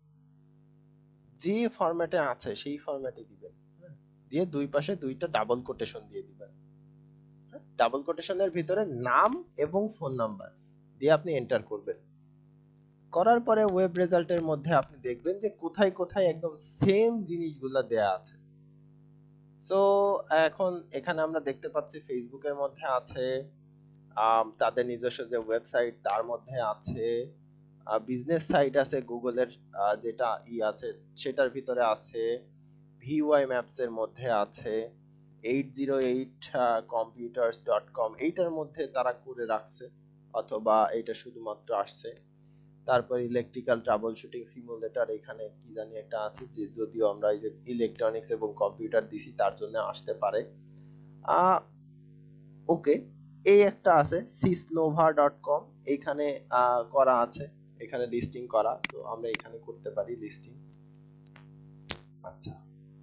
যে ফরম্যাটে আছে সেই ফরম্যাটে দিবেন, হ্যাঁ? দিয়ে দুই পাশে দুইটা ডাবল কোটেশন দিয়ে দিবেন, ডাবল কোটেশনের ভিতরে নাম এবং ফোন নাম্বার দিয়ে আপনি এন্টার করবেন। করার পরে ওয়েব রেজাল্টের মধ্যে আপনি দেখবেন যে কোথায় কোথায় একদম সেম জিনিসগুলো দেয়া আছে। সো এখন এখানে আমরা দেখতে পাচ্ছি ফেসবুকের মধ্যে আছে, আম, তাদের নিজস্ব যে ওয়েবসাইট তার মধ্যে আছে, বিজনেস সাইট আছে গুগলের, আহ, যেটা ই আছে সেটার ভিতরে আছে, ভিওয়াই ম্যাপস এর মধ্যে আছে, eight zero eight computers dot com এইটার মধ্যে তারা করে রাখছে, অথবা এটা শুধুমাত্র আসছে। তারপর ইলেকট্রিক্যাল ট্রাবল শুটিং সিমুলেটর এখানে কি জানি একটা আছে, যে যদিও আমরা এই যে ইলেকট্রনিক্স এবং কম্পিউটার দিছি তার জন্য আসতে পারে। আহ ওকে, এই একটা আছে সিসনোভা ডট কম, এখানে আহ, করা আছে, এখানে লিস্টিং করা, তো আমরা এখানে করতে পারি লিস্টিং। আচ্ছা,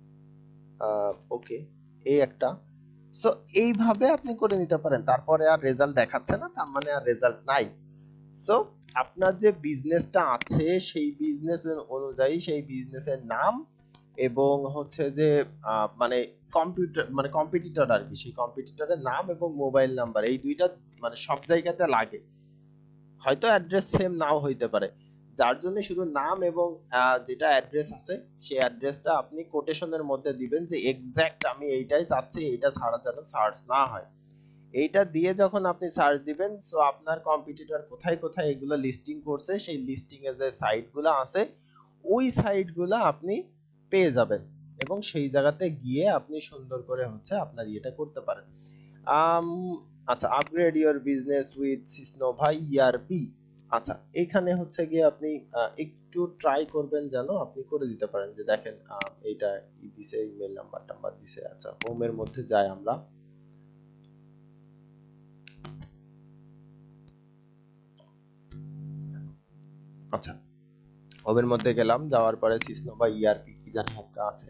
ওকে, এই একটা। সো এইভাবে আপনি করে নিতে পারেন, তারপরে আর রেজাল্ট দেখাচ্ছে না তার মানে আর রেজাল্ট নাই। সো আপনার যে বিজনেসটা আছে সেই বিজনেস অনুযায়ী সেই বিজনেসের নাম এবং হচ্ছে যে আহ, মানে কম্পিউটার মানে কম্পিটিটর আর কি, সেই কম্পিটিটরের নাম এবং মোবাইল নাম্বার এই দুইটা মানে সব জায়গাতে লাগে, হয়তো অ্যাড্রেস সেম নাও হইতে পারে, যার জন্য শুধু নাম এবং আহ, যেটা অ্যাড্রেস আছে সেই অ্যাড্রেসটা আপনি কোটেশনের মধ্যে দিবেন যে এক্সাক্ট আমি এইটাই চাচ্ছি, এইটা ছাড়া যেন সার্চ না হয়। এইটা দিয়ে যখন আপনি সার্চ দিবেন, সো আপনার কম্পিটিটর কোথায় কোথায় এগুলো লিস্টিং করছে সেই লিস্টিং এর যে সাইটগুলো আছে ওই সাইটগুলো আপনি পেয়ে যাবেন এবং সেই জায়গাতে গিয়ে আপনি সুন্দর করে হচ্ছে আপনার ইয়েটা করতে পারেন। আম আচ্ছা, upgrade your business with Sisnova ERP. আচ্ছা, এখানে হচ্ছে গিয়ে আপনি আহ, একটু ট্রাই করবেন যেন আপনি করে দিতে পারেন, যে দেখেন আহ, এইটা ই দিছে, ইমেল নাম্বার টাম্বার দিছে। আচ্ছা, হোমের মধ্যে যাই আমরা। আচ্ছা, হোমের মধ্যে গেলাম, যাওয়ার পরে সিসনোভা ইআরপি কি জানি একটা আছে।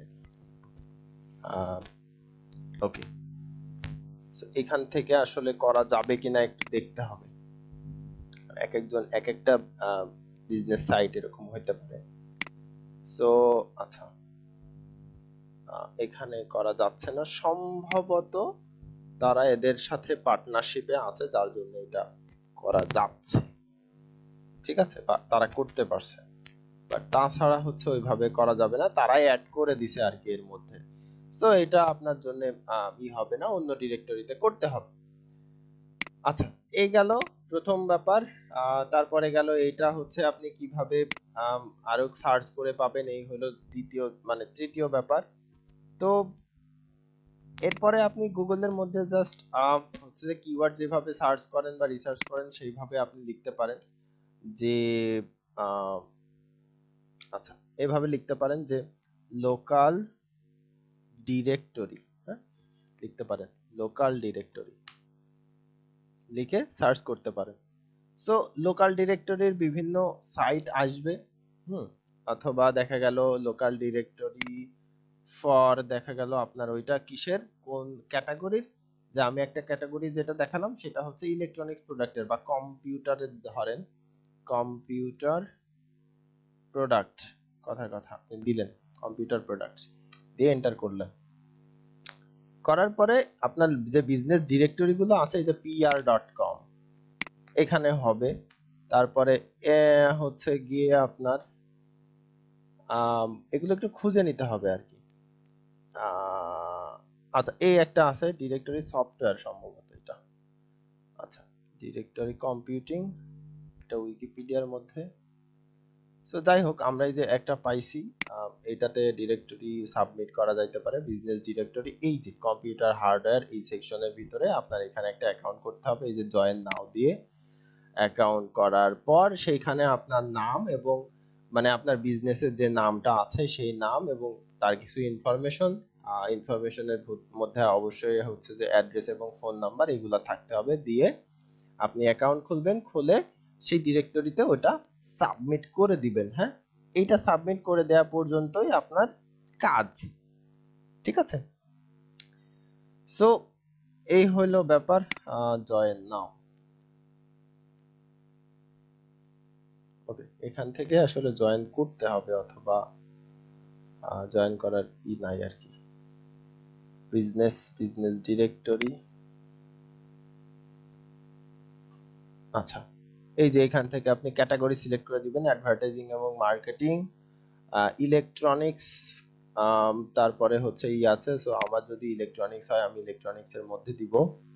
ওকে, এখান থেকে আসলে করা যাবে কিনা একটু দেখতে হবে, এক একজন এক একটা বিজনেস সাইট এরকম হইতে পারে। সো আচ্ছা, আহ, এখানে করা যাচ্ছে না সম্ভবত, তারা এদের সাথে পার্টনারশিপে আছে যার জন্য এটা করা যাচ্ছে, ঠিক আছে, বা তারা করতে পারছে, বাট তাছাড়া হচ্ছে ওইভাবে করা যাবে না, তারাই অ্যাড করে দিছে আর কি এর মধ্যে। সো এটা আপনার জন্য ই হবে না, অন্য ডিরেক্টরিতে করতে হবে। আচ্ছা, এই গেল প্রথম ব্যাপার। আহ, তারপরে গেল এটা হচ্ছে আপনি কিভাবে আম, আরো সার্চ করে পাবেন, এই হলো দ্বিতীয় মানে তৃতীয় ব্যাপার। তো এরপরে আপনি গুগলের মধ্যে জাস্ট হচ্ছে যে কিওয়ার্ড যেভাবে সার্চ করেন বা রিসার্চ করেন সেইভাবে আপনি লিখতে পারেন যে আহ, আচ্ছা, এভাবে লিখতে পারেন যে লোকাল ডিরেক্টরি, হ্যাঁ, লিখতে পারেন লোকাল ডিরেক্টরি, লিখে সার্চ করতে পারেন। সো লোকাল ডিরেক্টরির বিভিন্ন সাইট আসবে, হুম, অথবা দেখা গেল লোকাল ডিরেক্টরি ফর দেখা গেল আপনার ওইটা কিসের কোন ক্যাটাগরির, যে আমি একটা ক্যাটাগরি যেটা দেখালাম সেটা হচ্ছে ইলেকট্রনিক্স প্রোডাক্টের বা কম্পিউটারের, ধরেন কম্পিউটার প্রোডাক্ট, কথার কথা আপনি দিলেন কম্পিউটার প্রোডাক্টস দিয়ে এন্টার করলেন। করার পরে আপনার যে বিজনেস ডিরেক্টরি গুলো আছে, এই যে পিআর ডট কম এখানে হবে। তারপরে এ হচ্ছে গিয়ে আপনার আম, এগুলো একটু খুঁজে নিতে হবে আর কি। আহ, আচ্ছা, এই একটা আছে ডিরেক্টরি সফটওয়্যার সম্ভবত এটা। আচ্ছা, ডিরেক্টরি কম্পিউটিং, এটা উইকিপিডিয়ার মধ্যে। সো যাই হোক, আমরা এই যে একটা পাইছি, আহ, এটাতে ডিরেক্টরি সাবমিট করা যাইতে পারে, বিজনেস ডিরেক্টরি। এই যে কম্পিউটার হার্ডওয়্যার এই সেকশনের ভিতরে আপনার এখানে একটা অ্যাকাউন্ট করতে হবে, এই যে জয়েন নাও দিয়ে অ্যাকাউন্ট করার পর সেইখানে আপনার নাম এবং মানে আপনার বিজনেসের যে নামটা আছে সেই নাম এবং তার কিছু ইনফরমেশন, ইনফরমেশনের মধ্যে অবশ্যই হচ্ছে যে অ্যাড্রেস এবং ফোন নাম্বার এগুলো থাকতে হবে। দিয়ে আপনি অ্যাকাউন্ট খুলবেন, খুলে সেই ডিরেক্টরিতে ওটা সাবমিট করে দিবেন। হ্যাঁ, এইটা সাবমিট করে দেওয়া পর্যন্তই আপনার কাজ, ঠিক আছে? সো এই হইলো ব্যাপার। জয়েন নাও, ওকে, এখান থেকে আসলে জয়েন করতে হবে, অথবা জয়েন করার ই নাই আর কি। বিজনেস বিজনেস ডিরেক্টরি, আচ্ছা, এই যে এখান থেকে আপনি ক্যাটাগরি সিলেক্ট করে দিবেন, অ্যাডভার্টাইজিং এবং মার্কেটিং, ইলেকট্রনিক্স, তারপরে হচ্ছে ই আছে। সো আমার যদি ইলেকট্রনিক্স হয় আমি ইলেকট্রনিক্স এর মধ্যে দিব।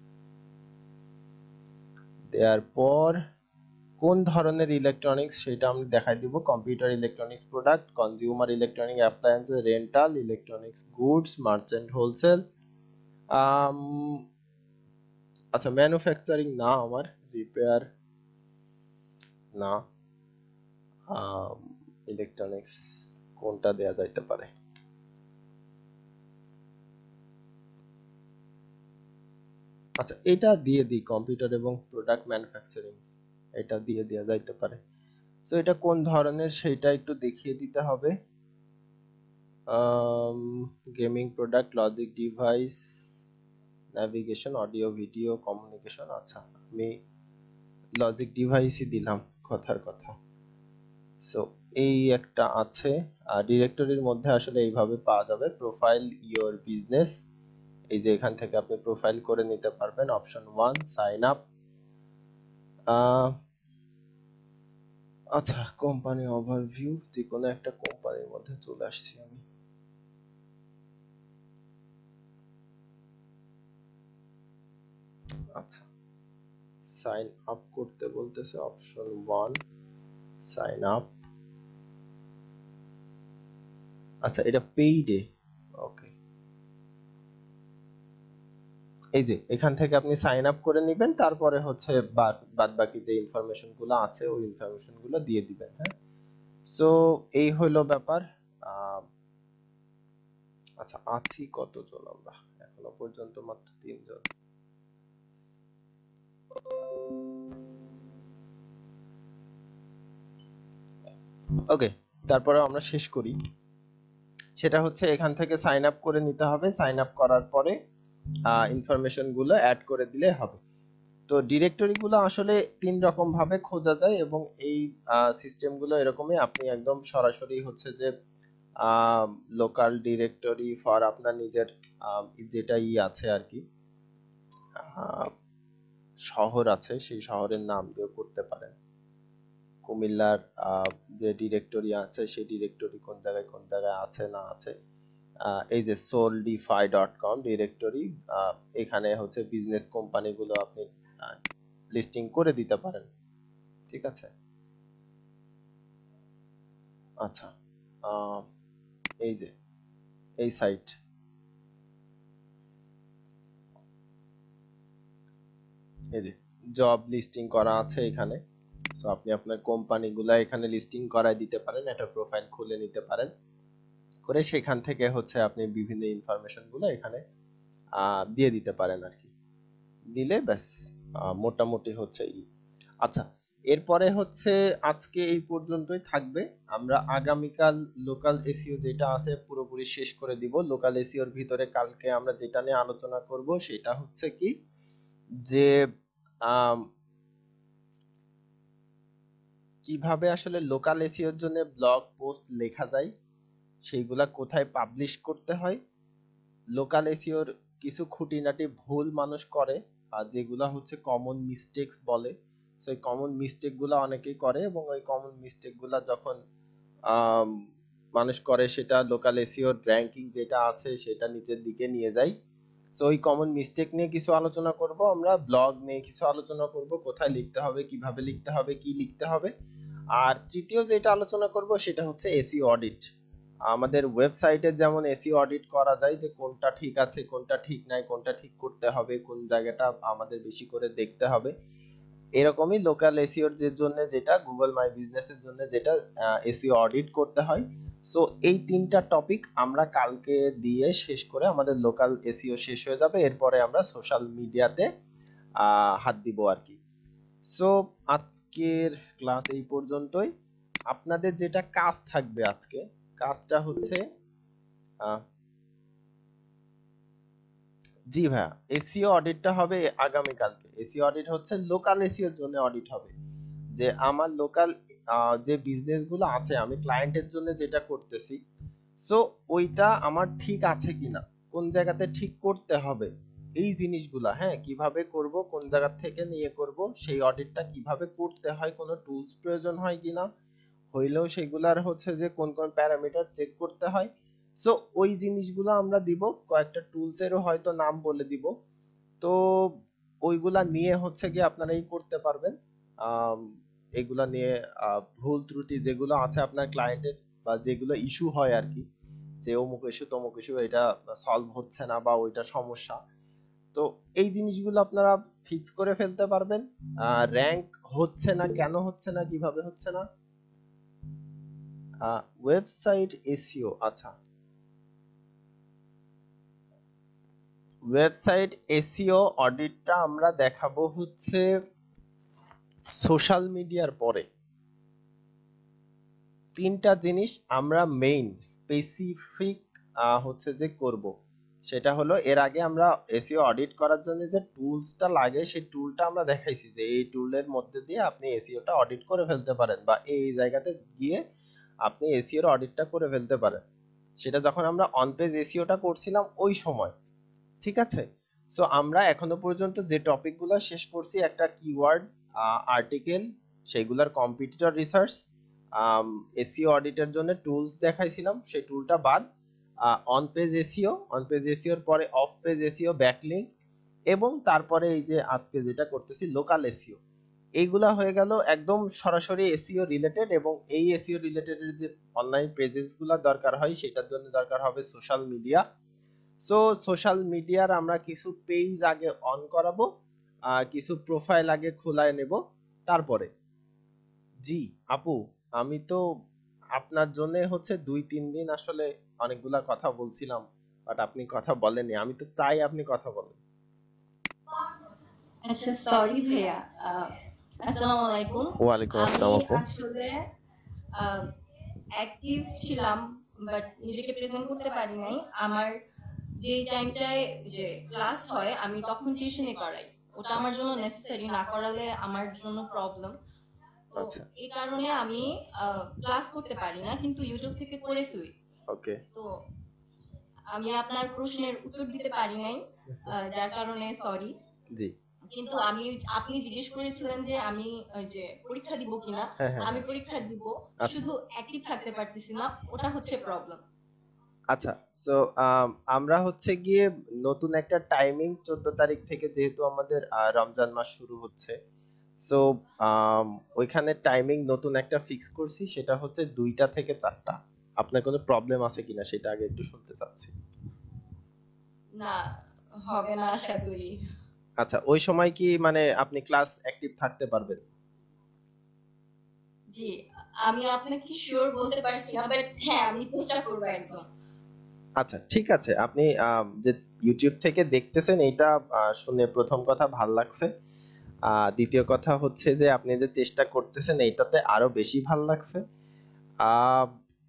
দেওয়ার পর কোন ধরনের ইলেকট্রনিক্স সেটা আমি দেখাই দিব, computer electronics product, consumer electronic appliances, rental, electronics goods, merchant wholesale. Um আচ্ছা, ম্যানুফ্যাকচারিং না, আমার রিপেয়ার না, ইলেকট্রনিক্স কোনটা দেয়া যাইতে পারে? আচ্ছা, এটা দিয়ে দিই, কম্পিউটার এবং প্রোডাক্ট ম্যানুফ্যাকচারিং, এটা দিয়ে দেওয়া যাইতে পারে। সো এটা কোন ধরনের সেটা একটু দেখিয়ে দিতে হবে। Gaming product, logic device, navigation, audio video communication. আচ্ছা, আমি লজিক ডিভাইসই দিলাম, কথার কথা। সো এই একটা আছে। ডিরেক্টরির মধ্যে আসলে এইভাবে পাওয়া যাবে প্রোফাইল ইওর বিজনেস, এই যে এখান থেকে আপনি প্রোফাইল করে নিতে পারবেন। Option one, sign up. আচ্ছা, কোম্পানি ওভারভিউ, যে কোনো একটা কোম্পানির মধ্যে চলে আসছি আমি। আচ্ছা, সাইন আপ করতে বলতেছে, অপশন ওয়ান, সাইন আপ। আচ্ছা, এটা পেইডে, ওকে। এই যে এখান থেকে আপনি সাইন আপ করে নেবেন, তারপরে হচ্ছে বাদ বাকি যে ইনফরমেশন গুলো আছে ওই ইনফরমেশন গুলো দিয়ে দিবেন। হ্যাঁ, সো এই হলো ব্যাপার। আচ্ছা, আছি কতজন আমরা এখনো পর্যন্ত? মাত্র তিনজন। ওকে, তারপরে আমরা শেষ করি। সেটা হচ্ছে এখান থেকে সাইন আপ করে নিতে হবে, সাইন আপ করার পরে ইনফরমেশন গুলো অ্যাড করে দিলে হবে। তো ডিরেক্টরি গুলো আসলে তিন রকম ভাবে খোঁজা যায় এবং এই সিস্টেম গুলো এরকমই, আপনি একদম সরাসরি হচ্ছে যে লোকাল ডিরেক্টরি ফর আপনার নিজের যেটা ই আছে আর কি, শহর আছে সেই শহরের নাম দিয়ে করতে পারেন। কুমিল্লার যে ডিরেক্টরি আছে সেই ডিরেক্টরি কোন জায়গায় কোন জায়গায় আছে না আছে, এই যে soldify ডট কম ডিরেক্টরি, এখানে হচ্ছে বিজনেস কোম্পানিগুলো আপনি লিস্টিং করে দিতে পারেন, ঠিক আছে? আচ্ছা, এই যে এই সাইট, এই যে জব লিস্টিং করা আছে এখানে। সো আপনি আপনার কোম্পানিগুলো এখানে লিস্টিং করায় দিতে পারেন, একটা প্রোফাইল খুলে নিতে পারেন, করে সেখান থেকে হচ্ছে আপনি বিভিন্ন ইনফরমেশন গুলো এখানে দিয়ে দিতে পারেন আর কি। দিলে ব্যাস মোটামুটি হচ্ছে ই। আচ্ছা, এরপরে হচ্ছে আজকে এই পর্যন্তই থাকবে। আমরা আগামীকাল লোকাল এসইও যেটা আছে পুরোপুরি শেষ করে দিব। লোকাল এসইওর ভিতরে কালকে আমরা যেটা নিয়ে আলোচনা করব সেটা হচ্ছে কি যে আম, কিভাবে আসলে লোকাল এসইওর জন্য ব্লগ পোস্ট লেখা যায়, সেইগুলা কোথায় পাবলিশ করতে হয়, লোকাল এসইওর কিছু খুঁটিনাটি ভুল মানুষ করে আর যেগুলা হচ্ছে কমন মিস্টেকস বলে, সেই কমন মিস্টেক গুলা অনেকেই করে এবং ওই কমন মিস্টেক গুলা যখন আম, মানুষ করে সেটা লোকাল এসইওর র্যাঙ্কিং যেটা আছে সেটা নিচের দিকে নিয়ে যায়। তো ওই কমন মিস্টেক নিয়ে কিছু আলোচনা করব, আমরা ব্লগ নিয়ে কিছু আলোচনা করব, কোথায় লিখতে হবে, কিভাবে লিখতে হবে, কি লিখতে হবে। আর তৃতীয় যেটা আলোচনা করব সেটা হচ্ছে এসইও অডিট। আমাদের ওয়েবসাইটে যেমন এসইও অডিট করা যায় যে কোনটা ঠিক আছে কোনটা ঠিক নাই, কোনটা ঠিক করতে হবে, কোন জায়গাটা আমাদের বেশি করে দেখতে হবে, এরকমই লোকাল এসইওর যে জন্য যেটা গুগল মাই বিজনেসের জন্য যেটা এসইও অডিট করতে হয়। সো এই তিনটা টপিক আমরা কালকে দিয়ে শেষ করে আমাদের লোকাল এসইও শেষ হয়ে যাবে, এরপরে আমরা সোশ্যাল মিডিয়াতে হাত দিব আর কি। সো আজকের ক্লাস এই পর্যন্তই। আপনাদের যেটা কাজ থাকবে আজকে, কাজটা হচ্ছে আহ, জি ভাইয়া, এসইও অডিটটা হবে আগামী কালকে। এসইও অডিট হচ্ছে লোকাল এসইওর জন্য অডিট হবে, যে আমার লোকাল যে বিজনেস গুলো আছে আমি ক্লায়েন্টের জন্য যেটা করতেছি, সো ওইটা আমার ঠিক আছে কিনা, কোন জায়গাতে ঠিক করতে হবে, এই জিনিসগুলা হ্যাঁ কিভাবে করব, কোন জায়গা থেকে নিয়ে করব, সেই অডিটটা কিভাবে করতে হয়, কোনো টুলস প্রয়োজন হয় কিনা, হইলেও সেগুলার হচ্ছে যে কোন কোন প্যারামিটার চেক করতে হয়। সো ওই জিনিসগুলো আমরা দিব, কয়েকটা টুলস এরও হয়তো নাম বলে দিব। তো ওইগুলা নিয়ে হচ্ছে কি আপনারা এই করতে পারবেন। আম, এগুলা নিয়ে আহ, ভুল ত্রুটি যেগুলো আছে আপনার ক্লায়েন্টের বা যেগুলো ইস্যু হয় আর কি, যে অমুক ইস্যু তমুক ইস্যু এটা সলভ হচ্ছে না বা ওইটা সমস্যা, তো এই জিনিসগুলো আপনারা ফিক্স করে ফেলতে পারবেন। র্যাঙ্ক হচ্ছে না কেন হচ্ছে না কিভাবে হচ্ছে না, ওয়েবসাইট এসইও, আচ্ছা ওয়েবসাইট এসইও অডিটটা আমরা দেখাবো হচ্ছে সোশ্যাল মিডিয়ার পরে। তিনটা জিনিস আমরা মেইন স্পেসিফিক হচ্ছে যে করব, সেটা হলো এর আগে আমরা এসইও অডিট করার জন্য যে টুলসটা লাগে সেই টুলটা আমরা দেখাইছি যে এই টুলের মধ্যে দিয়ে আপনি এসইওটা অডিট করে ফেলতে পারেন বা এই জায়গাতে গিয়ে আপনি এসইওর অডিটটা করে ফেলতে পারেন। সেটা যখন আমরা অন পেজ এসইওটা করছিলাম ওই সময়, ঠিক আছে। সো আমরা এখনো পর্যন্ত যে টপিকগুলো শেষ করছি, একটা কিওয়ার্ড আর্টিকেল, সেগুলোর কম্পিটিটর রিসার্চ, এসইও অডিটের জন্য টুলস দেখাইছিলাম সেই টুলটা বাদ, on page SEO, on page এসইওর পরে অফ পেজ এসইও, ব্যাকলিংক, এবং তারপরে এই যে আজকে যেটা করতেছি লোকাল এসইও, এইগুলা হয়ে গেল একদম সরাসরি এসইও রিলেটেড। এবং এই এসইও রিলেটেড যে অনলাইন প্রেজেন্স গুলা দরকার হয় সেটার জন্য দরকার হবে সোশ্যাল মিডিয়া। সো সোশ্যাল মিডিয়ার আমরা কিছু পেজ আগে অন করাবো, আর কিছু প্রোফাইল আগে খোলায় নেব তারপরে। জি আপু, আমি তো আপনার জন্য হচ্ছে দুই তিন দিন আসলে অনেকগুলা কথা বলছিলাম, বাট আপনি কথা বলেননি, আমি তো চাই আপনি কথা বলেন। আচ্ছা সরি ভাইয়া, আহ, আসসালামু আলাইকুম। ওয়ালাইকুম আসসালাম আমি আপু। আসলে অ্যাক্টিভ ছিলাম বাট নিজেকে প্রেজেন্ট করতে পারি নাই। আমার যে টাইমটায় যে ক্লাস হয় আমি তখন টিউশনি করাই, ওটা আমার জন্য নেসেসারি, না করালে আমার জন্য প্রবলেম। তো আচ্ছা এই কারণে আমি ক্লাস করতে পারি না, কিন্তু ইউটিউব থেকে করে ফেলি। ওকে, তো আমি আপনার প্রশ্নের উত্তর দিতে পারি নাই, আহ, যার কারণে সরি। জি কিন্তু আমি আপনি জিজ্ঞেস করেছিলেন যে আমি ওই যে পরীক্ষা দিব কিনা, হ্যাঁ হ্যাঁ আমি হ্যাঁ। পরীক্ষা দিব, আচ্ছা শুধু অ্যাক্টিভ থাকতে পারতেছি না, ওটা হচ্ছে প্রবলেম। আচ্ছা, সো আমরা হচ্ছে গিয়ে নতুন একটা টাইমিং চোদ্দ তারিখ থেকে যেহেতু আমাদের আহ, রমজান মাস শুরু হচ্ছে, সো ওইখানে টাইমিং নতুন একটা ফিক্স করছি, সেটা হচ্ছে দুইটা থেকে চারটা। আপনার কোনো প্রবলেম আছে কিনা সেটা আগে একটু শুনতে চাচ্ছি। না, হবে না আশা করি। আচ্ছা, ওই সময় কি মানে আপনি ক্লাস অ্যাক্টিভ থাকতে পারবেন? জি, আমি আপনাকে শিওর বলতে পারছি না, বাট হ্যাঁ আমি চেষ্টা করবো একদম। আচ্ছা ঠিক আছে, আপনি আম, যে ইউটিউব থেকে দেখতেছেন এটা আহ, শুনে প্রথম কথা ভাল লাগছে। আহ দ্বিতীয় কথা হচ্ছে যে আপনি যে চেষ্টা করতেছেন এইটাতে আরো বেশি ভালো লাগছে। আহ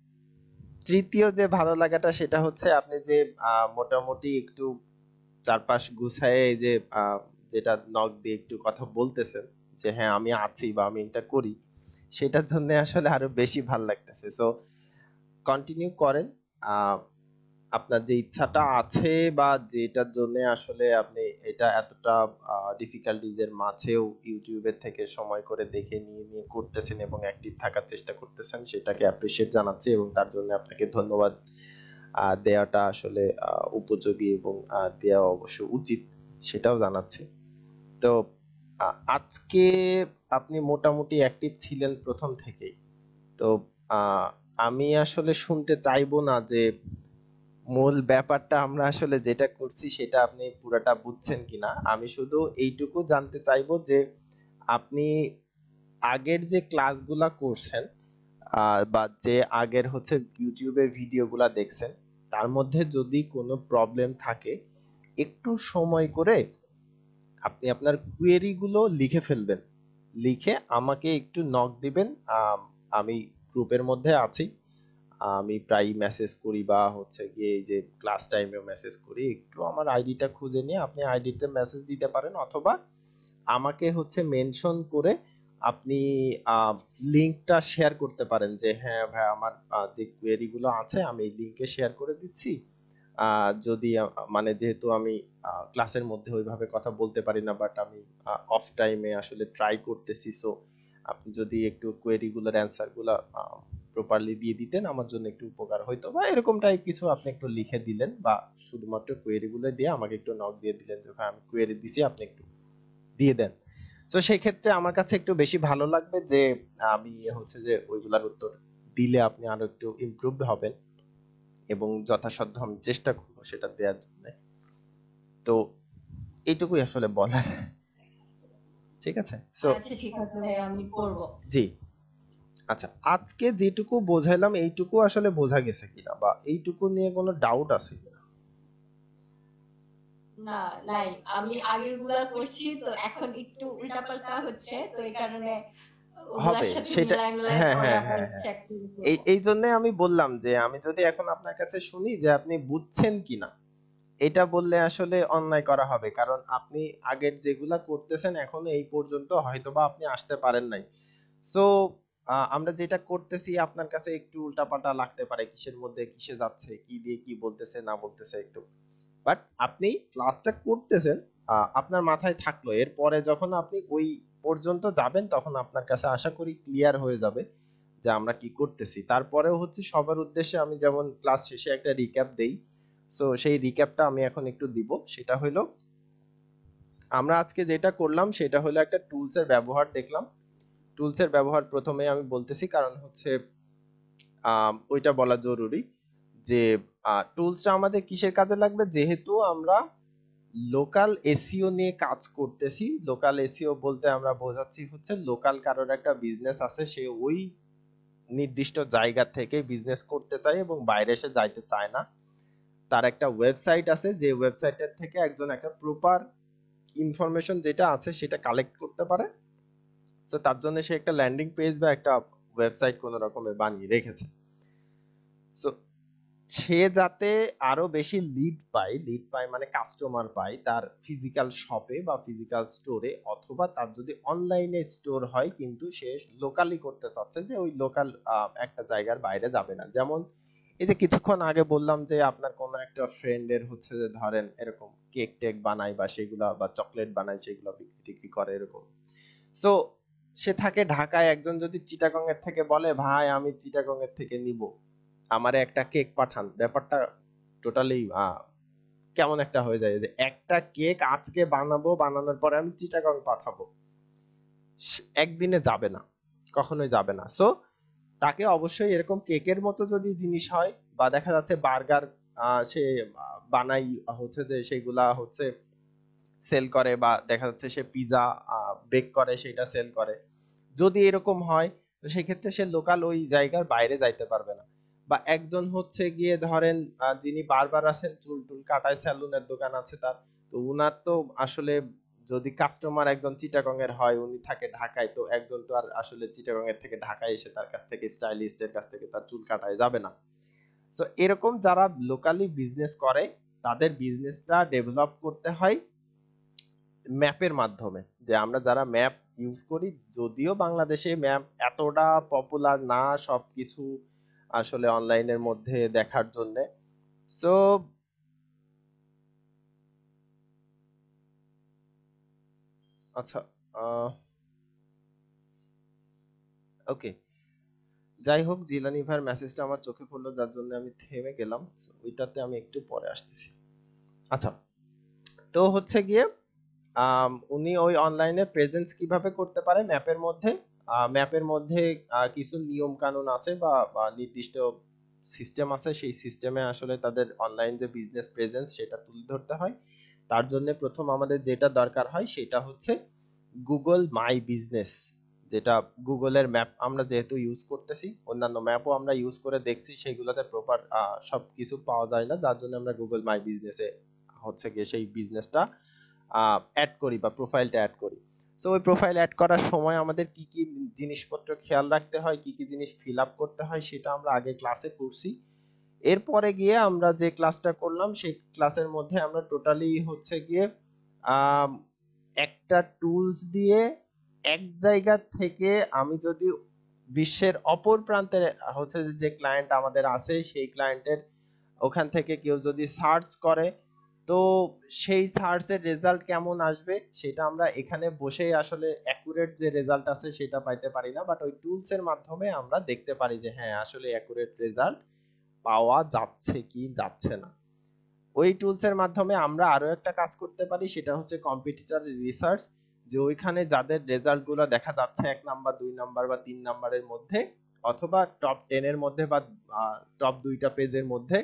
তৃতীয় যে ভালো লাগাটা সেটা হচ্ছে আপনি যে আহ মোটামুটি একটু চারপাশ গুছায়ে এই যে আহ যেটা নক দিয়ে একটু কথা বলতেছেন যে হ্যাঁ আমি আছি বা আমি এটা করি, সেটার জন্য আসলে আরো বেশি ভাল লাগতেছে। সো কন্টিনিউ করেন। আহ আপনার যে ইচ্ছাটা আছে বা যেটার জন্য আসলে আপনি এটা এতটা ডিফিকাল্টিজ এর মাঝেও ইউটিউবের থেকে সময় করে দেখে নিয়ে নিয়ে করতেছেন এবং অ্যাক্টিভ থাকার চেষ্টা করতেছেন, সেটাকে অ্যাপ্রিসিয়েট জানাচ্ছি এবং তার জন্য আপনাকে ধন্যবাদ আহ, দেওয়াটা আসলে আহ, উপযোগী এবং আহ, দেওয়া অবশ্য উচিত, সেটাও জানাচ্ছি। তো আ- আজকে আপনি মোটামুটি অ্যাক্টিভ ছিলেন প্রথম থেকেই। তো আহ, আমি আসলে শুনতে চাইবো না যে মূল ব্যাপারটা আমরা আসলে যেটা করছি সেটা আপনি পুরাটা বুঝছেন কিনা। আমি শুধু এইটুকু জানতে চাইবো যে আপনি আগের যে ক্লাসগুলা করছেন আহ, বা যে আগের হচ্ছে ইউটিউবের ভিডিওগুলা দেখছেন, তার মধ্যে যদি কোনো প্রবলেম থাকে একটু সময় করে আপনি আপনার কোয়েরি গুলো লিখে ফেলবেন। লিখে আমাকে একটু নক দিবেন। আম, আমি গ্রুপের মধ্যে আছি। আমি প্রায় মেসেজ করি বা হচ্ছে গিয়ে এই যে ক্লাস টাইমেও মেসেজ করি, একটু আমার আইডিটা খুঁজে নিয়ে আপনি আইডিতে মেসেজ দিতে পারেন, অথবা আমাকে হচ্ছে মেনশন করে আপনি লিংকটা শেয়ার করতে পারেন যে হ্যাঁ ভাই আমার আহ, যে কোয়েরি গুলো আছে আমি লিংকে শেয়ার করে দিচ্ছি। আহ, যদি আ- মানে যেহেতু আমি ক্লাসের মধ্যে ওইভাবে কথা বলতে পারি না, বাট আমি অফ টাইমে আসলে ট্রাই করতেছি, সো আপনি যদি একটু কোয়েরি গুলোর অ্যান্সার গুলা প্রপারলি দিয়ে দিতেন আমার জন্য একটু উপকার হইতো, বা এরকম টাইপ কিছু আপনি একটু লিখে দিলেন, বা শুধুমাত্র কোয়েরি গুলো দিয়ে আমাকে একটু নক দিয়ে দিলেন যে ভাই আমি কোয়েরি দিছি আপনি একটু দিয়ে দেন। তো সেই ক্ষেত্রে আমার কাছে একটু বেশি ভালো লাগবে যে আমি হচ্ছে যে ওইগুলার উত্তর দিলে আপনি আরো একটু ইমপ্রুভড হবেন, এবং যথাসাধ্য আমি চেষ্টা করবো সেটা দেওয়ার জন্য। তো এইটুকুই আসলে বলার। ঠিক আছে, সো আচ্ছা ঠিক আছে ভাই, আমি করবো। জি। আচ্ছা, আজকে যেটুকু বোঝাইলাম এইটুকু আসলে বোঝা গেছে কিনা, বা এইটুকু নিয়ে কোনো ডাউট আছে কিনা? না, নাই। আমি আগের গুলা করছি তো এখন একটু উল্টাপাল্টা হচ্ছে, তো এই কারণে হবে ওগুলার সাথে সেটা। মিলায় মিলায় হ্যাঁ পরে হ্যাঁ আবার হ্যাঁ হ্যাঁ, চেক করে এই করবো। এই জন্য আমি বললাম যে আমি যদি এখন আপনার কাছে শুনি যে আপনি বুঝছেন কিনা, এটা বললে আসলে অন্যায় করা হবে, কারণ আপনি আগের যেগুলা করতেছেন এখনো এই পর্যন্ত হয়তোবা আপনি আসতে পারেন নাই। সো আমরা যেটা করতেছি আপনার কাছে একটু উল্টাপাল্টা লাগতে পারে, কিসের মধ্যে কিসে যাচ্ছে, কি দিয়ে কি বলতেছে না বলতেছে একটু, বাট আপনি ক্লাসটা করতেছেন, আহ, আপনার মাথায় থাকলো, এরপরে যখন আপনি ওই পর্যন্ত যাবেন তখন আপনার কাছে আশা করি ক্লিয়ার হয়ে যাবে যে আমরা কি করতেছি। তারপরেও হচ্ছে সবার উদ্দেশ্যে আমি যেমন ক্লাস শেষে একটা রিক্যাপ দেই, সো সেই রিক্যাপটা আমি এখন একটু দিব। সেটা হলো আমরা আজকে যেটা করলাম সেটা হলো একটা টুলস এর ব্যবহার দেখলাম। টুলস এর ব্যবহার প্রথমে আমি বলতেছি কারণ হচ্ছে আহ ওইটা বলা জরুরি যে টুলসটা আমাদের কিসের কাজে লাগবে, যেহেতু আমরা লোকাল এসইও নিয়ে কাজ করতেছি। লোকাল এসইও বলতে আমরা বোঝাচ্ছি হচ্ছে লোকাল কারোর একটা বিজনেস আছে, সে ওই নির্দিষ্ট জায়গা থেকে বিজনেস করতে চায় এবং বাইরে এসে যাইতে চায় না। তার একটা ওয়েবসাইট আছে, যে ওয়েবসাইটের থেকে একজন একটা প্রপার ইনফরমেশন যেটা আছে সেটা কালেক্ট করতে পারে। তো তার জন্য সে একটা ল্যান্ডিং পেজ বা একটা ওয়েবসাইট কোনো রকমে বানিয়ে রেখেছে। সো সে যাতে আরো বেশি লিড পায়, লিড পায় মানে কাস্টমার পায় তার ফিজিক্যাল শপে বা ফিজিক্যাল স্টোরে, অথবা তার যদি অনলাইনে স্টোর হয় কিন্তু সে লোকালি করতে চাচ্ছে, যে ওই লোকাল একটা জায়গার বাইরে যাবে না। যেমন এই যে কিছুক্ষণ আগে বললাম যে আপনার কোনো একটা ফ্রেন্ডের হচ্ছে যে ধরেন এরকম কেক টেক বানায় বা সেগুলা বা চকলেট বানায় সেগুলো বিক্রি টিক্রি করে এরকম। সো সে থাকে ঢাকায়, একজন যদি চিটাগং এর থেকে বলে ভাই আমি চিটাগং এর থেকে নিব, আমারে একটা কেক পাঠান, ব্যাপারটা টোটালি কেমন একটা হয়ে যায় যে একটা কেক আজকে বানাবো, বানানোর পরে আমি চিটাগং পাঠাবো, সে- একদিনে যাবে না, কখনোই যাবে না। সো তাকে অবশ্যই এরকম কেকের মতো যদি জিনিস হয়, বা দেখা যাচ্ছে বার্গার সে আহ, বানাই হচ্ছে যে সেগুলা হচ্ছে সেল করে, বা দেখা যাচ্ছে সে পিজা বেক করে সেটা সেল করে, যদি এরকম হয় তো সেক্ষেত্রে সে লোকাল ওই জায়গার বাইরে যাইতে পারবে না। বা একজন হচ্ছে গিয়ে ধরেন যিনি বারবার আছেন, চুল টুল কাটায়, স্যালুনের দোকান আছে তার, তো উনার তো আসলে যদি কাস্টমার একজন চিটাগং এর হয়, উনি থাকে ঢাকায়, তো একজন তো আর আসলে চিটাগং এর থেকে ঢাকায় এসে তার কাছ থেকে স্টাইলিস্টের কাছ থেকে তার চুল কাটায় যাবে না। তো এরকম যারা লোকালি বিজনেস করে তাদের বিজনেসটা ডেভেলপ করতে হয় ম্যাপের মাধ্যমে। যে আমরা যারা ম্যাপ ইউজ করি, যদিও বাংলাদেশে ম্যাপ এতটা পপুলার না সবকিছু আসলে অনলাইনের মধ্যে দেখার জন্য। সো আচ্ছা, ওকে, যাই হোক, জিলানি ভাইয়ের মেসেজটা আমার চোখে পড়লো যার জন্য আমি থেমে গেলাম। ওইটাতে আমি একটু পরে আসতেছি। আচ্ছা, তো হচ্ছে গিয়ে আম, উনি ওই অনলাইনে প্রেজেন্স কিভাবে করতে পারে ম্যাপের মধ্যে। ম্যাপের মধ্যে আহ, কিছু নিয়ম কানুন আছে বা বা নির্দিষ্ট সিস্টেম আছে, সেই সিস্টেমে আসলে তাদের অনলাইন যে বিজনেস প্রেজেন্স সেটা তুলে ধরতে হয়। তার জন্য প্রথম আমাদের যেটা দরকার হয় সেটা হচ্ছে গুগল মাই বিজনেস। যেটা গুগলের ম্যাপ আমরা যেহেতু ইউজ করতেছি, অন্যান্য ম্যাপও আমরা ইউজ করে দেখছি, সেগুলোতে প্রপার সবকিছু পাওয়া যায় না, যার জন্য আমরা গুগল মাই বিজনেসে হচ্ছে গিয়ে সেই বিজনেসটা অ্যাড করি বা প্রোফাইলটা অ্যাড করি। সো ওই প্রোফাইল অ্যাড করার সময় আমাদের কি কি জিনিসপত্র খেয়াল রাখতে হয়, কি কি জিনিস ফিল আপ করতে হয়, সেটা আমরা আগে ক্লাসে করছি। এরপরে গিয়ে আমরা যে ক্লাসটা করলাম সেই ক্লাসের মধ্যে আমরা টোটালি হচ্ছে গিয়ে আম, একটা টুলস দিয়ে এক জায়গা থেকে আমি যদি বিশ্বের অপর প্রান্তে হচ্ছে যে ক্লায়েন্ট আমাদের আছে সেই ক্লায়েন্টের ওখান থেকে কেউ যদি সার্চ করে, তো সেই সার্চের রেজাল্ট কেমন আসবে সেটা আমরা এখানে বসেই আসলে অ্যাকুরেট যে রেজাল্ট আছে সেটা পাইতে পারি না, বাট ওই টুলস এর মাধ্যমে আমরা দেখতে পারি যে হ্যাঁ আসলে অ্যাকুরেট রেজাল্ট পাওয়া যাচ্ছে কি যাচ্ছে না। ওই টুলস এর মাধ্যমে আমরা আরো একটা কাজ করতে পারি, সেটা হচ্ছে কম্পিটিটর রিসার্চ। যে ওইখানে যাদের রেজাল্ট গুলো দেখা যাচ্ছে এক নাম্বার, দুই নাম্বার বা তিন নাম্বারের মধ্যে, অথবা টপ টেন এর মধ্যে বা টপ দুইটা পেজের মধ্যে,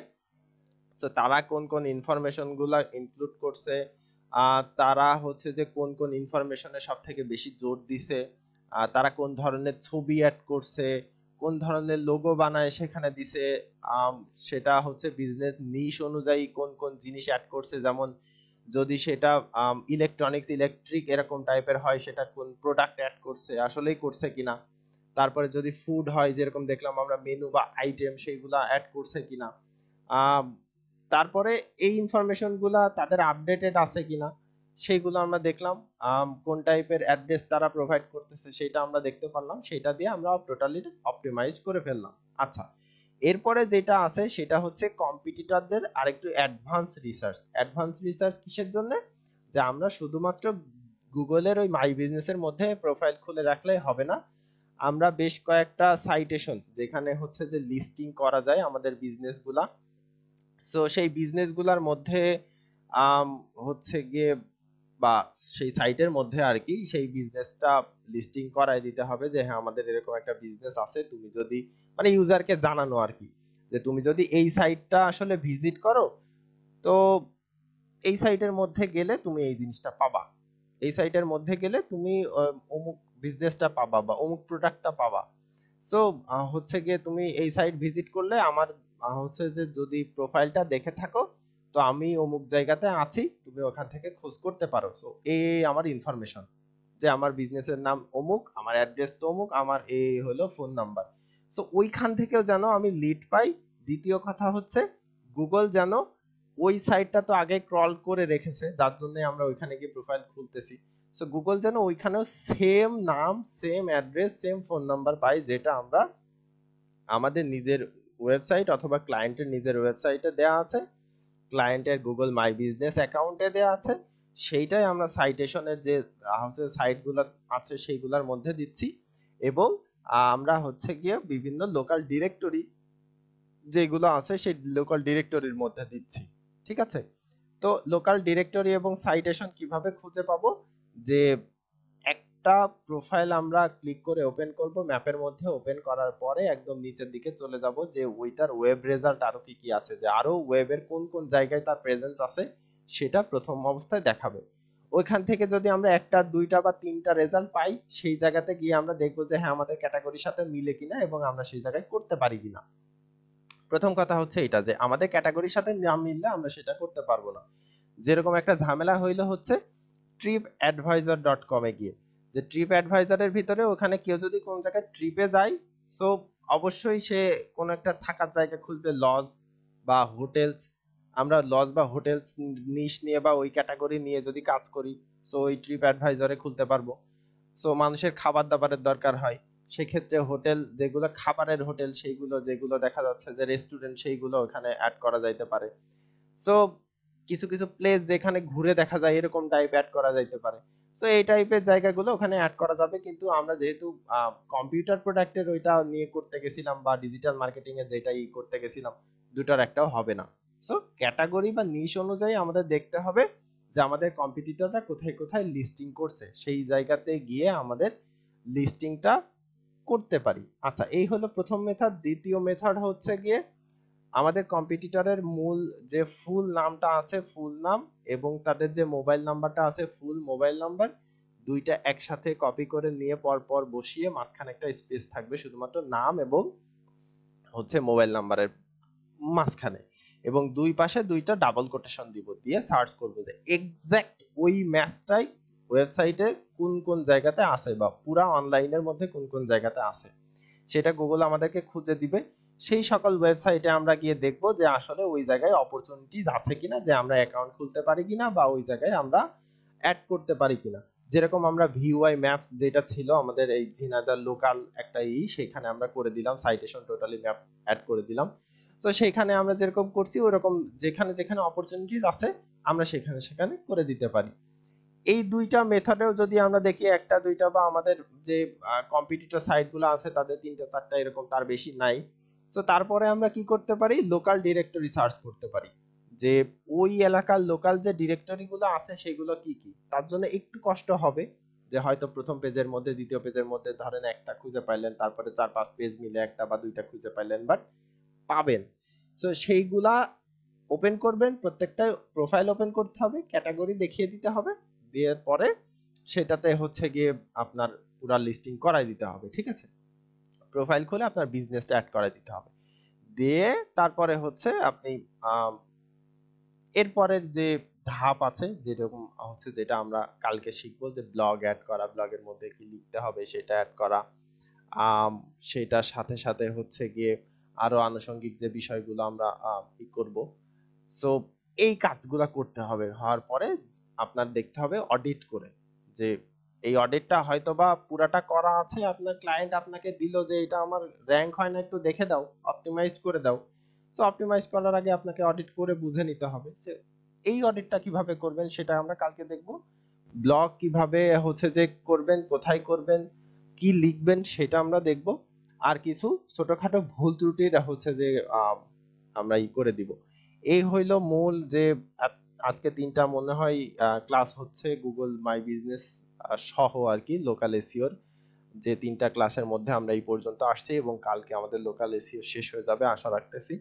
তো তারা কোন কোন ইনফরমেশন গুলা ইনক্লুড করছে, আহ, তারা হচ্ছে যে কোন কোন ইনফরমেশনে সব থেকে বেশি জোর দিছে, আহ, তারা কোন ধরনের ছবি অ্যাড করছে, কোন ধরনের লোগো বানায় সেখানে দিছে, আম, সেটা হচ্ছে বিজনেস নিশ অনুযায়ী কোন কোন জিনিস অ্যাড করছে। যেমন যদি সেটা ইলেকট্রনিক্স ইলেকট্রিক এরকম টাইপের হয়, সেটা কোন প্রোডাক্ট অ্যাড করছে আসলেই করছে কিনা। তারপরে যদি ফুড হয়, যেরকম দেখলাম আমরা মেনু বা আইটেম, সেইগুলা অ্যাড করছে কিনা। আম, তারপরে এই ইনফরমেশন গুলা তাদের আপডেটেড আছে কিনা সেইগুলো আমরা দেখলাম। আম, কোন টাইপের অ্যাড্রেস তারা প্রোভাইড করতেছে সেটা আমরা দেখতে পারলাম, সেটা দিয়ে আমরা টোটালি অপটিমাইজ করে ফেললাম। আচ্ছা, এরপরে যেটা আছে সেটা হচ্ছে কম্পিটিটরদের আরেকটু অ্যাডভান্স রিসার্চ। অ্যাডভান্স রিসার্চ কিসের জন্য? যে আমরা শুধুমাত্র গুগলের ওই মাই বিজনেসের মধ্যে প্রোফাইল খুলে রাখলে হবে না, আমরা বেশ কয়েকটা সাইটেশন যেখানে হচ্ছে যে লিস্টিং করা যায় আমাদের বিজনেস গুলা, সো সেই বিজনেস গুলার মধ্যে আম, হচ্ছে গিয়ে বা সেই সাইটের মধ্যে আর কি সেই বিজনেসটা লিস্টিং করায় দিতে হবে যে হ্যাঁ আমাদের এরকম একটা বিজনেস আছে, তুমি যদি মানে ইউজারকে জানানো আর কি, যে তুমি যদি এই সাইটটা আসলে ভিজিট করো, তো এই সাইটের মধ্যে গেলে তুমি এই জিনিসটা পাবা, এই সাইটের মধ্যে গেলে তুমি আহ, অমুক বিজনেসটা পাবা বা অমুক প্রোডাক্টটা পাবা। সো হচ্ছে গিয়ে তুমি এই সাইট ভিজিট করলে আমার আহ, হচ্ছে যে যদি প্রোফাইলটা দেখে থাকো, তো আমি অমুক জায়গাতে আছি, তুমি ওখান থেকে খোঁজ করতে পারো। সো এই এই আমার ইনফরমেশন, যে আমার বিজনেসের নাম অমুক, আমার অ্যাড্রেস তো অমুক, আমার এই হলো ফোন নাম্বার। সো ওইখান থেকেও যেন আমি লিড পাই। দ্বিতীয় কথা হচ্ছে গুগল যেন ওই সাইটটা তো আগে ক্রল করে রেখেছে, যার জন্য আমরা ওইখানে গিয়ে প্রোফাইল খুলতেছি। সো গুগল যেন ওইখানেও সেম নাম, same address, same phone number পাই, যেটা আমরা আমাদের নিজের ওয়েবসাইট অথবা ক্লায়েন্টের নিজের ওয়েবসাইটে দেয়া আছে, ক্লায়েন্টের গুগল মাই বিজনেস অ্যাকাউন্টে দেয়া আছে, সেইটাই আমরা সাইটেশনের যে আহ, হচ্ছে সাইটগুলো আছে সেইগুলোর মধ্যে দিচ্ছি। এবং আহ, আমরা হচ্ছে গিয়ে বিভিন্ন লোকাল ডিরেক্টরি যেগুলো আছে সেই লোকাল ডিরেক্টরির মধ্যে দিচ্ছি। ঠিক আছে, তো লোকাল ডিরেক্টরি এবং সাইটেশন কিভাবে খুঁজে পাবো? যে একটা প্রোফাইল আমরা ক্লিক করে ওপেন করব, ম্যাপের মধ্যে ওপেন করার পরে একদম নিচের দিকে চলে যাব, যে ওইটার ওয়েব রেজাল্ট আরো কি কি আছে, যে আরো ওয়েবের কোন কোন জায়গায় তার প্রেজেন্স আছে সেটা প্রথম অবস্থায় দেখাবে। ওইখান থেকে যদি আমরা একটা, দুইটা বা তিনটা রেজাল্ট পাই, সেই জায়গাতে গিয়ে আমরা দেখবো যে হ্যাঁ আমাদের ক্যাটাগরির সাথে মিলে কিনা এবং আমরা সেই জায়গায় করতে পারি কিনা। প্রথম কথা হচ্ছে এটা, যে আমাদের ক্যাটাগরির সাথে না মিললে আমরা সেটা করতে পারবো না। যেরকম একটা ঝামেলা হইলো হচ্ছে ট্রিপ অ্যাডভাইজার ডট কম এ গিয়ে, যে ট্রিপ অ্যাডভাইজারের ভিতরে ওখানে কেউ যদি কোন জায়গায় ট্রিপে যায়, সো অবশ্যই সে কোন একটা থাকার জায়গা খুঁজবে, লজ বা হোটেলস। আমরা লজ বা হোটেলস নিশ নিয়ে বা ওই ক্যাটাগরি নিয়ে যদি কাজ করি, সো ওই ট্রিপ অ্যাডভাইজারে খুলতে পারবো। সো মানুষের খাবার দাবারের দরকার হয়, সেক্ষেত্রে হোটেল যেগুলো খাবারের হোটেল, সেইগুলো যেগুলো দেখা যাচ্ছে যে রেস্টুরেন্ট, সেইগুলো ওখানে অ্যাড করা যাইতে পারে। সো কিছু কিছু প্লেস যেখানে ঘুরে দেখা যায় এরকম টাইপ অ্যাড করা যাইতে পারে। সো এই টাইপের জায়গাগুলো ওখানে অ্যাড করা যাবে। কিন্তু আমরা যেহেতু কম্পিউটার প্রোডাক্টের ওইটা নিয়ে করতে গেছিলাম বা ডিজিটাল মার্কেটিং এর যেটা ই করতে গেছিলাম, দুটার একটাও হবে না। সো ক্যাটাগরি বা নিশ অনুযায়ী আমাদের দেখতে হবে যে আমাদের কম্পিটিটররা কোথায় কোথায় লিস্টিং করছে, সেই জায়গাতে গিয়ে আমাদের লিস্টিংটা করতে পারি। আচ্ছা, এই হলো প্রথম মেথড। দ্বিতীয় মেথড হচ্ছে গিয়ে আমাদের কম্পিটিটরের মূল যে ফুল নামটা আছে, ফুল নাম, এবং তাদের যে মোবাইল নাম্বারটা আছে, ফুল মোবাইল নাম্বার, দুইটা একসাথে কপি করে নিয়ে পর পর বসিয়ে মাঝখানে একটা স্পেস থাকবে শুধুমাত্র নাম এবং হচ্ছে মোবাইল নাম্বারের মাঝখানে, এবং দুই পাশে দুইটা ডাবল কোটেশন দিব, দিয়ে সার্চ করব যে এক্সাক্ট ওই ম্যাচটাই ওয়েবসাইটে কোন কোন জায়গাতে আছে বা পুরা অনলাইনের মধ্যে কোন কোন জায়গাতে আছে, সেটা গুগল আমাদেরকে খুঁজে দিবে। সেই সকল ওয়েবসাইটে আমরা গিয়ে দেখব যে আসলে ওই জায়গায় অপরচুনিটিজ আছে কিনা, যে আমরা অ্যাকাউন্ট খুলতে পারি কিনা বা ওই জায়গায় আমরা অ্যাড করতে পারি কিনা। যেরকম আমরা ভিউআই ম্যাপস যেটা ছিল আমাদের এই ঝিনাইদহ লোকাল একটা ই, সেখানে আমরা করে দিলাম সাইটেশন টোটালি ম্যাপ অ্যাড করে দিলাম। তো সেখানে আমরা যেরকম করছি ওরকম যেখানে যেখানে অপরচুনিটিজ আছে আমরা সেখানে সেখানে করে দিতে পারি। এই দুইটা মেথডেও যদি আমরা দেখি একটা দুইটা বা আমাদের যে কম্পিটিটর সাইট গুলো আছে তাদের তিনটা চারটা এরকম, তার বেশি নাই। তো তারপরে আমরা কি করতে পারি, লোকাল ডিরেক্টরি সার্চ করতে পারি যে ওই এলাকার লোকাল যে ডিরেক্টরি গুলো আছে সেগুলো কি কি। তার জন্য একটু কষ্ট হবে, যে হয়তো প্রথম পেজের মধ্যে দ্বিতীয় পেজের মধ্যে ধরেন একটা খুঁজে পাইলেন, তারপরে চার পাঁচ পেজ মিলে একটা বা দুইটা খুঁজে পাইলেন, বাট পাবেন। তো সেইগুলা ওপেন করবেন, প্রত্যেকটা প্রোফাইল ওপেন করতে হবে, ক্যাটাগরি দেখিয়ে দিতে হবে, দিয়ে পরে সেটাতে হচ্ছে গিয়ে আপনার পুরা লিস্টিং করাই দিতে হবে। ঠিক আছে, প্রোফাইল খুলে আপনার বিজনেসটা অ্যাড করাই দিতে হবে, দিয়ে তারপরে হচ্ছে আপনি আহ, এরপরের যে ধাপ আছে, যেরকম হচ্ছে যেটা আমরা কালকে শিখবো, যে ব্লগ অ্যাড করা, ব্লগের মধ্যে কি লিখতে হবে সেটা অ্যাড করা, আম, সেটার সাথে সাথে হচ্ছে গিয়ে আরো আনুষঙ্গিক যে বিষয়গুলো আমরা আহ, ই করব। সো এই কাজগুলা করতে হবে, হওয়ার পরে আপনার দেখতে হবে অডিট করে, যে এই অডিটটা হয়তো বা পুরাটা করা আছে, আপনার ক্লায়েন্ট আপনাকে দিল যে এটা আমার র‍্যাঙ্ক হয় না, একটু দেখে দাও, অপটিমাইজ করে দাও। সো অপটিমাইজ করার আগে আপনাকে অডিট করে বুঝে নিতে হবে। সে এই অডিটটা কিভাবে করবেন সেটা আমরা কালকে দেখব। ব্লগ কিভাবে হচ্ছে যে করবেন, কোথায় করবেন, কি লিখবেন সেটা আমরা দেখব। আর কিছু ছোটখাটো ভুল ত্রুটির হচ্ছে যে আহ, আমরা ই করে দিব। এই হইলো মূল যে আ- আজকে তিনটা মনে হয় ক্লাস হচ্ছে গুগল মাই বিজনেস সহ আর কি, লোকাল এসইওর যে তিনটা ক্লাসের মধ্যে আমরা এই পর্যন্ত আসছি, এবং কালকে আমাদের লোকাল এসইও শেষ হয়ে যাবে আশা রাখতেছি।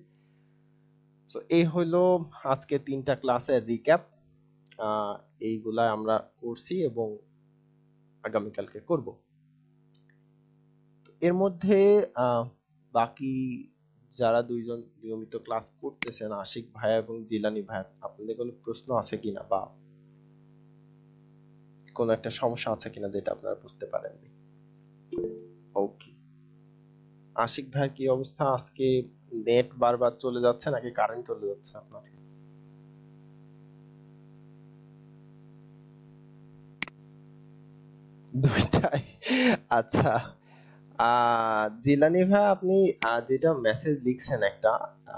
তো এই হইলো আজকে তিনটা ক্লাসের রিক্যাপ, এইগুলা আমরা করছি এবং আগামীকালকে করব। এর মধ্যে আহ, বাকি যারা দুইজন নিয়মিত ক্লাস করতেছেন, আশিক ভাইয়া এবং জিলানি ভাইয়া, আপনাদের কোনো প্রশ্ন আছে কিনা বা কোনো একটা সমস্যা আছে কিনা যেটা আপনারা বুঝতে পারেননি? ওকে, আশিক ভাইয়ের কি অবস্থা? আজকে নেট বারবার চলে যাচ্ছে নাকি কারেন্ট চলে যাচ্ছে আপনার? দুইটাই? আচ্ছা, আহ জিলানি ভাই, আপনি আহ, যেটা মেসেজ লিখছেন একটা,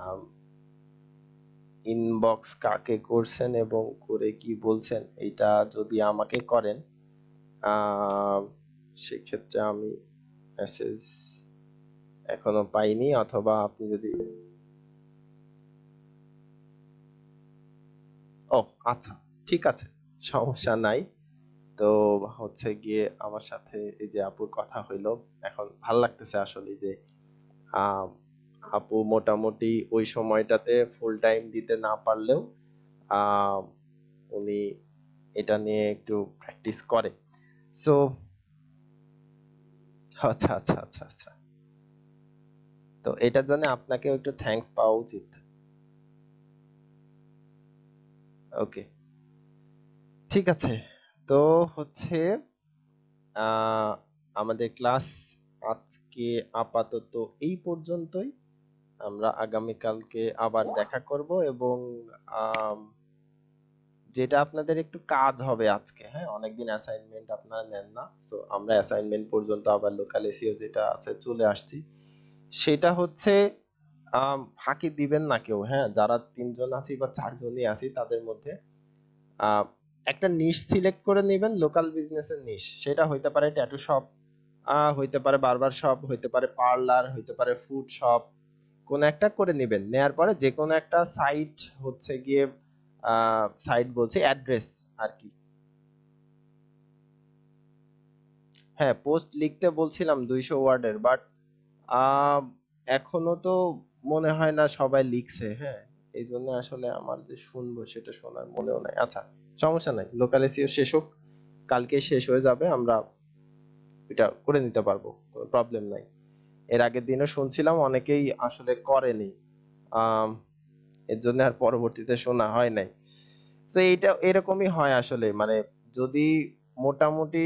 ইনবক্স কাকে করছেন এবং করে কি বলছেন, এটা যদি আমাকে করেন আহ সেক্ষেত্রে আমি মেসেজ এখনো পাইনি, অথবা আপনি যদি, ও আচ্ছা, ঠিক আছে, সমস্যা নাই। তো হচ্ছে গিয়ে আমার সাথে এই যে আপুর কথা হইলো, এখন ভাল লাগতেছে আসলে যে আহ, আপু মোটামুটি ওই সময়টাতে ফুল টাইম দিতে না পারলেও আহ, উনি এটা নিয়ে একটু প্র্যাকটিস করে। সো আচ্ছা আচ্ছা আচ্ছা আচ্ছা, তো এটার জন্য আপনাকে একটু থ্যাঙ্কস পাওয়া উচিত। ওকে, ঠিক আছে। তো হচ্ছে আহ, আমাদের ক্লাস আজকে আপাতত এই পর্যন্তই। আমরা আগামীকালকে আবার দেখা করব এবং আম, যেটা আপনাদের একটু কাজ হবে আজকে, হ্যাঁ, অনেকদিন অ্যাসাইনমেন্ট আপনারা নেন না, সো আমরা অ্যাসাইনমেন্ট পর্যন্ত আবার লোকাল এসিও যেটা আছে চলে আসছি। সেটা হচ্ছে আম, ফাঁকি দিবেন না কেউ, হ্যাঁ, যারা তিনজন আছি বা চারজনই আছি তাদের মধ্যে আহ, একটা নিশ সিলেক্ট করে নেবেন, লোকাল বিজনেসের নিশ। সেটা হইতে পারে ট্যাটু শপ, হইতে পারে বারবার শপ, হইতে পারে পার্লার, হইতে পারে ফুড শপ। কোন একটা করে নেবেন, নেয়ার পরে যে কোনো একটা সাইট হচ্ছে গিয়ে সাইট বলছি অ্যাড্রেস আর কি। হ্যাঁ, পোস্ট লিখতে বলছিলাম দুইশো ওয়ার্ডের, বাট এখনো তো মনে হয় না সবাই লিখছে, হ্যাঁ, এই জন্য আসলে আমার যে শুনবো সেটা শোনার মনেও নাই। আচ্ছা, সমস্যা নাই, লোকাল এসইও শেষ হোক, কালকে শেষ হয়ে যাবে, আমরা এটা করে নিতে পারবো, কোনো প্রবলেম নাই। এর আগের দিনও শুনছিলাম অনেকেই আসলে করেনি, আম, এর জন্য আর পরবর্তীতে শোনা হয় নাই। তো এইটা এরকমই হয় আসলে, মানে যদি মোটামুটি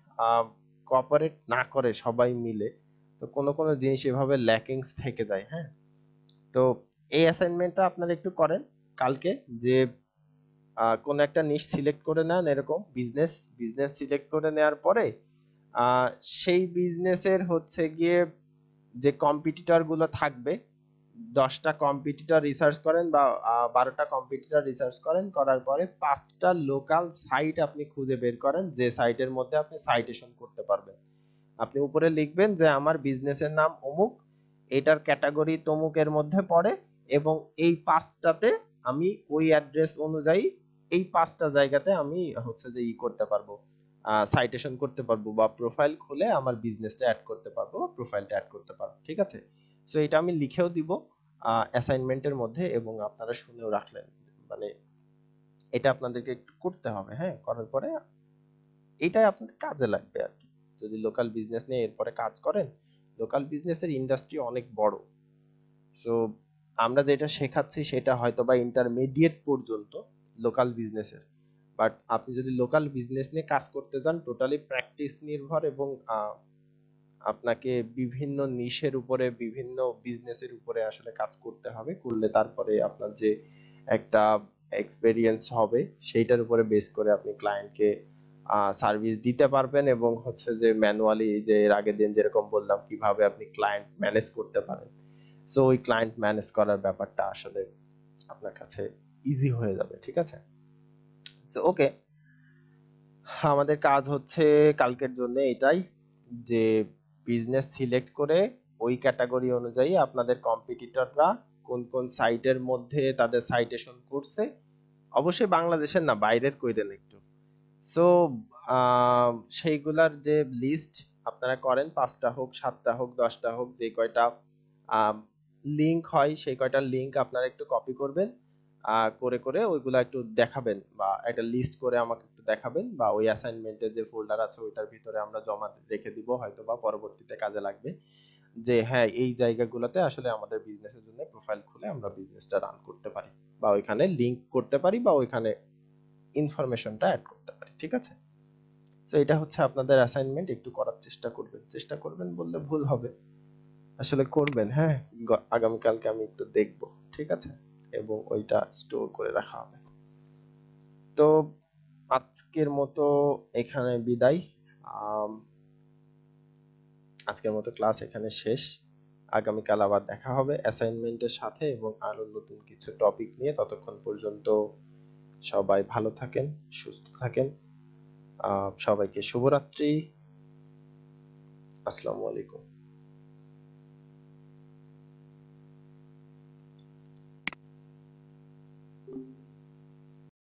কোঅপারেট না করে সবাই মিলে, তো কোনো কোনো জিনিস এভাবে ল্যাকিংস থেকে যায়, হ্যাঁ। তো এই অ্যাসাইনমেন্টটা আপনারা একটু করেন কালকে, যে আহ, কোন একটা নিশ সিলেক্ট করে নেন, এরকম বিজনেস বিজনেস সিলেক্ট করে নেওয়ার পরে আহ, সেই বিজনেসের হচ্ছে গিয়ে যে কম্পিটিটর গুলো থাকবে, দশটা কম্পিটিটর রিসার্চ করেন বা আহ, বারোটা কম্পিটিটর রিসার্চ করেন, করার পরে পাঁচটা লোকাল সাইট আপনি খুঁজে বের করেন যে সাইটের মধ্যে আপনি সাইটেশন করতে পারবেন। আপনি উপরে লিখবেন যে আমার বিজনেসের নাম অমুক, এটার ক্যাটাগরি তমুকের মধ্যে পড়ে, এবং এই পাঁচটাতে আমি ওই অ্যাড্রেস অনুযায়ী এই পাঁচটা জায়গাতে আমি হচ্ছে যে ই করতে পারবো, সাইটেশন করতে পারবো, বা প্রোফাইল খুলে আমার বিজনেসটা অ্যাড করতে পারবো, প্রোফাইলটা অ্যাড করতে পারবো, ঠিক আছে। সো এটা আমি লিখেও দিব অ্যাসাইনমেন্টের মধ্যে, এবং আপনারা শুনেও রাখলেন, মানে এটা আপনাদেরকে একটু করতে হবে, হ্যাঁ, করার পরে এটাই আপনাদের কাজে লাগবে আর কি। যদি লোকাল বিজনেস নিয়ে এরপরে কাজ করেন, লোকাল বিজনেসের ইন্ডাস্ট্রি অনেক বড়। সো আমরা যেটা শেখাচ্ছি সেটা হয়তো বা ইন্টারমিডিয়েট পর্যন্ত লোকাল বিজনেসের, বাট আপনি যদি লোকাল বিজনেস নিয়ে কাজ করতে যান, টোটালি প্র্যাকটিস নির্ভর, এবং আহ, আপনাকে বিভিন্ন নিশের উপরে বিভিন্ন বিজনেসের উপরে আসলে কাজ করতে হবে, করলে তারপরে আপনার যে একটা এক্সপেরিয়েন্স হবে সেইটার উপরে বেস করে আপনি ক্লায়েন্টকে সার্ভিস দিতে পারবেন, এবং হচ্ছে যে ম্যানুয়ালি, যে এর আগের দিন যেরকম বললাম কিভাবে আপনি ক্লায়েন্ট ম্যানেজ করতে পারেন, সো ওই ক্লায়েন্ট ম্যানেজ করার ব্যাপারটা আসলে আপনার কাছে ইজি হয়ে যাবে, ঠিক আছে। সো ওকে, আমাদের কাজ হচ্ছে কালকের জন্য এটাই, যে বিজনেস সিলেক্ট করে ওই ক্যাটাগরি অনুযায়ী আপনাদের কম্পিটিটররা কোন কোন সাইটের মধ্যে তাদের সাইটেশন করছে, অবশ্যই বাংলাদেশের না, বাইরের কইরেন একটু। সো সেইগুলার যে লিস্ট আপনারা করেন, পাঁচটা হোক, সাতটা হোক, দশটা হোক, যে কয়টা লিংক হয় সেই কয়টা লিংক আপনারা একটু কপি করবেন, আহ, করে করে ওইগুলা একটু দেখাবেন, বা একটা লিস্ট করে আমাকে একটু দেখাবেন, বা ওই অ্যাসাইনমেন্টের যে ফোল্ডার আছে ওইটার ভিতরে আমরা জমা রেখে দিব, হয়তো বা পরবর্তীতে কাজে লাগবে, যে হ্যাঁ এই জায়গাগুলোতে আসলে আমাদের বিজনেসের জন্য প্রোফাইল খুলে আমরা বিজনেসটা রান করতে পারি, বা ওইখানে লিংক করতে পারি, বা ওইখানে ইনফরমেশনটা অ্যাড করতে পারি, ঠিক আছে। তো এটা হচ্ছে আপনাদের অ্যাসাইনমেন্ট, একটু করার চেষ্টা করবেন, চেষ্টা করবেন বললে ভুল হবে, আসলে করবেন, হ্যাঁ। গ- আগামীকালকে আমি একটু দেখব, ঠিক আছে, এবং ওইটা স্টোর করে রাখা হবে। তো আজকের মতো এখানে বিদায়। আম, আজকের মতো ক্লাস এখানে শেষ। আগামীকাল আবার দেখা হবে অ্যাসাইনমেন্টের সাথে এবং আরো নতুন কিছু টপিক নিয়ে। ততক্ষণ পর্যন্ত সবাই ভালো থাকেন, সুস্থ থাকেন। আহ, সবাইকে শুভরাত্রি। আসসালামু আলাইকুম।